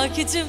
Speaker 11: Bakicim.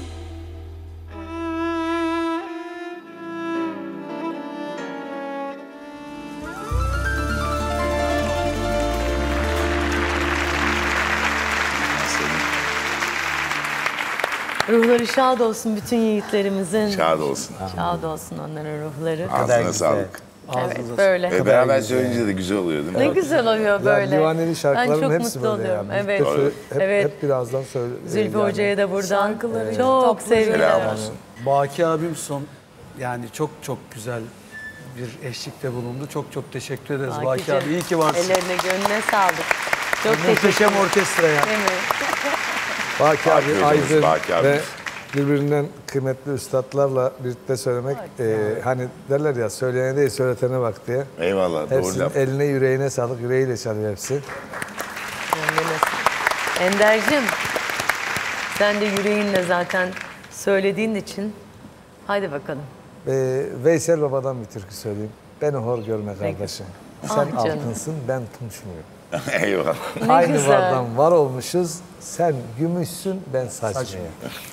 Speaker 2: Ruhları şad olsun bütün yiğitlerimizin.
Speaker 1: Şad olsun.
Speaker 2: Şad olsun onların ruhları.
Speaker 1: Ağzına sağlık.
Speaker 2: Evet böyle.
Speaker 1: Ve beraber söyleyince de güzel oluyor değil mi?
Speaker 2: Ne güzel oluyor böyle.
Speaker 8: Divaneli
Speaker 2: Ben
Speaker 8: şarkıların
Speaker 2: çok
Speaker 8: hepsi
Speaker 2: mutlu
Speaker 8: böyle
Speaker 2: oluyorum.
Speaker 8: yani.
Speaker 2: Evet.
Speaker 8: Hep, hep,
Speaker 2: Evet.
Speaker 8: hep birazdan söyle.
Speaker 2: Zülfü
Speaker 8: yani.
Speaker 2: Hoca'ya da buradan
Speaker 4: Şarkıları
Speaker 2: çok
Speaker 4: kitapları.
Speaker 2: sevgiler.
Speaker 1: Selam olsun.
Speaker 5: Baki abim son yani çok çok güzel bir eşlikte bulundu. Çok çok teşekkür ederiz Baki
Speaker 2: Bakicim,
Speaker 5: abi. İyi ki varsın.
Speaker 2: Ellerine gönlüne sağlık. Çok teşekkür
Speaker 5: Muhteşem
Speaker 2: ederim.
Speaker 5: orkestra ya.
Speaker 2: Değil mi?
Speaker 8: Baki abi,
Speaker 1: hocamız,
Speaker 8: Aydın
Speaker 1: Baki abi.
Speaker 8: ve birbirinden kıymetli üstadlarla birlikte söylemek e, hani derler ya söyleyene değil söyletene bak diye.
Speaker 1: Eyvallah, doğru
Speaker 8: Hepsinin
Speaker 1: laf.
Speaker 8: eline yüreğine sağlık, yüreğiyle çalıyor hepsi.
Speaker 2: Gönlüne sağlık. Ender'cim sen de yüreğinle zaten söylediğin için hadi bakalım.
Speaker 8: E, Veysel Baba'dan bir türkü söyleyeyim. Beni hor görme kardeşim. Sen
Speaker 2: Ah canım.
Speaker 8: altınsın, ben tunç muyum?
Speaker 1: Eyvallah.
Speaker 2: Ne
Speaker 8: Aynı
Speaker 2: güzel.
Speaker 8: vardan var olmuşuz. Sen gümüşsün, ben saç mıyım?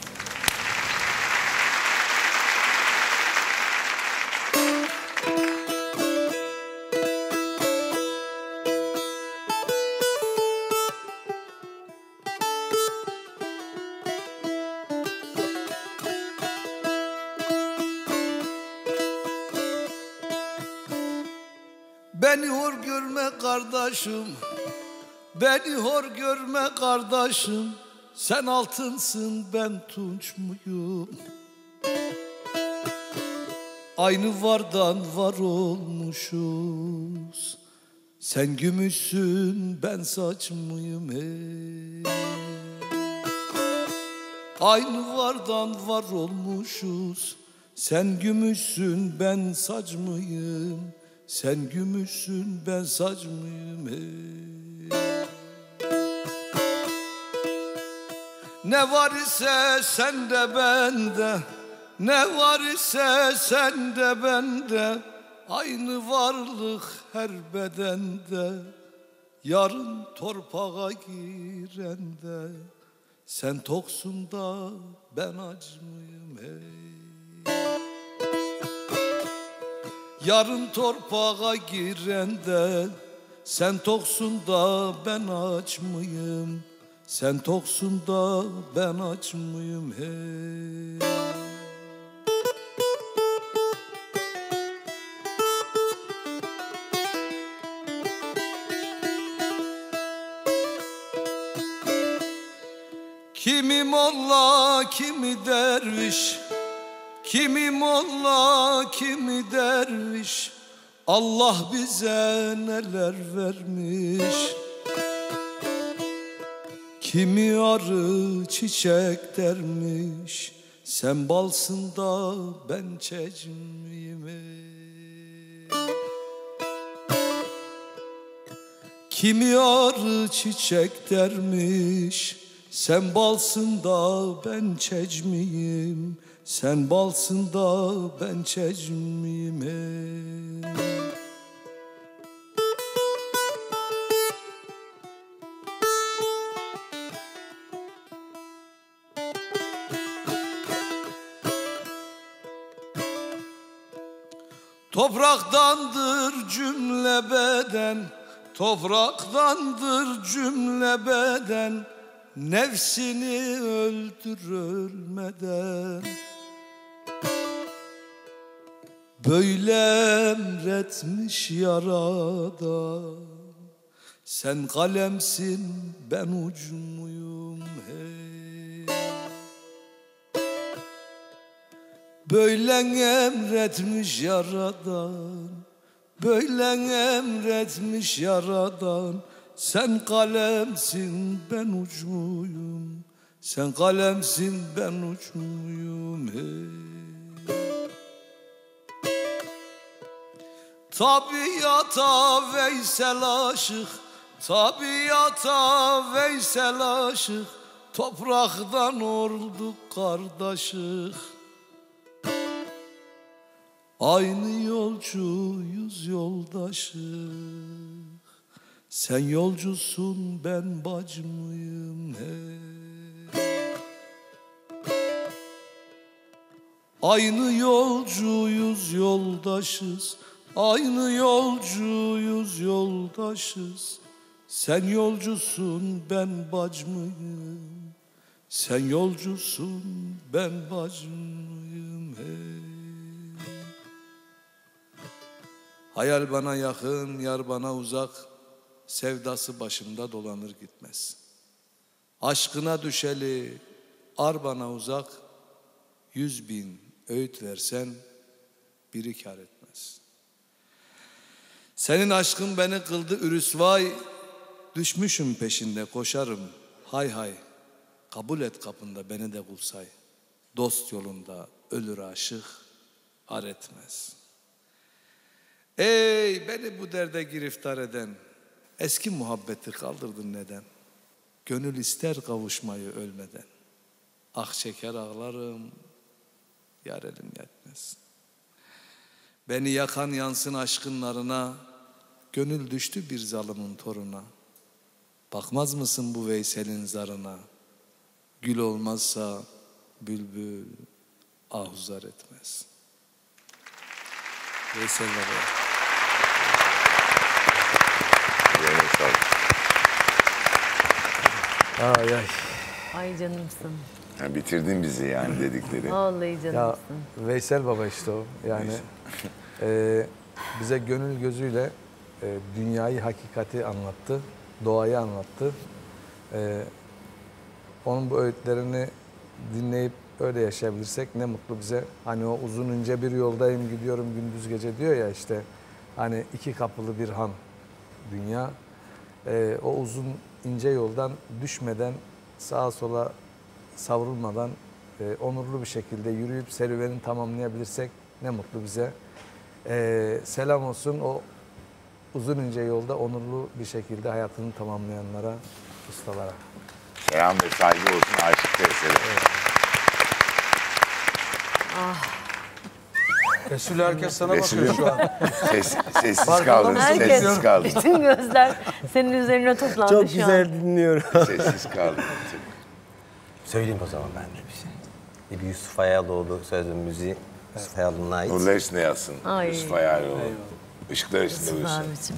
Speaker 9: Beni hor görme kardeşim, beni hor görme kardeşim. Sen altınsın, ben tunç muyum? Aynı vardan var olmuşuz. Sen gümüşsün, ben saç mıyım ey? Aynı vardan var olmuşuz. Sen gümüşsün, ben saç mıyım? Sen gümüşsün, ben saç mıyım ey? Ne var ise sende bende, ne var ise sende bende. Aynı varlık her bedende, yarın torpağa girende. Sen toksun da ben aç mıyım ey? Yarın torpağa girende, sen toksun da ben aç mıyım? Sen toksun da ben aç mıyım hey? Kimi molla, kimi derviş, kimi molla, kimi derviş. Allah bize neler vermiş. Kimi arı çiçek dermiş. Sen balsın da ben çeçmiyim ey. Kimi arı çiçek dermiş. Sen balsın da ben çecmiyim. Sen balsın da ben çecmiyim ey. Topraktandır cümle beden, topraktandır cümle beden. Nefsini öldür ölmeden. Böyle emretmiş Yaradan. Sen kalemsin, ben uç muyum hey? Böyle emretmiş Yaradan. Böyle emretmiş Yaradan. Sen kalemsin, ben uç muyum? Sen kalemsin, ben uç muyum hey? Tabiata Veysel aşık, tabiata Veysel aşık. Topraktan olduk kardeşik. Aynı yolcuyuz yoldaşık. Sen yolcusun, ben bacı mıyım hey? Aynı yolcuyuz, yoldaşız. Aynı yolcuyuz, yoldaşız. Sen yolcusun, ben bacmıyım. Sen yolcusun, ben bacmıyım. Hey. Hayal bana yakın, yar bana uzak. Sevdası başımda dolanır gitmez. Aşkına düşeli, ar bana uzak. Yüz bin öğüt versen biri kar etmez. Senin aşkın beni kıldı ürüsvay. Düşmüşüm peşinde koşarım hay hay. Kabul et kapında beni de bulsay. Dost yolunda ölür aşık ar etmez. Ey beni bu derde giriftar eden, eski muhabbeti kaldırdın neden? Gönül ister kavuşmayı ölmeden. Ah çeker ağlarım, yar elim yetmez. Beni yakan yansın aşkın narına, gönül düştü bir zalimin toruna. Bakmaz mısın bu Veysel'in zarına? Gül olmazsa bülbül ahuzar etmez. Veysel Baba.
Speaker 8: Ay ay.
Speaker 2: Ay canımsın.
Speaker 1: Yani bitirdin bizi yani dedikleri.
Speaker 2: Vallahi
Speaker 8: Ya
Speaker 2: canımsın.
Speaker 8: Veysel Baba işte o. Yani e, bize gönül gözüyle e, dünyayı, hakikati anlattı. Doğayı anlattı. E, onun bu öğütlerini dinleyip öyle yaşayabilirsek ne mutlu bize. Hani o uzun ince bir yoldayım gidiyorum gündüz gece diyor ya işte. Hani iki kapılı bir han dünya. E, o uzun ince yoldan düşmeden sağa sola savrulmadan e, onurlu bir şekilde yürüyüp serüveni tamamlayabilirsek ne mutlu bize. E, selam olsun o uzun ince yolda onurlu bir şekilde hayatını tamamlayanlara, ustalara.
Speaker 1: Selam ve saygı olsun Aşık Veysel'e. Evet.
Speaker 2: Ah.
Speaker 5: Resul herkes sana bakıyor şu an.
Speaker 1: Ses, sessiz kaldın,
Speaker 2: Herkes,
Speaker 1: sessiz kaldın.
Speaker 2: bütün gözler senin üzerine toplandı
Speaker 6: Çok
Speaker 2: şu
Speaker 6: güzel
Speaker 2: an.
Speaker 6: dinliyorum.
Speaker 1: Sessiz kaldın.
Speaker 10: Söyleyeyim o zaman ben de bir şey. Bir Yusuf Ayaloğlu sözün müziği. Yusuf Ayaloğlu'na ait.
Speaker 1: Nurlar içinde yatsın.
Speaker 2: Ay.
Speaker 1: Yusuf Ayaloğlu. Işıklar içinde uyusun.
Speaker 2: Abicim.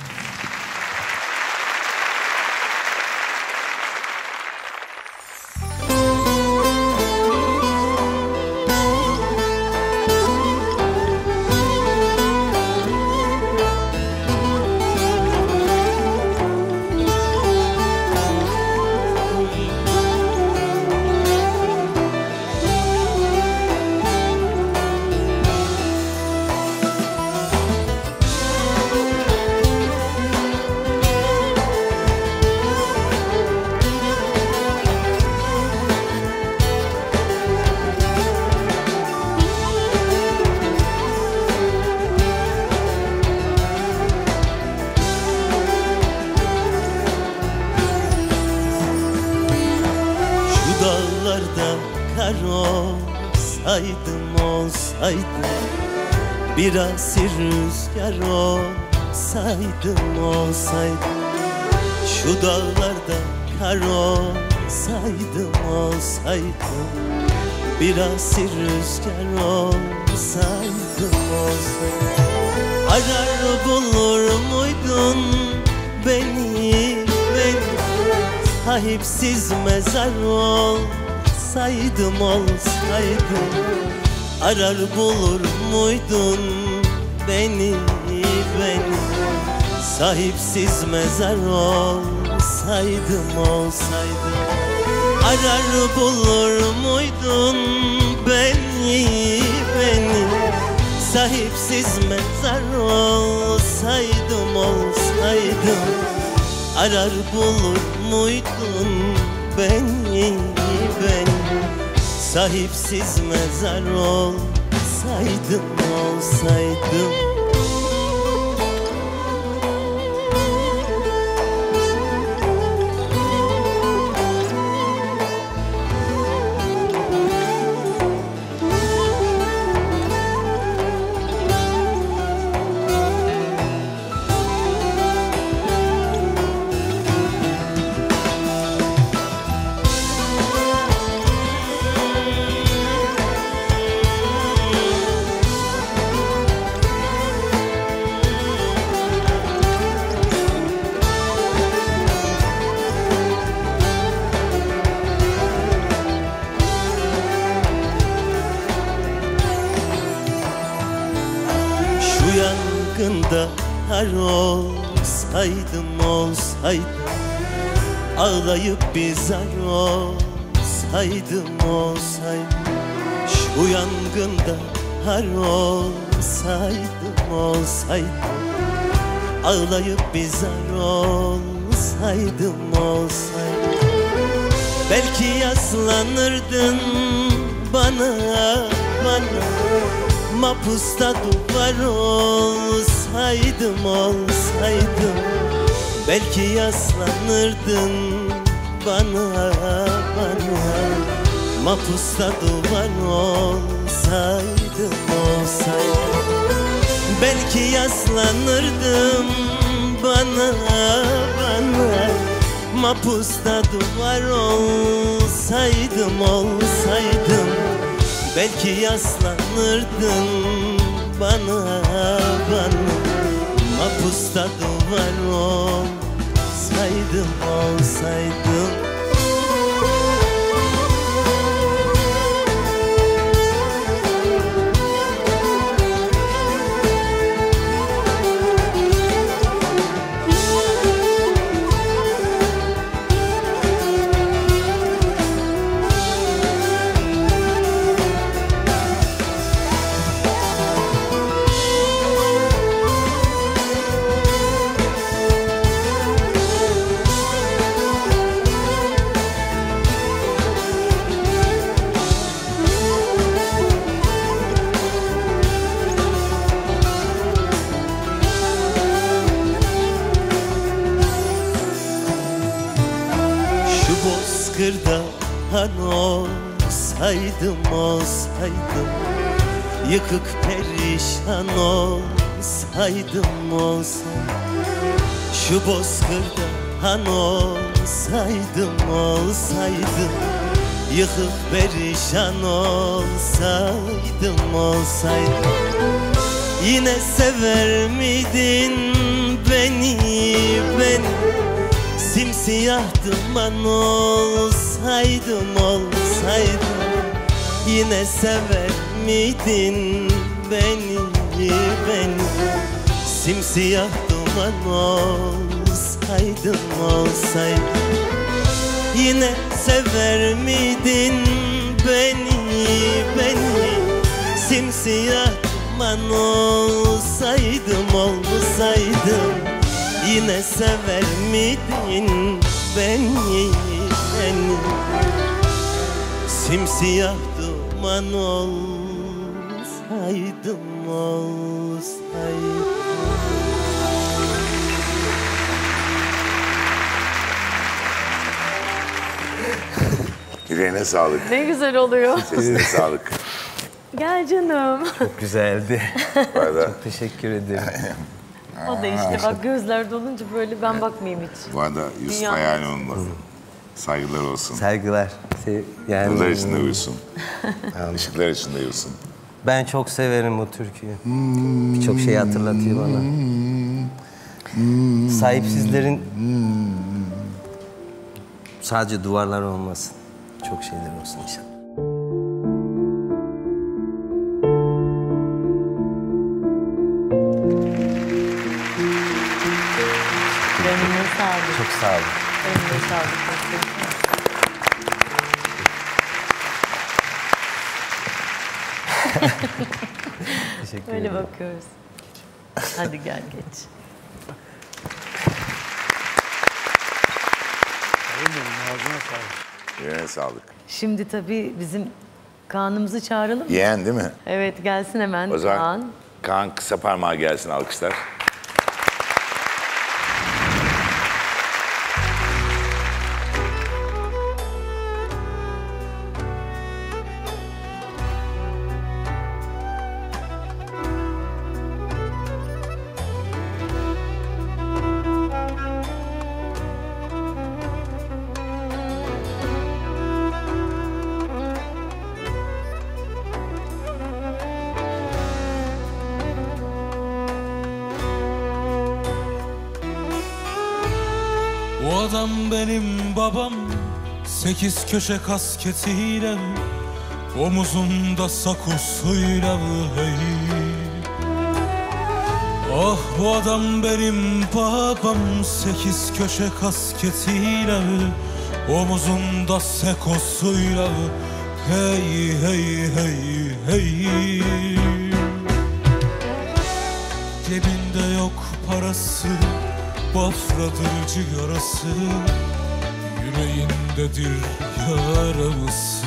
Speaker 14: olsaydım olsaydım bir asir rüzgar olsaydım olsaydım şu dağlarda kar olsaydım olsaydım bir asir rüzgar olsaydım olsaydım arar bulur muydun beni beni sahipsiz mezar olsaydım olsaydım arar bulur muydun beni beni sahipsiz mezar olsaydım olsaydım arar bulur muydun beni beni sahipsiz mezar olsaydım olsaydım arar bulur muydun beni beni sahipsiz mezar olsaydım olsaydım yar olsaydım olsaydım, ağlayıp bir zar olsaydım olsaydım, şu yangında har olsaydım olsaydım, ağlayıp bir zar olsaydım olsaydım, belki yaslanırdın bana bana, mapusta duvar olsaydım olsaydım, belki yaslanırdın bana bana, mapusta duvar olsaydım olsaydım, belki yaslanırdım bana bana, mapusta duvar olsaydım olsaydım, belki yaslanırdın bana bana, mapusta duvar olsaydım olsaydım. Bozkırda han olsaydım olsaydım, yıkık perişan olsaydım olsaydım, şu bozkırda han olsaydım olsaydım, yıkık perişan olsaydım olsaydım, yine sever miydin beni beni, simsiyah duman olsaydım olsaydım, yine sever miydin beni beni, simsiyah duman olsaydım olsaydım, yine sever miydin beni beni, simsiyah duman olsaydım olsaydım, yine sever miydin beni beni, simsiyah duman olsaydım olsaydım.
Speaker 1: Yüreğine sağlık.
Speaker 2: Ne güzel oluyor.
Speaker 1: Sesine sağlık.
Speaker 2: Gel canım.
Speaker 10: Çok güzeldi.
Speaker 1: Arada,
Speaker 10: Çok teşekkür ederim.
Speaker 2: O da işte bak gözler dolunca böyle ben bakmayayım hiç.
Speaker 1: bu arada Yusuf
Speaker 2: Dünya-
Speaker 1: hayali olmaz. Saygılar olsun.
Speaker 10: Saygılar. Se- Yani
Speaker 1: Yıllar içinde uyusun. Işıklar içinde uyusun.
Speaker 10: ben çok severim bu türküyü. Birçok şeyi hatırlatıyor bana. Sahipsizlerin sadece duvarlar olmasın. Çok şeyler olsun inşallah.
Speaker 2: Eline sağlık.
Speaker 10: Çok sağ olun.
Speaker 2: Eline sağlık.
Speaker 10: Teşekkür
Speaker 2: Öyle
Speaker 10: ederim.
Speaker 2: bakıyoruz. Hadi gel geç.
Speaker 1: Yüreğine sağlık.
Speaker 2: Şimdi tabii bizim Kaan'ımızı çağıralım mı?
Speaker 1: Yeğen değil mi?
Speaker 2: Evet gelsin hemen
Speaker 1: O zaman
Speaker 2: Kaan.
Speaker 1: Kaan kısa parmağı gelsin, alkışlar.
Speaker 7: O adam benim babam, sekiz köşe kasketiyle, omuzunda sakusuyla hey. Ah bu adam benim babam, sekiz köşe kasketiyle, omuzunda sekosuyla. Hey hey hey hey. Cebinde yok parası, bafradır cigarası, yüreğindedir yarası.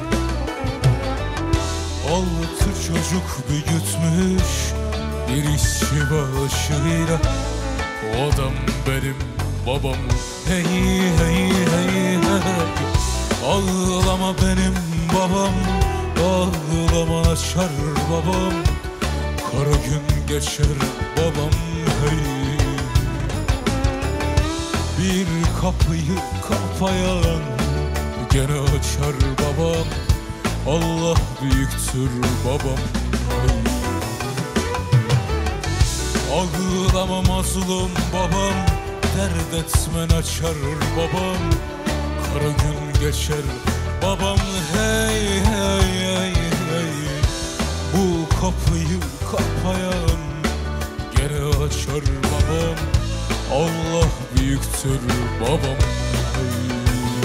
Speaker 7: Altı çocuk büyütmüş bir işçi başıyla. O adam benim babam. Hey hey hey hey. Ağlama benim babam, ağlama açar babam. Kara gün geçer babam hey. Bir kapıyı kapayan gene açar babam. Allah büyüktür babam hey. Ağlama mazlum babam, dert etmen açar babam. Kara gün geçer babam hey hey hey hey. Bu kapıyı kapayan gene açar babam. Allah büyüktür babam hey.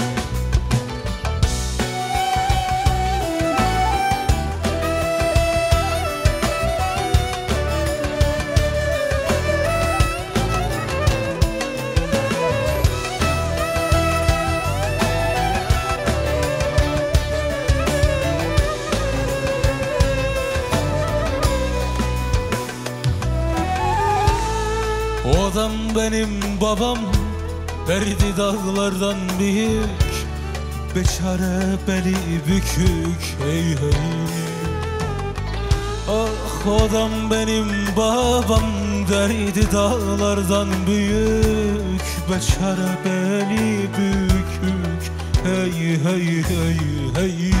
Speaker 7: O adam benim babam, derdi dağlardan büyük, beçare beli bükük hey hey. Ah o adam benim babam, derdi dağlardan büyük, beçare beli bükük hey hey hey hey.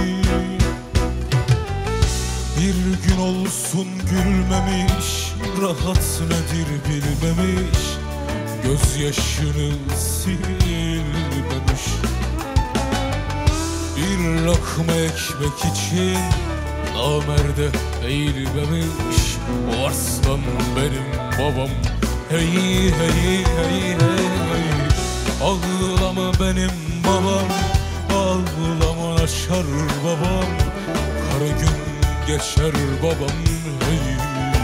Speaker 7: Bir gün olsun gülmemiş, rahat nedir bilmemiş, gözyaşını silmemiş. Bir lokma ekmek için namerde eğilmemiş, o arslan benim babam hey hey hey hey. Ağlama benim babam, ağlama açar babam. Kara gün geçer babam hey.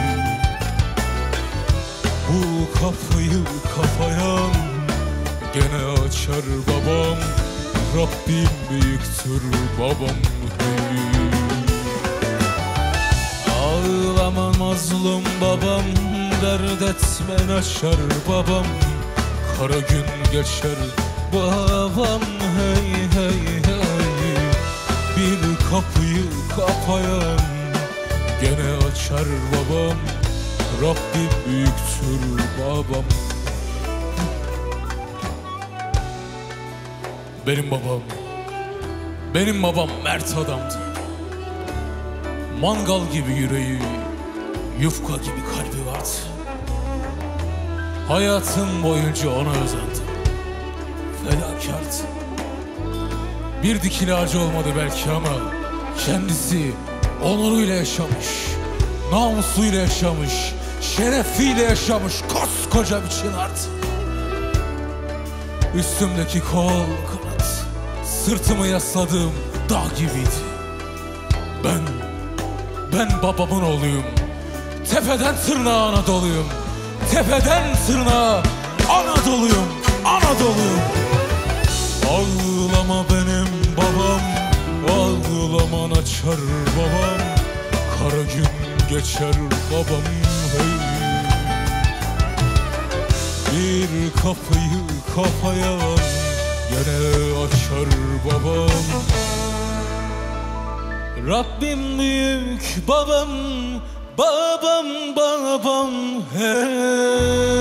Speaker 7: Bu kapıyı kapayan gene açar babam. Rabbim büyüktür babam hey. Ağlama mazlum babam, dert etmen açar babam. Kara gün geçer babam hey hey hey. Bir kapıyı kapayan gene açar babam. Rabbim büyüktür babam. Benim babam, benim babam mert adamdı. Mangal gibi yüreği, yufka gibi kalbi vardı. Hayatım boyunca ona özendim. Fedakardı. Bir dikili ağacı olmadı belki ama kendisi onuruyla yaşamış, namusuyla yaşamış, şerefiyle yaşamış koskoca bir çınardı. Üstümdeki kol kanat, sırtımı yasladığım dağ gibiydi. Ben, ben babamın oğluyum. Tepeden tırnağa Anadolu'yum. Tepeden tırnağa Anadolu'yum, Anadolu'yum. Ağlama benim babam, ağlaman açar babam. Kara gün geçer babam hey. Bir kapıyı kapayan gene açar babam. Rabbim büyük babam, babam babam hey.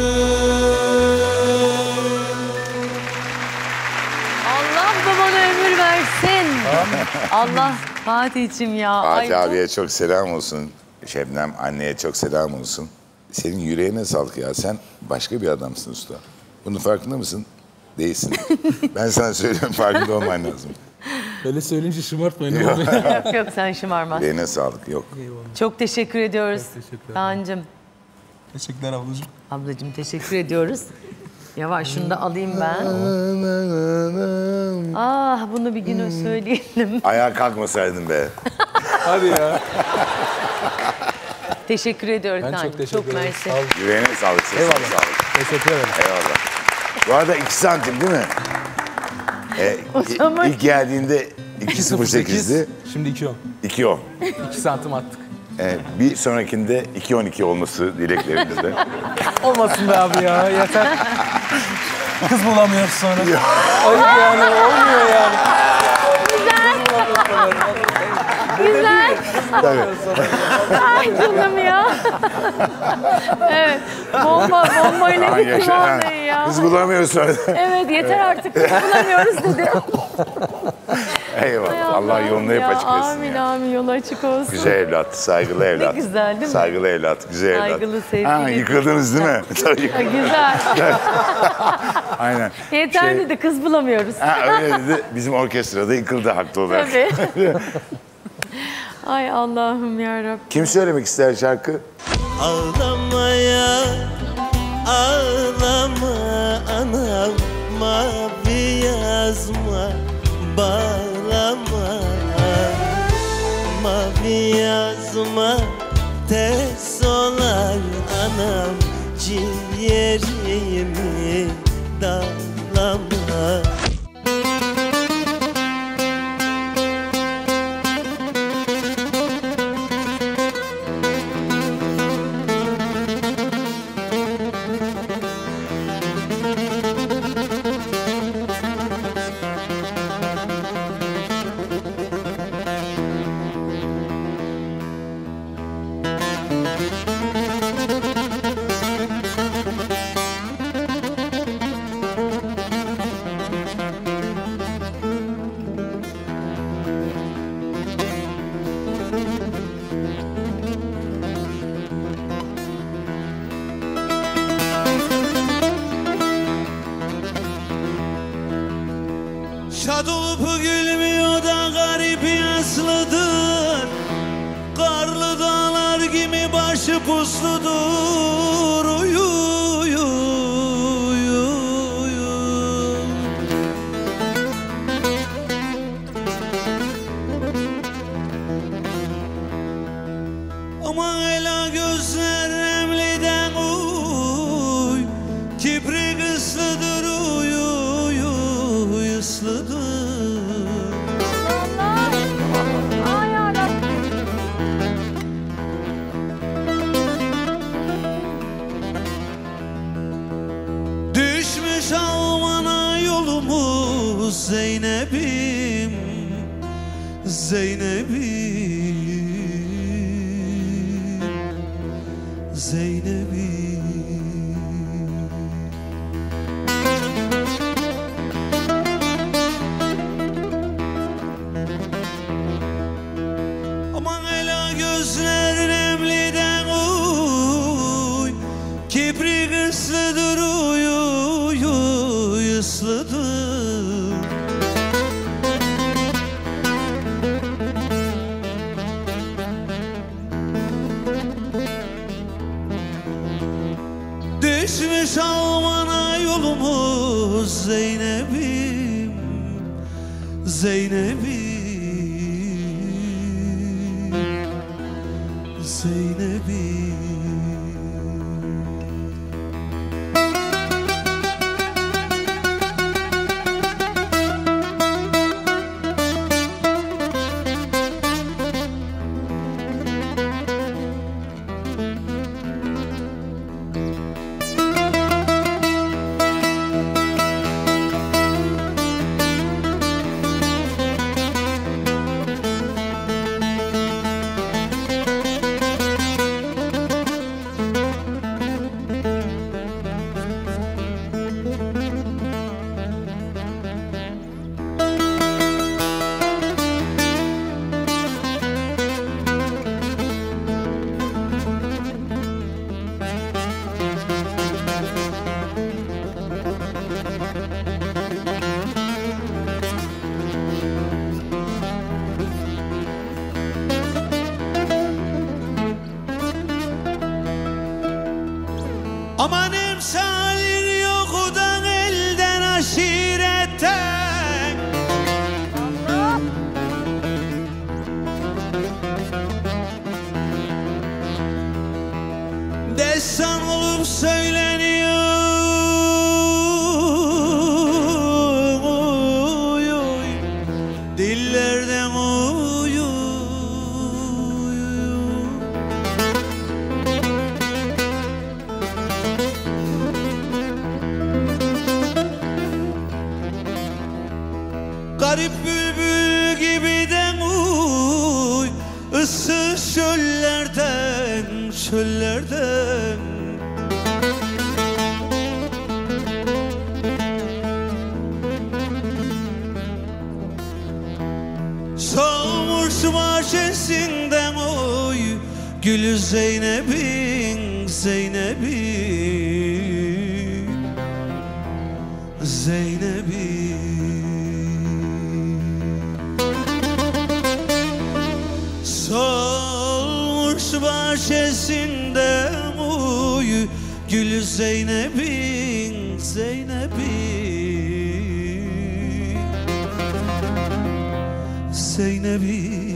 Speaker 2: Allah babana ömür versin. Allah Fatih'cim ya.
Speaker 1: Fatih
Speaker 2: Ay,
Speaker 1: abiye çok selam olsun. Şebnem anneye çok selam olsun. Senin yüreğine sağlık ya. Sen başka bir adamsın usta. Bunun farkında mısın? Değilsin. Ben sana söylüyorum, farkında olman lazım.
Speaker 12: Öyle söyleyince şımartmayın.
Speaker 1: Yok.
Speaker 2: Yok yok sen şımarmaz.
Speaker 1: Yüreğine sağlık. Yok.
Speaker 2: Çok teşekkür ediyoruz
Speaker 12: Çok teşekkür ederim.
Speaker 2: Kaan'cığım.
Speaker 12: Teşekkürler ablacığım.
Speaker 2: Ablacığım teşekkür ediyoruz. Yavaş şunu da alayım ben. Ah bunu bir gün söyleyelim.
Speaker 1: Ayağa kalkmasaydın be.
Speaker 12: Hadi ya.
Speaker 2: Teşekkür ediyoruz.
Speaker 12: Ben çok teşekkür ederim.
Speaker 2: mersi.
Speaker 12: Sağ olun.
Speaker 1: Yüreğine sağlık. Sesine
Speaker 12: Eyvallah.
Speaker 1: sağlık.
Speaker 12: Teşekkür ederim.
Speaker 1: Eyvallah. Bu arada iki santim değil mi? Ee,
Speaker 2: zaman-
Speaker 1: ilk geldiğinde iki sıfır sekizdi.
Speaker 12: Şimdi iki on.
Speaker 1: iki on.
Speaker 12: iki santim attık.
Speaker 1: Ee, bir sonrakinde iki on iki olması dileklerimizde.
Speaker 12: Olmasın be abi ya yeter. Kız bulamıyoruz sonra. Ayıp yani olmuyor yani.
Speaker 2: Güzel.
Speaker 1: Tabii.
Speaker 2: Ay canım ya. Evet. Bomba, bombayla
Speaker 1: Ay,
Speaker 2: gitti
Speaker 1: yaşa.
Speaker 2: vallahi ya.
Speaker 1: Kız bulamıyoruz sonra.
Speaker 2: Evet yeter artık kız bulamıyoruz dedi.
Speaker 1: Eyvallah.
Speaker 2: Ay
Speaker 1: Allah
Speaker 2: Allah'ım
Speaker 1: yolunu hep
Speaker 2: ya,
Speaker 1: açık etsin.
Speaker 2: Amin
Speaker 1: ya.
Speaker 2: amin yolu açık olsun.
Speaker 1: Güzel evlat, saygılı evlat.
Speaker 2: güzel değil mi?
Speaker 1: Saygılı evlat, güzel evlat.
Speaker 2: Saygılı, sevgili.
Speaker 1: Ha, yıkıldınız değil mi? Tabii.
Speaker 2: Ha, güzel.
Speaker 1: Aynen.
Speaker 2: Yeter
Speaker 1: Şey-
Speaker 2: dedi kız bulamıyoruz.
Speaker 1: Ha, öyle dedi. Bizim orkestrada yıkıldı haklı olarak.
Speaker 2: Tabii. Ay Allah'ım yarabbim.
Speaker 1: Kim söylemek ister şarkı?
Speaker 14: Ağlamaya, ağlama anam, mavi yazma, bağlama. Mavi yazma, tez olar anam, ciğerimi dağlama.
Speaker 15: Şad olup gülmüyor da garip yaslıdır. Karlı dağlar gibi başı pusludur. Uyu, uyu, uyu, uyu. Aman ela gözler emliden uy. Kibri ıslıdır uyu, uyu, uyu ıslıdır.
Speaker 2: Ay yarabbim.
Speaker 15: Düşmüş Alman'a yolumuz Zeynep'im, Zeynep'im, Zeynep'im. Aman ela gözler nemliden uy. Kibri ıslıdır uyu, uyu ıslıdır. Düşmüş Alman'a yolumuz Zeynep'im, Zeynep'im, Zeynep'im. Garip bülbül gibi de uy, ıssız çöllerden, çöllerden. Solmuş bahçesinden oy, gülü Zeynep'in, Zeynep'in, Zeynep'in. Solmuş bahçesinden oy, gülü Zeynep'in, Zeynep'in, Zeynep'in.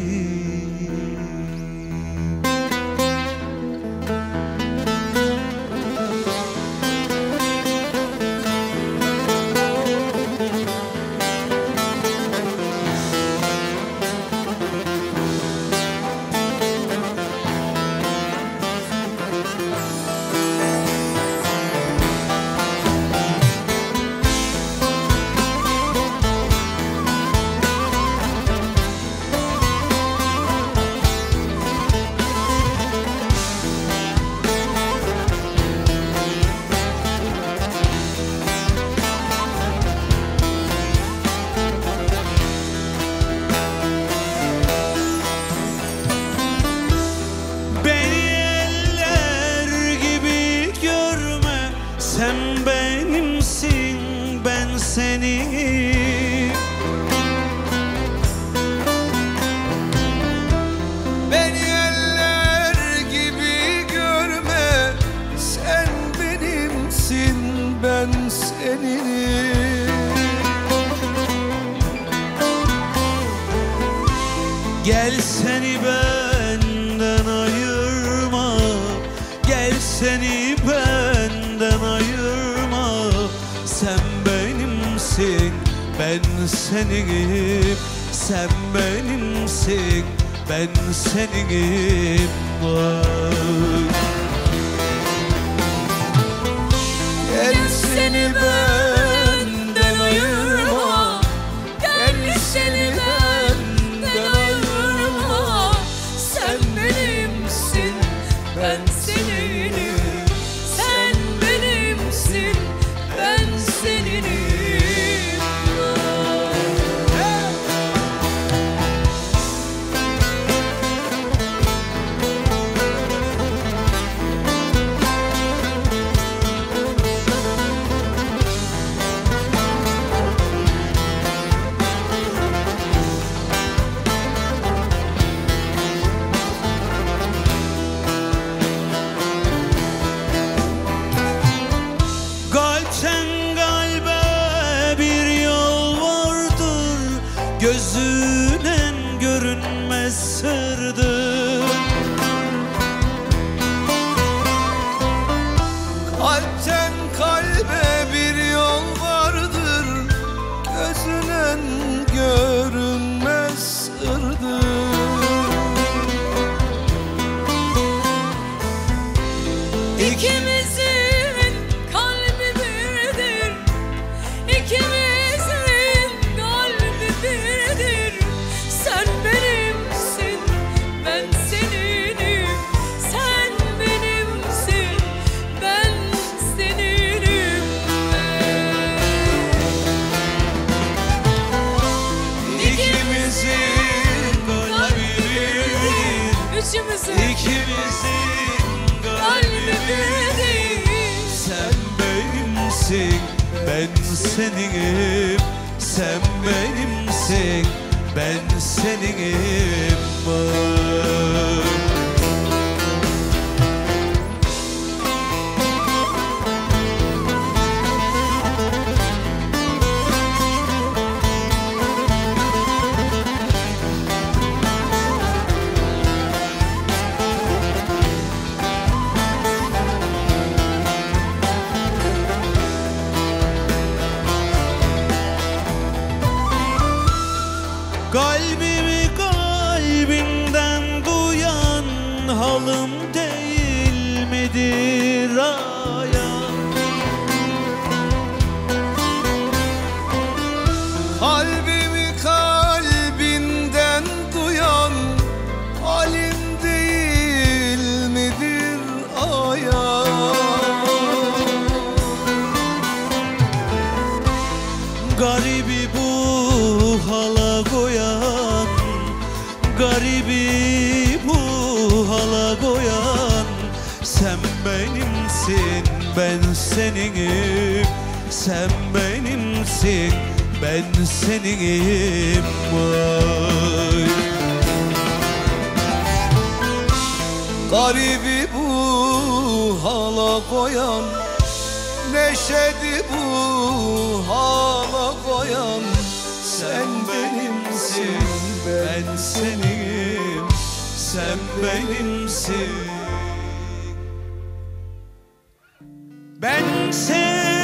Speaker 15: Gel seni benden ayırma, gel seni benden ayırma. Sen benimsin, ben seninim. Sen benimsin, ben seninim. Vay. Gel seni benden ayırma, gel seni benden ayırma. Sen benimsin, ben seninim. Sen benimsin, ben seninim. Gözünen görünmez sırdır. Kalpten kalbe bir yol vardır, gözünen görünmez sırdır.
Speaker 11: İkimizin kalbi birdir, ikimizin kalbi birdir. Sen benimsin, ben seninim. Sen benimsin, ben seninim.
Speaker 15: İkimizin kalbi birdir,
Speaker 11: Üçümüzün
Speaker 15: ikimizin
Speaker 11: kalbi birdir.
Speaker 15: Sen benimsin, ben seninim. Sen benimsin, ben seninim. Vay. Kalbimi kalbimden duyan Garibi bu hala koyan, garibi bu hala koyan. Sen benimsin, ben seninim. Sen benimsin, ben seninim. Vay. Garibi bu hala koyan, neşedi bu hala koyan. Sen benimsin, ben seninim. Sen benimsin, ben seninim.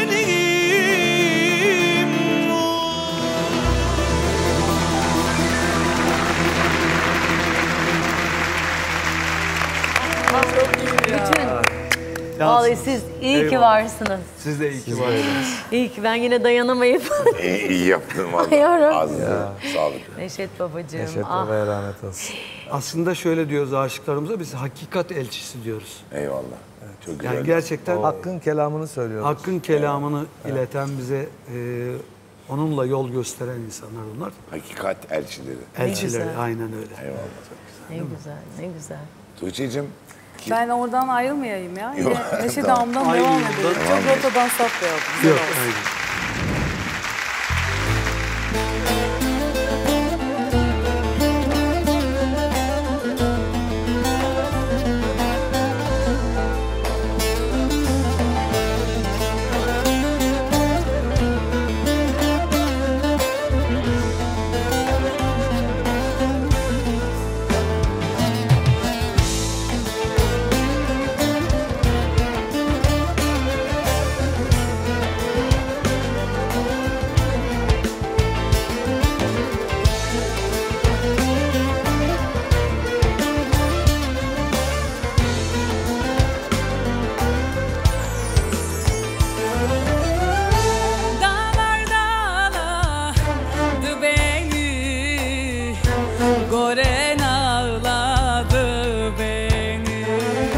Speaker 2: Bütün. Vallahi siz iyi ki
Speaker 5: Eyvallah.
Speaker 2: varsınız.
Speaker 5: Siz de iyi ki varsınız.
Speaker 2: İyi ki ben yine dayanamayıp.
Speaker 1: İyi, iyi yaptın vallahi.
Speaker 2: Ayıyorum.
Speaker 1: Ağzına sağlık.
Speaker 2: Neşet babacığım.
Speaker 8: Neşet
Speaker 2: ah.
Speaker 8: Baba'ya rahmet olsun.
Speaker 5: Aslında şöyle diyoruz aşıklarımıza, biz hakikat elçisi diyoruz.
Speaker 1: Eyvallah. Çok güzel.
Speaker 5: Yani gerçekten
Speaker 8: Hakkın kelamını söylüyoruz.
Speaker 5: Hakkın kelamını ileten, bize e, onunla yol gösteren insanlar bunlar.
Speaker 1: Hakikat elçileri.
Speaker 5: Elçiler,
Speaker 2: güzel.
Speaker 5: aynen öyle.
Speaker 1: Eyvallah.
Speaker 2: Ne güzel, ne güzel.
Speaker 1: Tuğçe'cim.
Speaker 4: Ben oradan ayrılmayayım ya. Yine
Speaker 1: Yok,
Speaker 4: Neşet
Speaker 1: tamam.
Speaker 4: Ağam'dan
Speaker 5: Aynı
Speaker 4: devam
Speaker 5: yoldan
Speaker 4: edelim.
Speaker 1: devam
Speaker 4: Çok rotadan sapmayalım.
Speaker 5: Yok, aynen.
Speaker 11: Dağlar dağladı beni, gören ağladı beni.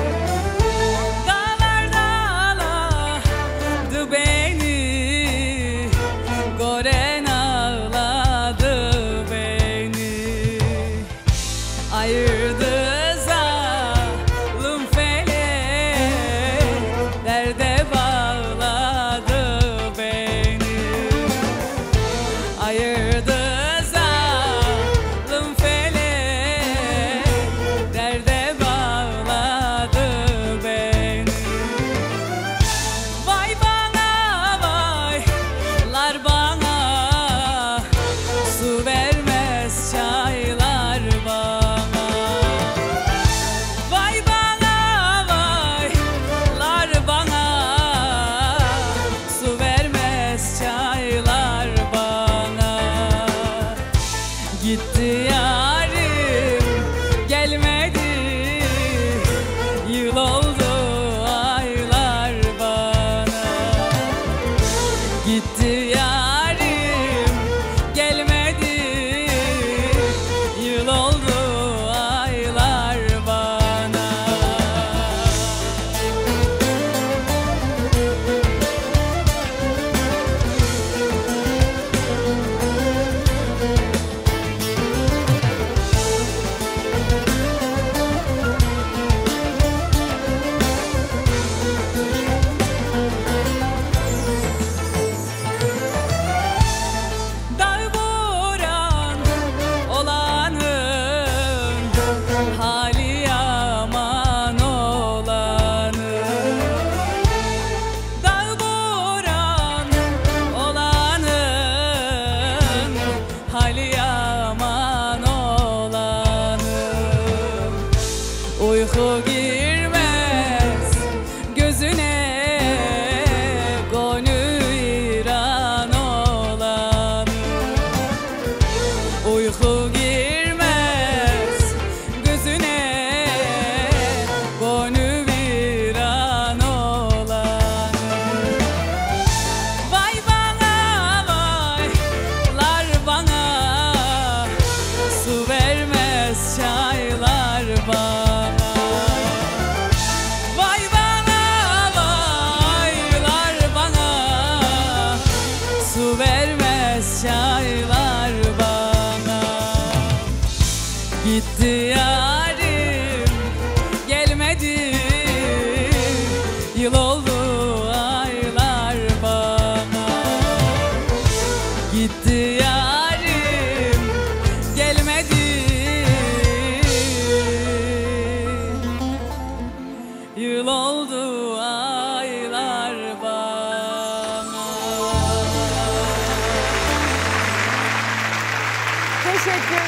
Speaker 11: Dağlar dağladı beni, gören ağladı beni. Ayırdı zalim felek, derde bağladı beni. Ayırdı zalim felek, derde bağladı beni. Vay bana vaylar bana, su vermez çaylar bana. Vay bana vaylar bana, su vermez çaylar bana. Gitti yarim gelmedi, yıl oldu aylar bana. Gitti yarim gelmedi, yıl oldu aylar bana.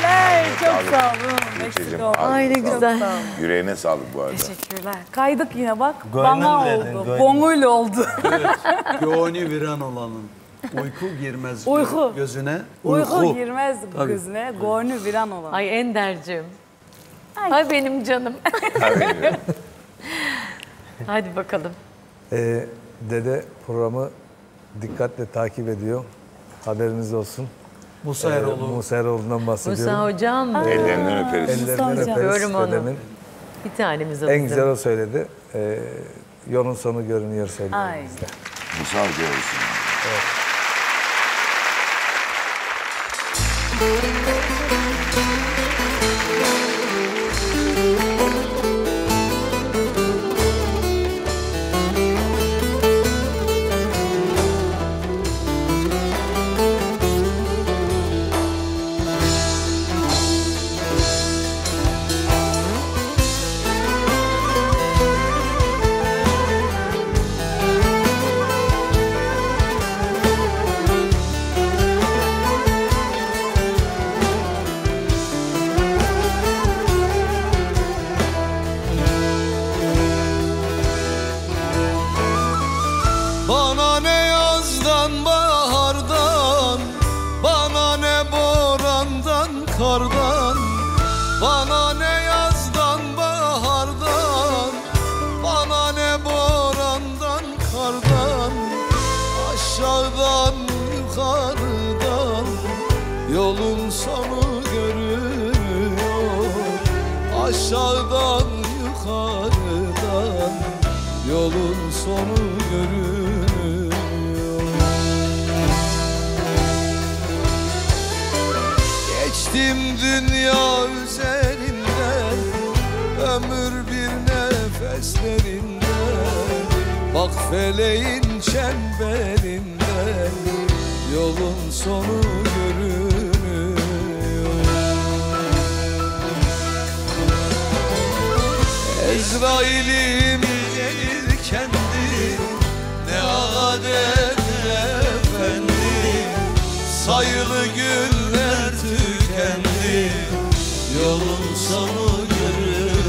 Speaker 4: Hey, çok
Speaker 1: Sağlık.
Speaker 4: sağ olun. Eksik
Speaker 1: Tuğçe'cim,
Speaker 4: olma.
Speaker 1: ağzına
Speaker 2: Ay ne
Speaker 1: sağlık.
Speaker 2: güzel.
Speaker 1: Yüreğine sağlık bu arada.
Speaker 4: Teşekkürler. Kaydık yine bak.
Speaker 10: Gönlüm
Speaker 4: Bana
Speaker 10: dedin,
Speaker 4: oldu.
Speaker 10: gönlüm.
Speaker 4: Bonuyla oldu.
Speaker 5: Gönlü viran olanın uyku girmez
Speaker 4: Uyku.
Speaker 5: gözüne.
Speaker 4: Uyku girmez
Speaker 5: Tabii.
Speaker 4: gözüne. Gönlü viran olan.
Speaker 2: Ay Ender'cim. Ay. benim canım. Hadi bakalım.
Speaker 8: Ee, dede programı dikkatle takip ediyor. Haberiniz olsun.
Speaker 5: Musa
Speaker 8: Ee,
Speaker 5: Eroğlu.
Speaker 8: Musa Eroğlu'ndan bahsediyorum.
Speaker 2: Musa hocam.
Speaker 1: Ellerinden öperiz.
Speaker 8: Ellerinden
Speaker 4: Musa hocam.
Speaker 8: öperiz
Speaker 2: Öpüyorum onu.
Speaker 8: dedemin.
Speaker 2: Bir tanemiz o
Speaker 8: En
Speaker 2: bizim.
Speaker 8: güzel o söyledi. Ee, yolun sonu görünüyor sevgili
Speaker 4: Ay.
Speaker 8: izleyiciler.
Speaker 1: Musa Hoca olsun.
Speaker 15: Bana ne yazdan bahardan, bana ne borandan kardan, bana ne yazdan bahardan, bana ne borandan kardan, aşağıdan yukarıdan yolun sonu görünüyor, aşağıdan yukarıdan yolun sonu görünüyor. Geçtim dünya üzerinden, ömür bir nefeslerinde, bak feleğin çemberinden yolun sonu görünüyor. Ezrail'im gelir kendi, ne adet ne efendi, sayılı günler tükendi, yolun sonu görünüyor.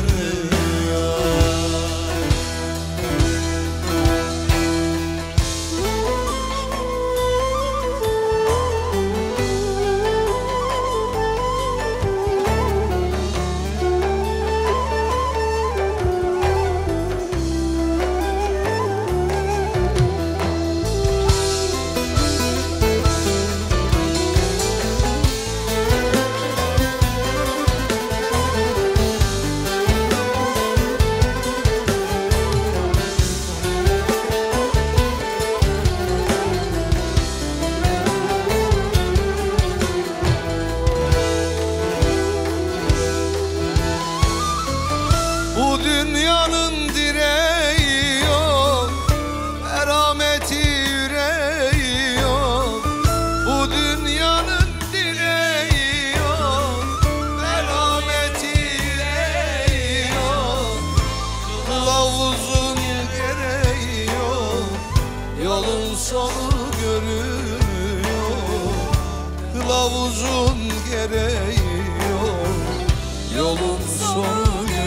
Speaker 15: Bu dünyanın direği yok, merhameti yüreği yok. Bu dünyanın direği yok, merhameti yüreği yok. Kılavuzun gereği yok, yolun sonu görünüyor. Kılavuzun gereği yok, yolun sonu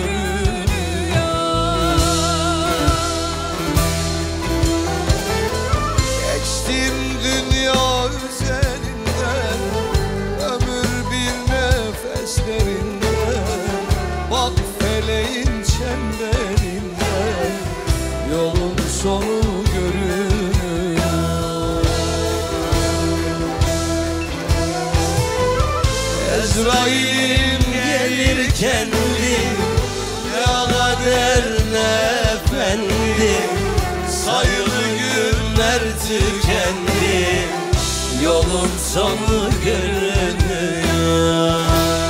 Speaker 15: geçtim dünya üzerinden, ömür bir nefeslerinden, bak feleğin çemberinden yolun sonu görünüyor. Ezrail'im gelir kendi, ne kader ne efendi, sayılı günler tükendi, yolun sonu görünüyor.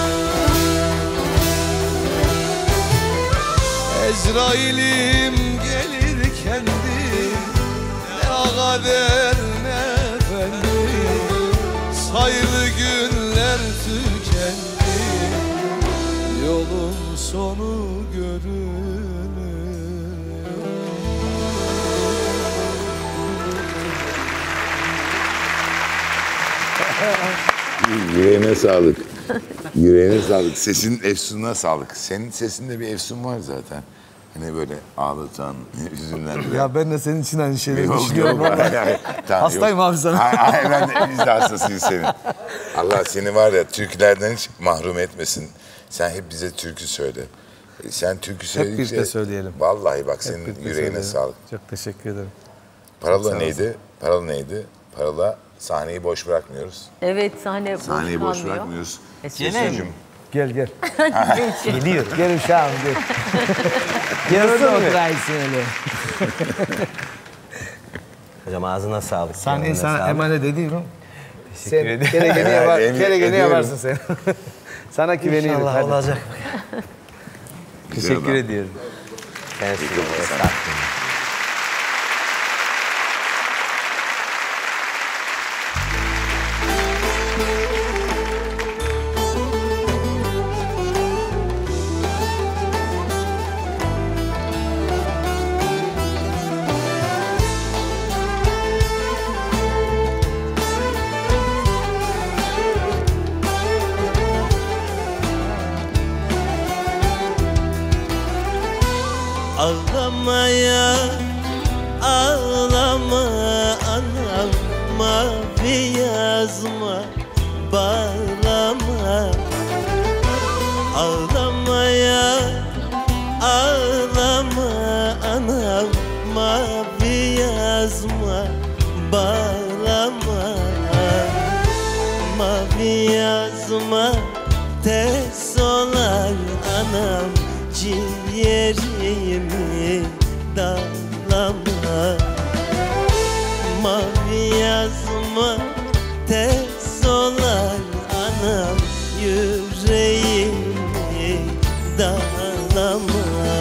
Speaker 15: Ezrail'im gelir kendi, ne kader ne efendi, sayılı günler tükendi, yolun sonu görünüyor.
Speaker 1: Yüreğine sağlık. Yüreğine sağlık. Sesin efsununa sağlık. Senin sesinde bir efsun var zaten. Hani böyle ağlatan, hüzünlendiren.
Speaker 8: Ya ben de senin için aynı şeyleri
Speaker 1: Yok,
Speaker 8: düşünüyorum.
Speaker 1: yok,
Speaker 8: ama.
Speaker 1: hayır, hayır. Tamam,
Speaker 8: Hastayım
Speaker 1: yok.
Speaker 8: abi sana.
Speaker 1: Hayır, hayır, ben de, biz de hastasıyız senin. Allah seni var ya türkülerden hiç mahrum etmesin. Sen hep bize türkü söyle. Sen türkü söyledikçe...
Speaker 8: Hep birlikte söyleyelim.
Speaker 1: Vallahi bak
Speaker 8: Hep
Speaker 1: senin
Speaker 8: birlikte
Speaker 1: yüreğine
Speaker 8: söyleyelim.
Speaker 1: sağlık.
Speaker 8: Çok teşekkür ederim.
Speaker 1: Paralı
Speaker 8: Sağ
Speaker 1: neydi? Paralı neydi? Paralı sahneyi boş bırakmıyoruz.
Speaker 2: Evet, sahne boş
Speaker 1: Sahneyi boş
Speaker 2: kalmıyor.
Speaker 1: bırakmıyoruz.
Speaker 2: Gene mi?
Speaker 6: Gel gel.
Speaker 8: Geliyor.
Speaker 6: Gel uşağım gel. Gel orada oturaysın öyle.
Speaker 10: Hocam ağzına sağlık.
Speaker 8: Sahneyi
Speaker 10: kendine
Speaker 8: sana
Speaker 10: sağlık.
Speaker 8: emanet ediyorum.
Speaker 10: Teşekkür
Speaker 8: Sen
Speaker 10: ederim.
Speaker 8: kelegene
Speaker 1: Evet,
Speaker 8: yapar,
Speaker 1: emin
Speaker 8: kelegene
Speaker 1: ediyorum.
Speaker 8: yaparsın sen. Sana güveniyorum.
Speaker 10: İnşallah
Speaker 8: hadi.
Speaker 10: olacak.
Speaker 1: Güzel
Speaker 10: Teşekkür
Speaker 1: adam.
Speaker 10: ediyorum. Kendisi
Speaker 1: Teşekkür ederim.
Speaker 10: sağ olun.
Speaker 14: Ağlamaya ağlama anam, mavi yazma bağlama. Ağlamaya ağlama anam, mavi yazma bağlama. Mavi yazma tez olar anam, ciğerimi dağlama. Mavi yazma tez olar anam, yüreğimi dağlama.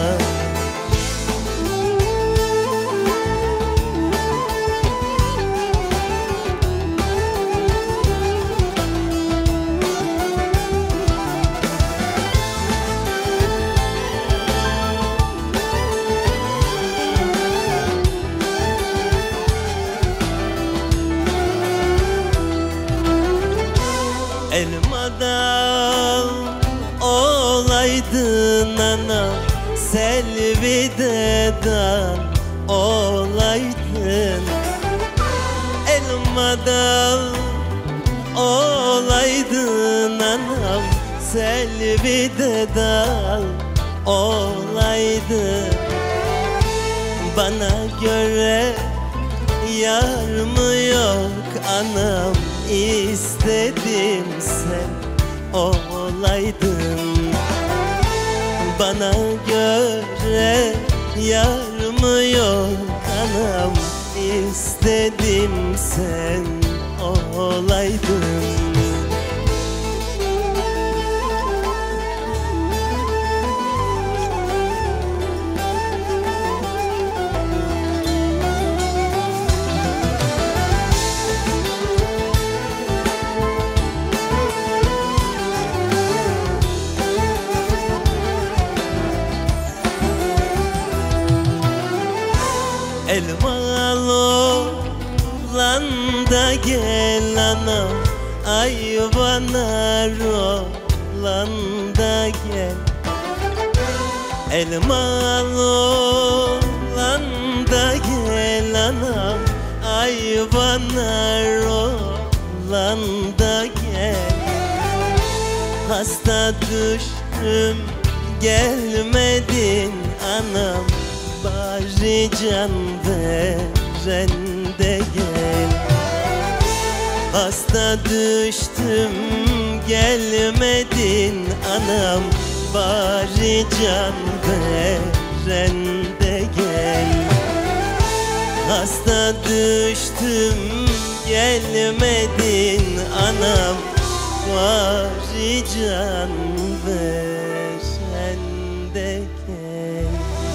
Speaker 14: Elma dal olaydın anam, selvide dal olaydın. Elma dal olaydın anam, selvide dal olaydın. Bana göre yar mı yok anam, İstedim sen olaydın. Bana göre yar mı yok anam, İstedim sen olaydın. Elmalı olan da gel anam, ayvanar olan da gel. Elmalı olan da gel anam, ayvanar olan da gel. Hasta düştüm gelmedin anam, bari can veren de gel. Hasta düştüm gelmedin anam, bari can veren de gel. Hasta düştüm gelmedin anam, bari can veren de gel.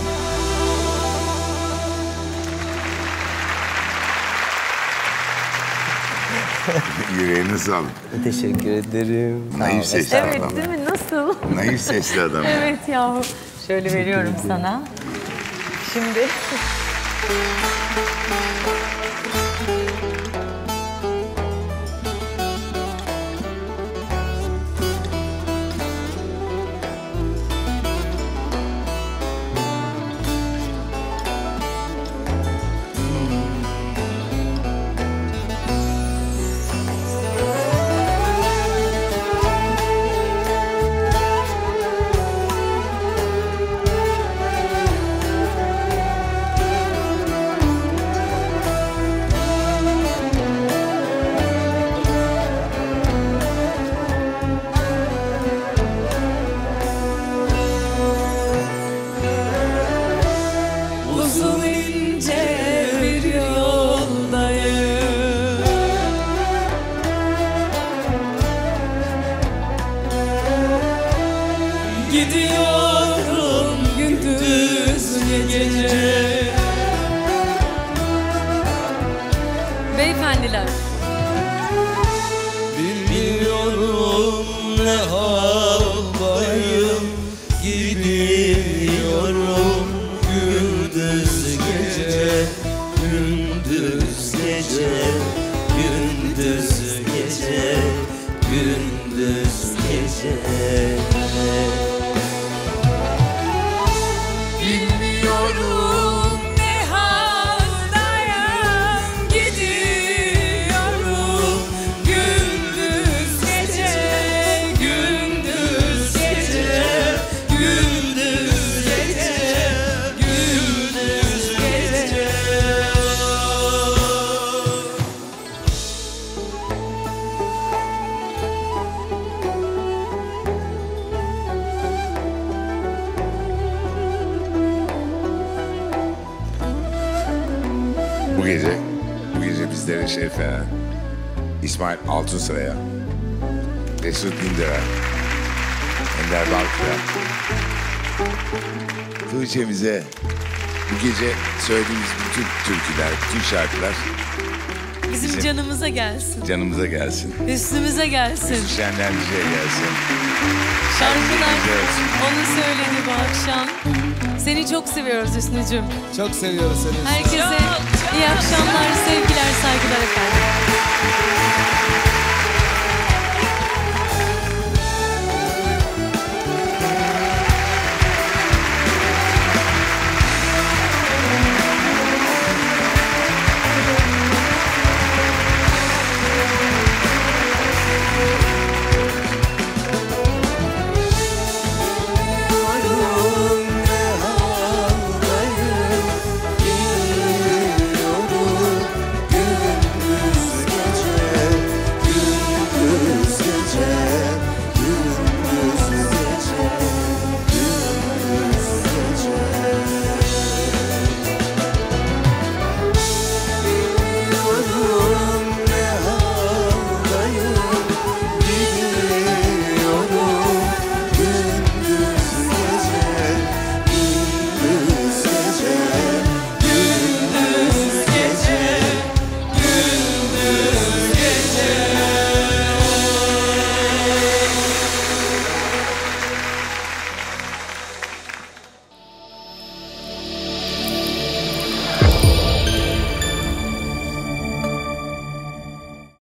Speaker 1: Yüreğine sağlık.
Speaker 10: Teşekkür ederim.
Speaker 1: Naif sesli
Speaker 2: Evet,
Speaker 1: adam.
Speaker 2: değil mi? Nasıl?
Speaker 1: Naif sesli adam.
Speaker 2: Evet yahu. Şöyle veriyorum sana. Şimdi
Speaker 11: Beyefendiler.
Speaker 14: Bilmiyorum ne haldayım, gidiyorum gündüz gece, gündüz gece, gündüz gece, gündüz gece.
Speaker 11: Bilmiyorum ne haldayım, gidiyorum gündüz gece, gündüz gece, gündüz gece, gündüz gece.
Speaker 1: Bu gece, bu gece bizlere Şerife, İsmail Altunsaray'a, Resul Dindar'a, Ender Balkır'a, Tuğçe'mize, bu gece söylediğimiz bütün türküler, bütün şarkılar
Speaker 11: Bizim
Speaker 1: Bizim-
Speaker 11: canımıza gelsin.
Speaker 1: canımıza gelsin.
Speaker 11: Üstümüze gelsin.
Speaker 1: Hüsnü Şenlenici'ye gelsin.
Speaker 11: Şarkılar
Speaker 1: Güzel olsun.
Speaker 11: onu söyledi bu akşam. Seni çok seviyoruz Hüsnü'cüm.
Speaker 15: Çok seviyoruz seni.
Speaker 11: Herkese iyi akşamlar, sevgiler.